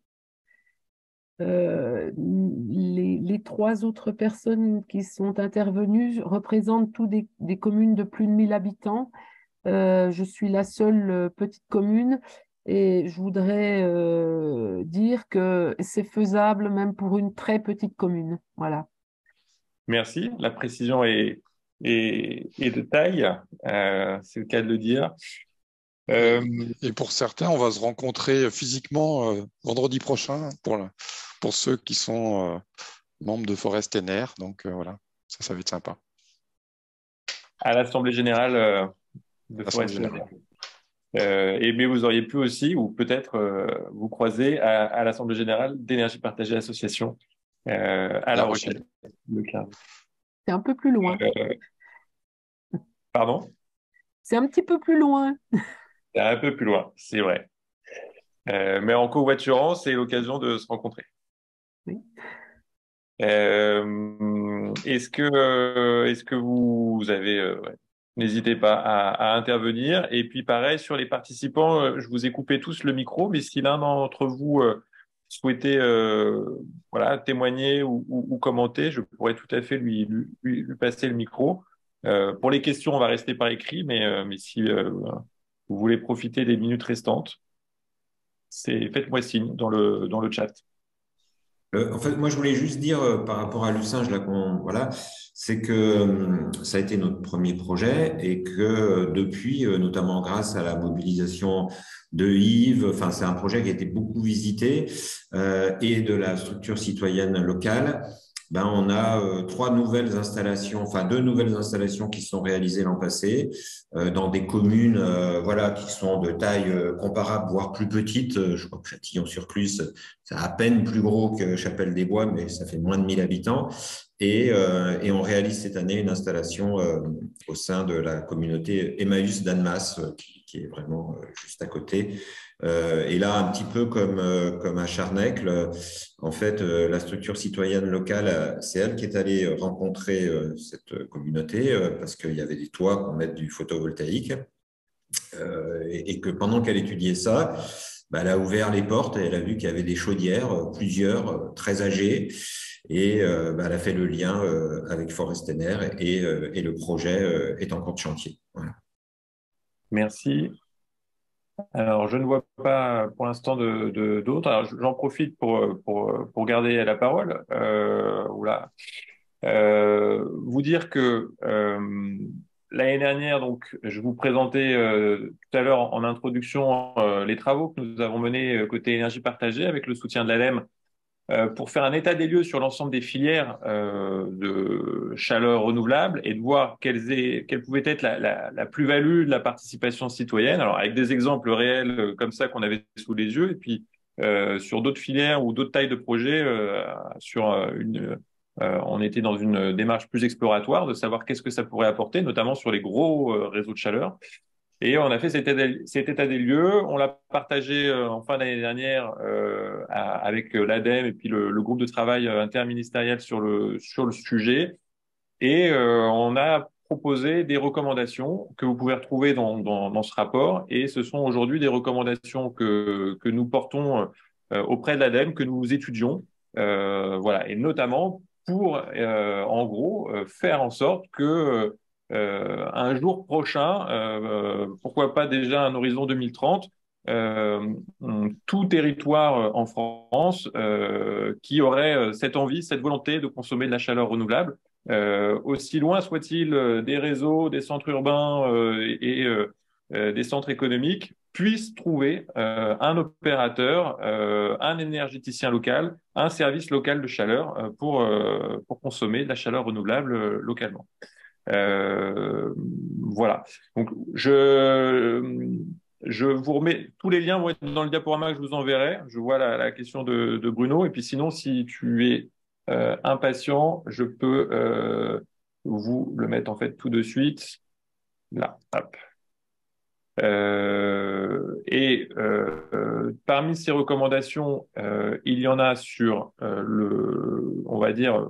les 3 autres personnes qui sont intervenues représentent tous des communes de plus de 1000 habitants. Je suis la seule petite commune et je voudrais dire que c'est faisable même pour une très petite commune. Voilà. Merci, la précision est de taille, c'est le cas de le dire. Et pour certains, on va se rencontrer physiquement vendredi prochain pour ceux qui sont membres de Forest Ener. Donc voilà, ça va être sympa. À l'Assemblée Générale de Forest Ener. Mais vous auriez pu aussi, ou peut-être vous croiser à l'Assemblée Générale d'Énergie Partagée Association à La Rochelle. C'est un peu plus loin. Pardon? C'est un petit peu plus loin. C'est un peu plus loin, c'est vrai. Mais en covoiturant, c'est l'occasion de se rencontrer. Oui. Est-ce que vous avez... N'hésitez pas à intervenir. Et puis pareil, sur les participants, je vous ai coupé tous le micro, mais si l'un d'entre vous souhaitait témoigner ou commenter, je pourrais tout à fait lui passer le micro. Pour les questions, on va rester par écrit, mais si vous voulez profiter des minutes restantes, faites-moi signe dans le chat. En fait, moi, je voulais juste dire par rapport à Lucinge, c'est que ça a été notre premier projet et que depuis, notamment grâce à la mobilisation de Yves, c'est un projet qui a été beaucoup visité et de la structure citoyenne locale. on a 3 nouvelles installations, enfin 2 nouvelles installations qui sont réalisées l'an passé dans des communes voilà, qui sont de taille comparable, voire plus petite. Je crois que Châtillon-sur-Cluse, c'est à peine plus gros que Chapelle-des-Bois, mais ça fait moins de 1000 habitants. Et on réalise cette année une installation au sein de la communauté Emmaüs d'Annemasse, qui est vraiment juste à côté. Et là, un petit peu comme à Charnècle, en fait, la structure citoyenne locale, c'est elle qui est allée rencontrer cette communauté parce qu'il y avait des toits pour mettre du photovoltaïque et que pendant qu'elle étudiait ça, elle a ouvert les portes et elle a vu qu'il y avait des chaudières, plusieurs, très âgées. Et elle a fait le lien avec Forestener et le projet est en cours de chantier. Voilà. Merci. Alors, je ne vois pas pour l'instant d'autres. Alors, j'en profite pour garder la parole. Vous dire que l'année dernière, donc, je vous présentais tout à l'heure en introduction les travaux que nous avons menés côté énergie partagée avec le soutien de l'ADEME pour faire un état des lieux sur l'ensemble des filières de chaleur renouvelable et de voir quelle pouvait être la plus-value de la participation citoyenne. Alors, avec des exemples réels comme ça qu'on avait sous les yeux, et puis sur d'autres filières ou d'autres tailles de projets, on était dans une démarche plus exploratoire de savoir qu'est-ce que ça pourrait apporter, notamment sur les gros réseaux de chaleur. Et on a fait cet état des lieux, on l'a partagé en fin d'année dernière avec l'ADEME et puis le groupe de travail interministériel sur le sujet. Et on a proposé des recommandations que vous pouvez retrouver dans ce rapport. Et ce sont aujourd'hui des recommandations que nous portons auprès de l'ADEME, que nous étudions. Voilà. Et notamment pour, en gros, faire en sorte que un jour prochain, pourquoi pas déjà un horizon 2030, tout territoire en France qui aurait cette envie, cette volonté de consommer de la chaleur renouvelable, aussi loin soit-il des réseaux, des centres urbains et des centres économiques, puisse trouver un opérateur, un énergéticien local, un service local de chaleur pour consommer de la chaleur renouvelable localement. Voilà. Donc, je vous remets, tous les liens vont être dans le diaporama que je vous enverrai. Je vois la question de Bruno. Et puis sinon, si tu es impatient, je peux vous le mettre en fait tout de suite. Là, hop. Parmi ces recommandations, il y en a sur on va dire,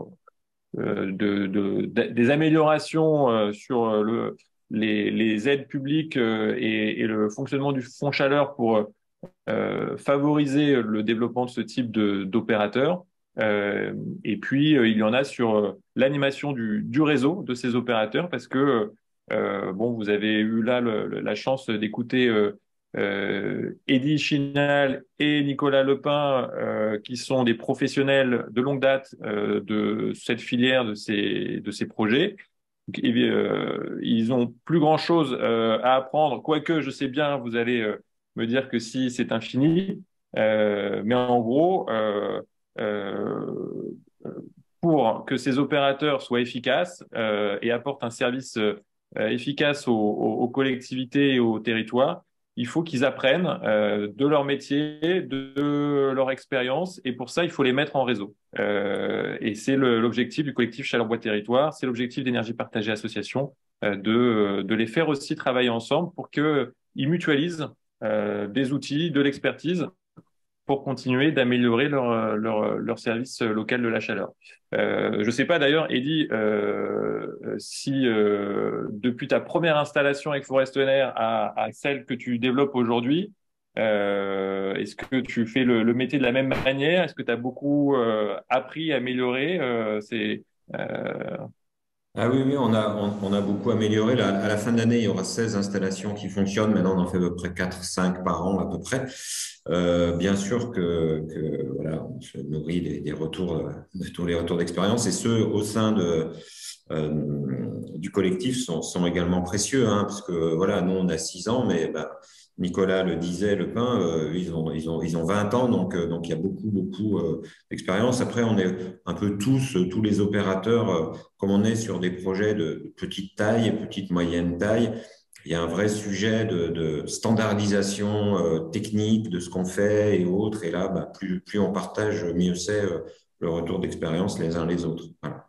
des améliorations sur les aides publiques et le fonctionnement du fonds chaleur pour favoriser le développement de ce type d'opérateurs. Et puis, il y en a sur l'animation du réseau de ces opérateurs parce que, vous avez eu là la chance d'écouter Eddy Chinal et Nicolas Lepin, qui sont des professionnels de longue date de cette filière, de ces projets. Donc, ils ont plus grand-chose à apprendre, quoique je sais bien, vous allez me dire que si c'est infini, mais en gros, pour que ces opérateurs soient efficaces et apportent un service efficace aux collectivités et aux territoires, il faut qu'ils apprennent de leur métier, de leur expérience, et pour ça, il faut les mettre en réseau. Et c'est l'objectif du collectif Chaleur Bois Territoire, c'est l'objectif d'Énergie Partagée Association, de les faire aussi travailler ensemble pour qu'ils mutualisent des outils, de l'expertise, pour continuer d'améliorer leur service local de la chaleur. Je ne sais pas d'ailleurs, Eddy, si depuis ta première installation avec Forestener à celle que tu développes aujourd'hui, est-ce que tu fais le métier de la même manière? Est-ce que tu as beaucoup appris, amélioré Ah oui, on a beaucoup amélioré. Là, à la fin de l'année, il y aura 16 installations qui fonctionnent. Maintenant, on en fait à peu près 4-5 par an, à peu près. Bien sûr que voilà, on se nourrit des retours, de tous les retours d'expérience. Et ceux au sein du collectif sont également précieux, hein, parce que voilà, nous, on a 6 ans, mais Nicolas le disait, Le Pin, ils ont 20 ans, donc il y a beaucoup d'expérience. Après, on est un peu tous les opérateurs, comme on est sur des projets de petite taille, petite moyenne taille, il y a un vrai sujet de standardisation technique de ce qu'on fait et autres. Et là, bah, plus on partage, mieux c'est le retour d'expérience les uns les autres. Voilà.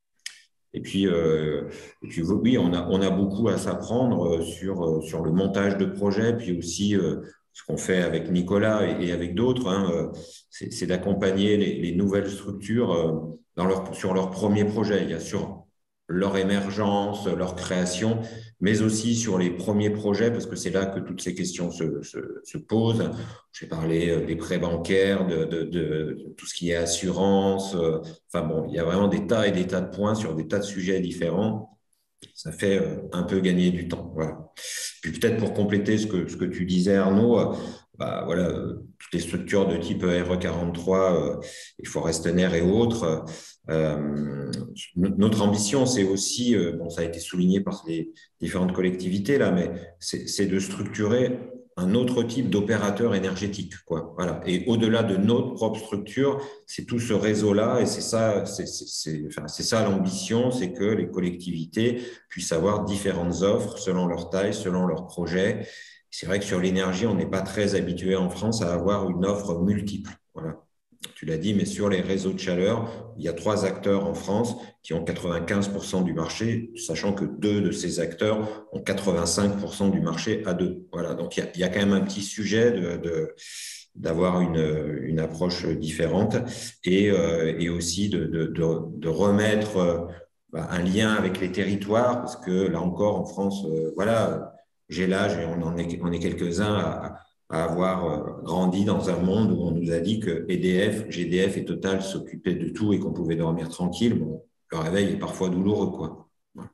Et puis oui, on a beaucoup à s'apprendre sur le montage de projets, puis aussi ce qu'on fait avec Nicolas et avec d'autres, hein, c'est d'accompagner les nouvelles structures sur leur premier projet. Il y a sur leur émergence, leur création, mais aussi sur les premiers projets, parce que c'est là que toutes ces questions se posent. J'ai parlé des prêts bancaires, de tout ce qui est assurance. Enfin bon, il y a vraiment des tas et des tas de points sur des tas de sujets différents. Ça fait un peu gagner du temps. Voilà. Puis peut-être pour compléter ce que tu disais, Arnaud, bah, voilà, toutes les structures de type RE43 et Forestener et autres, notre ambition, c'est aussi, bon, ça a été souligné par les différentes collectivités là, mais c'est de structurer un autre type d'opérateur énergétique, quoi. Voilà. Et au-delà de notre propre structure, c'est tout ce réseau-là, et c'est ça, enfin, c'est ça l'ambition, c'est que les collectivités puissent avoir différentes offres selon leur taille, selon leur projet. C'est vrai que sur l'énergie, on n'est pas très habitué en France à avoir une offre multiple. Voilà. Tu l'as dit, mais sur les réseaux de chaleur, il y a 3 acteurs en France qui ont 95% du marché, sachant que 2 de ces acteurs ont 85% du marché à 2. Voilà, donc il y a quand même un petit sujet d'avoir une approche différente et aussi de remettre un lien avec les territoires, parce que là encore, en France, voilà, j'ai l'âge et on est quelques-uns à avoir grandi dans un monde où on nous a dit que EDF, GDF et Total s'occupaient de tout et qu'on pouvait dormir tranquille. Bon, le réveil est parfois douloureux, quoi. Voilà.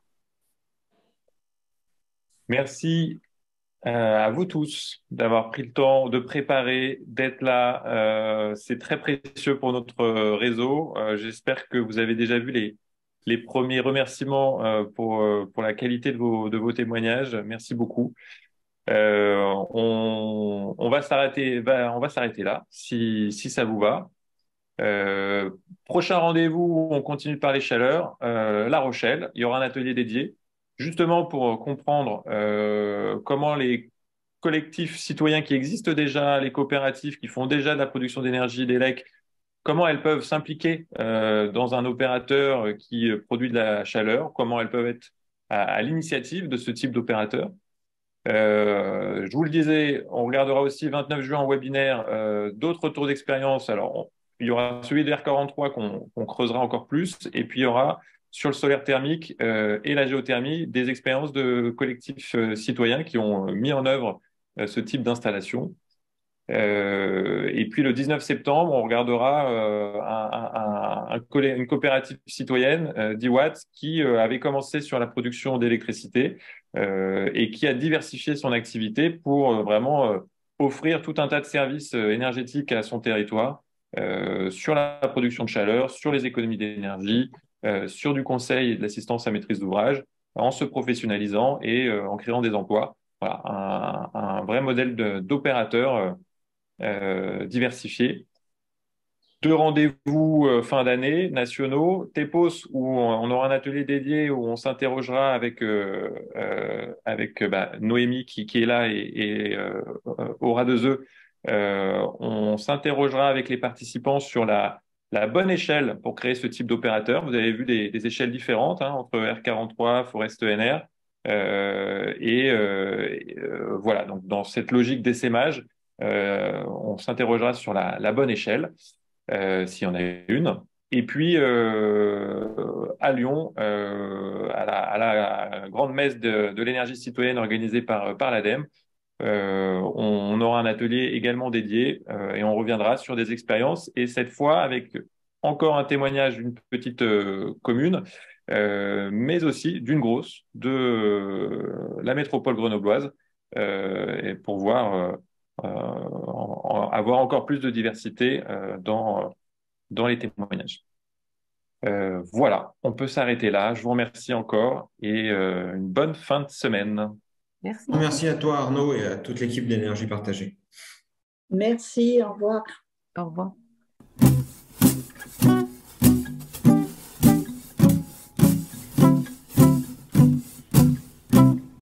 Merci à vous tous d'avoir pris le temps de préparer, d'être là. C'est très précieux pour notre réseau. J'espère que vous avez déjà vu les premiers remerciements pour la qualité de vos témoignages. Merci beaucoup. On va s'arrêter, on va s'arrêter là, si ça vous va. Prochain rendez-vous, on continue de parler chaleur, La Rochelle. Il y aura un atelier dédié, justement pour comprendre comment les collectifs citoyens qui existent déjà, les coopératives qui font déjà de la production d'énergie, d'élec, comment elles peuvent s'impliquer dans un opérateur qui produit de la chaleur, comment elles peuvent être à l'initiative de ce type d'opérateur. Je vous le disais, on regardera aussi 29 juin en webinaire d'autres retours d'expérience. Alors, il y aura celui de R43 qu'on creusera encore plus, et puis il y aura sur le solaire thermique et la géothermie des expériences de collectifs citoyens qui ont mis en œuvre ce type d'installation. Et puis le 19 septembre, on regardera une coopérative citoyenne, 10 watts, qui avait commencé sur la production d'électricité et qui a diversifié son activité pour vraiment offrir tout un tas de services énergétiques à son territoire sur la production de chaleur, sur les économies d'énergie, sur du conseil et de l'assistance à maîtrise d'ouvrage, en se professionnalisant et en créant des emplois. Voilà, un vrai modèle d'opérateur diversifié. 2 rendez-vous fin d'année nationaux, TEPOS où on aura un atelier dédié où on s'interrogera avec Noémie qui est là et Aura de Zeux. On s'interrogera avec les participants sur la bonne échelle pour créer ce type d'opérateur. Vous avez vu des échelles différentes hein, entre R43, Forest ENR. Voilà, donc dans cette logique d'essaimage, on s'interrogera sur la bonne échelle, s'il y en a une. Et puis, à Lyon, à la grande messe de l'énergie citoyenne organisée par l'ADEME, on aura un atelier également dédié et on reviendra sur des expériences. Et cette fois, avec encore un témoignage d'une petite commune, mais aussi d'une grosse, de la métropole grenobloise, et pour voir avoir encore plus de diversité dans les témoignages. Voilà, on peut s'arrêter là. Je vous remercie encore et une bonne fin de semaine. Merci. Merci à toi, Arnaud, et à toute l'équipe d'Énergie Partagée. Merci, au revoir. Au revoir.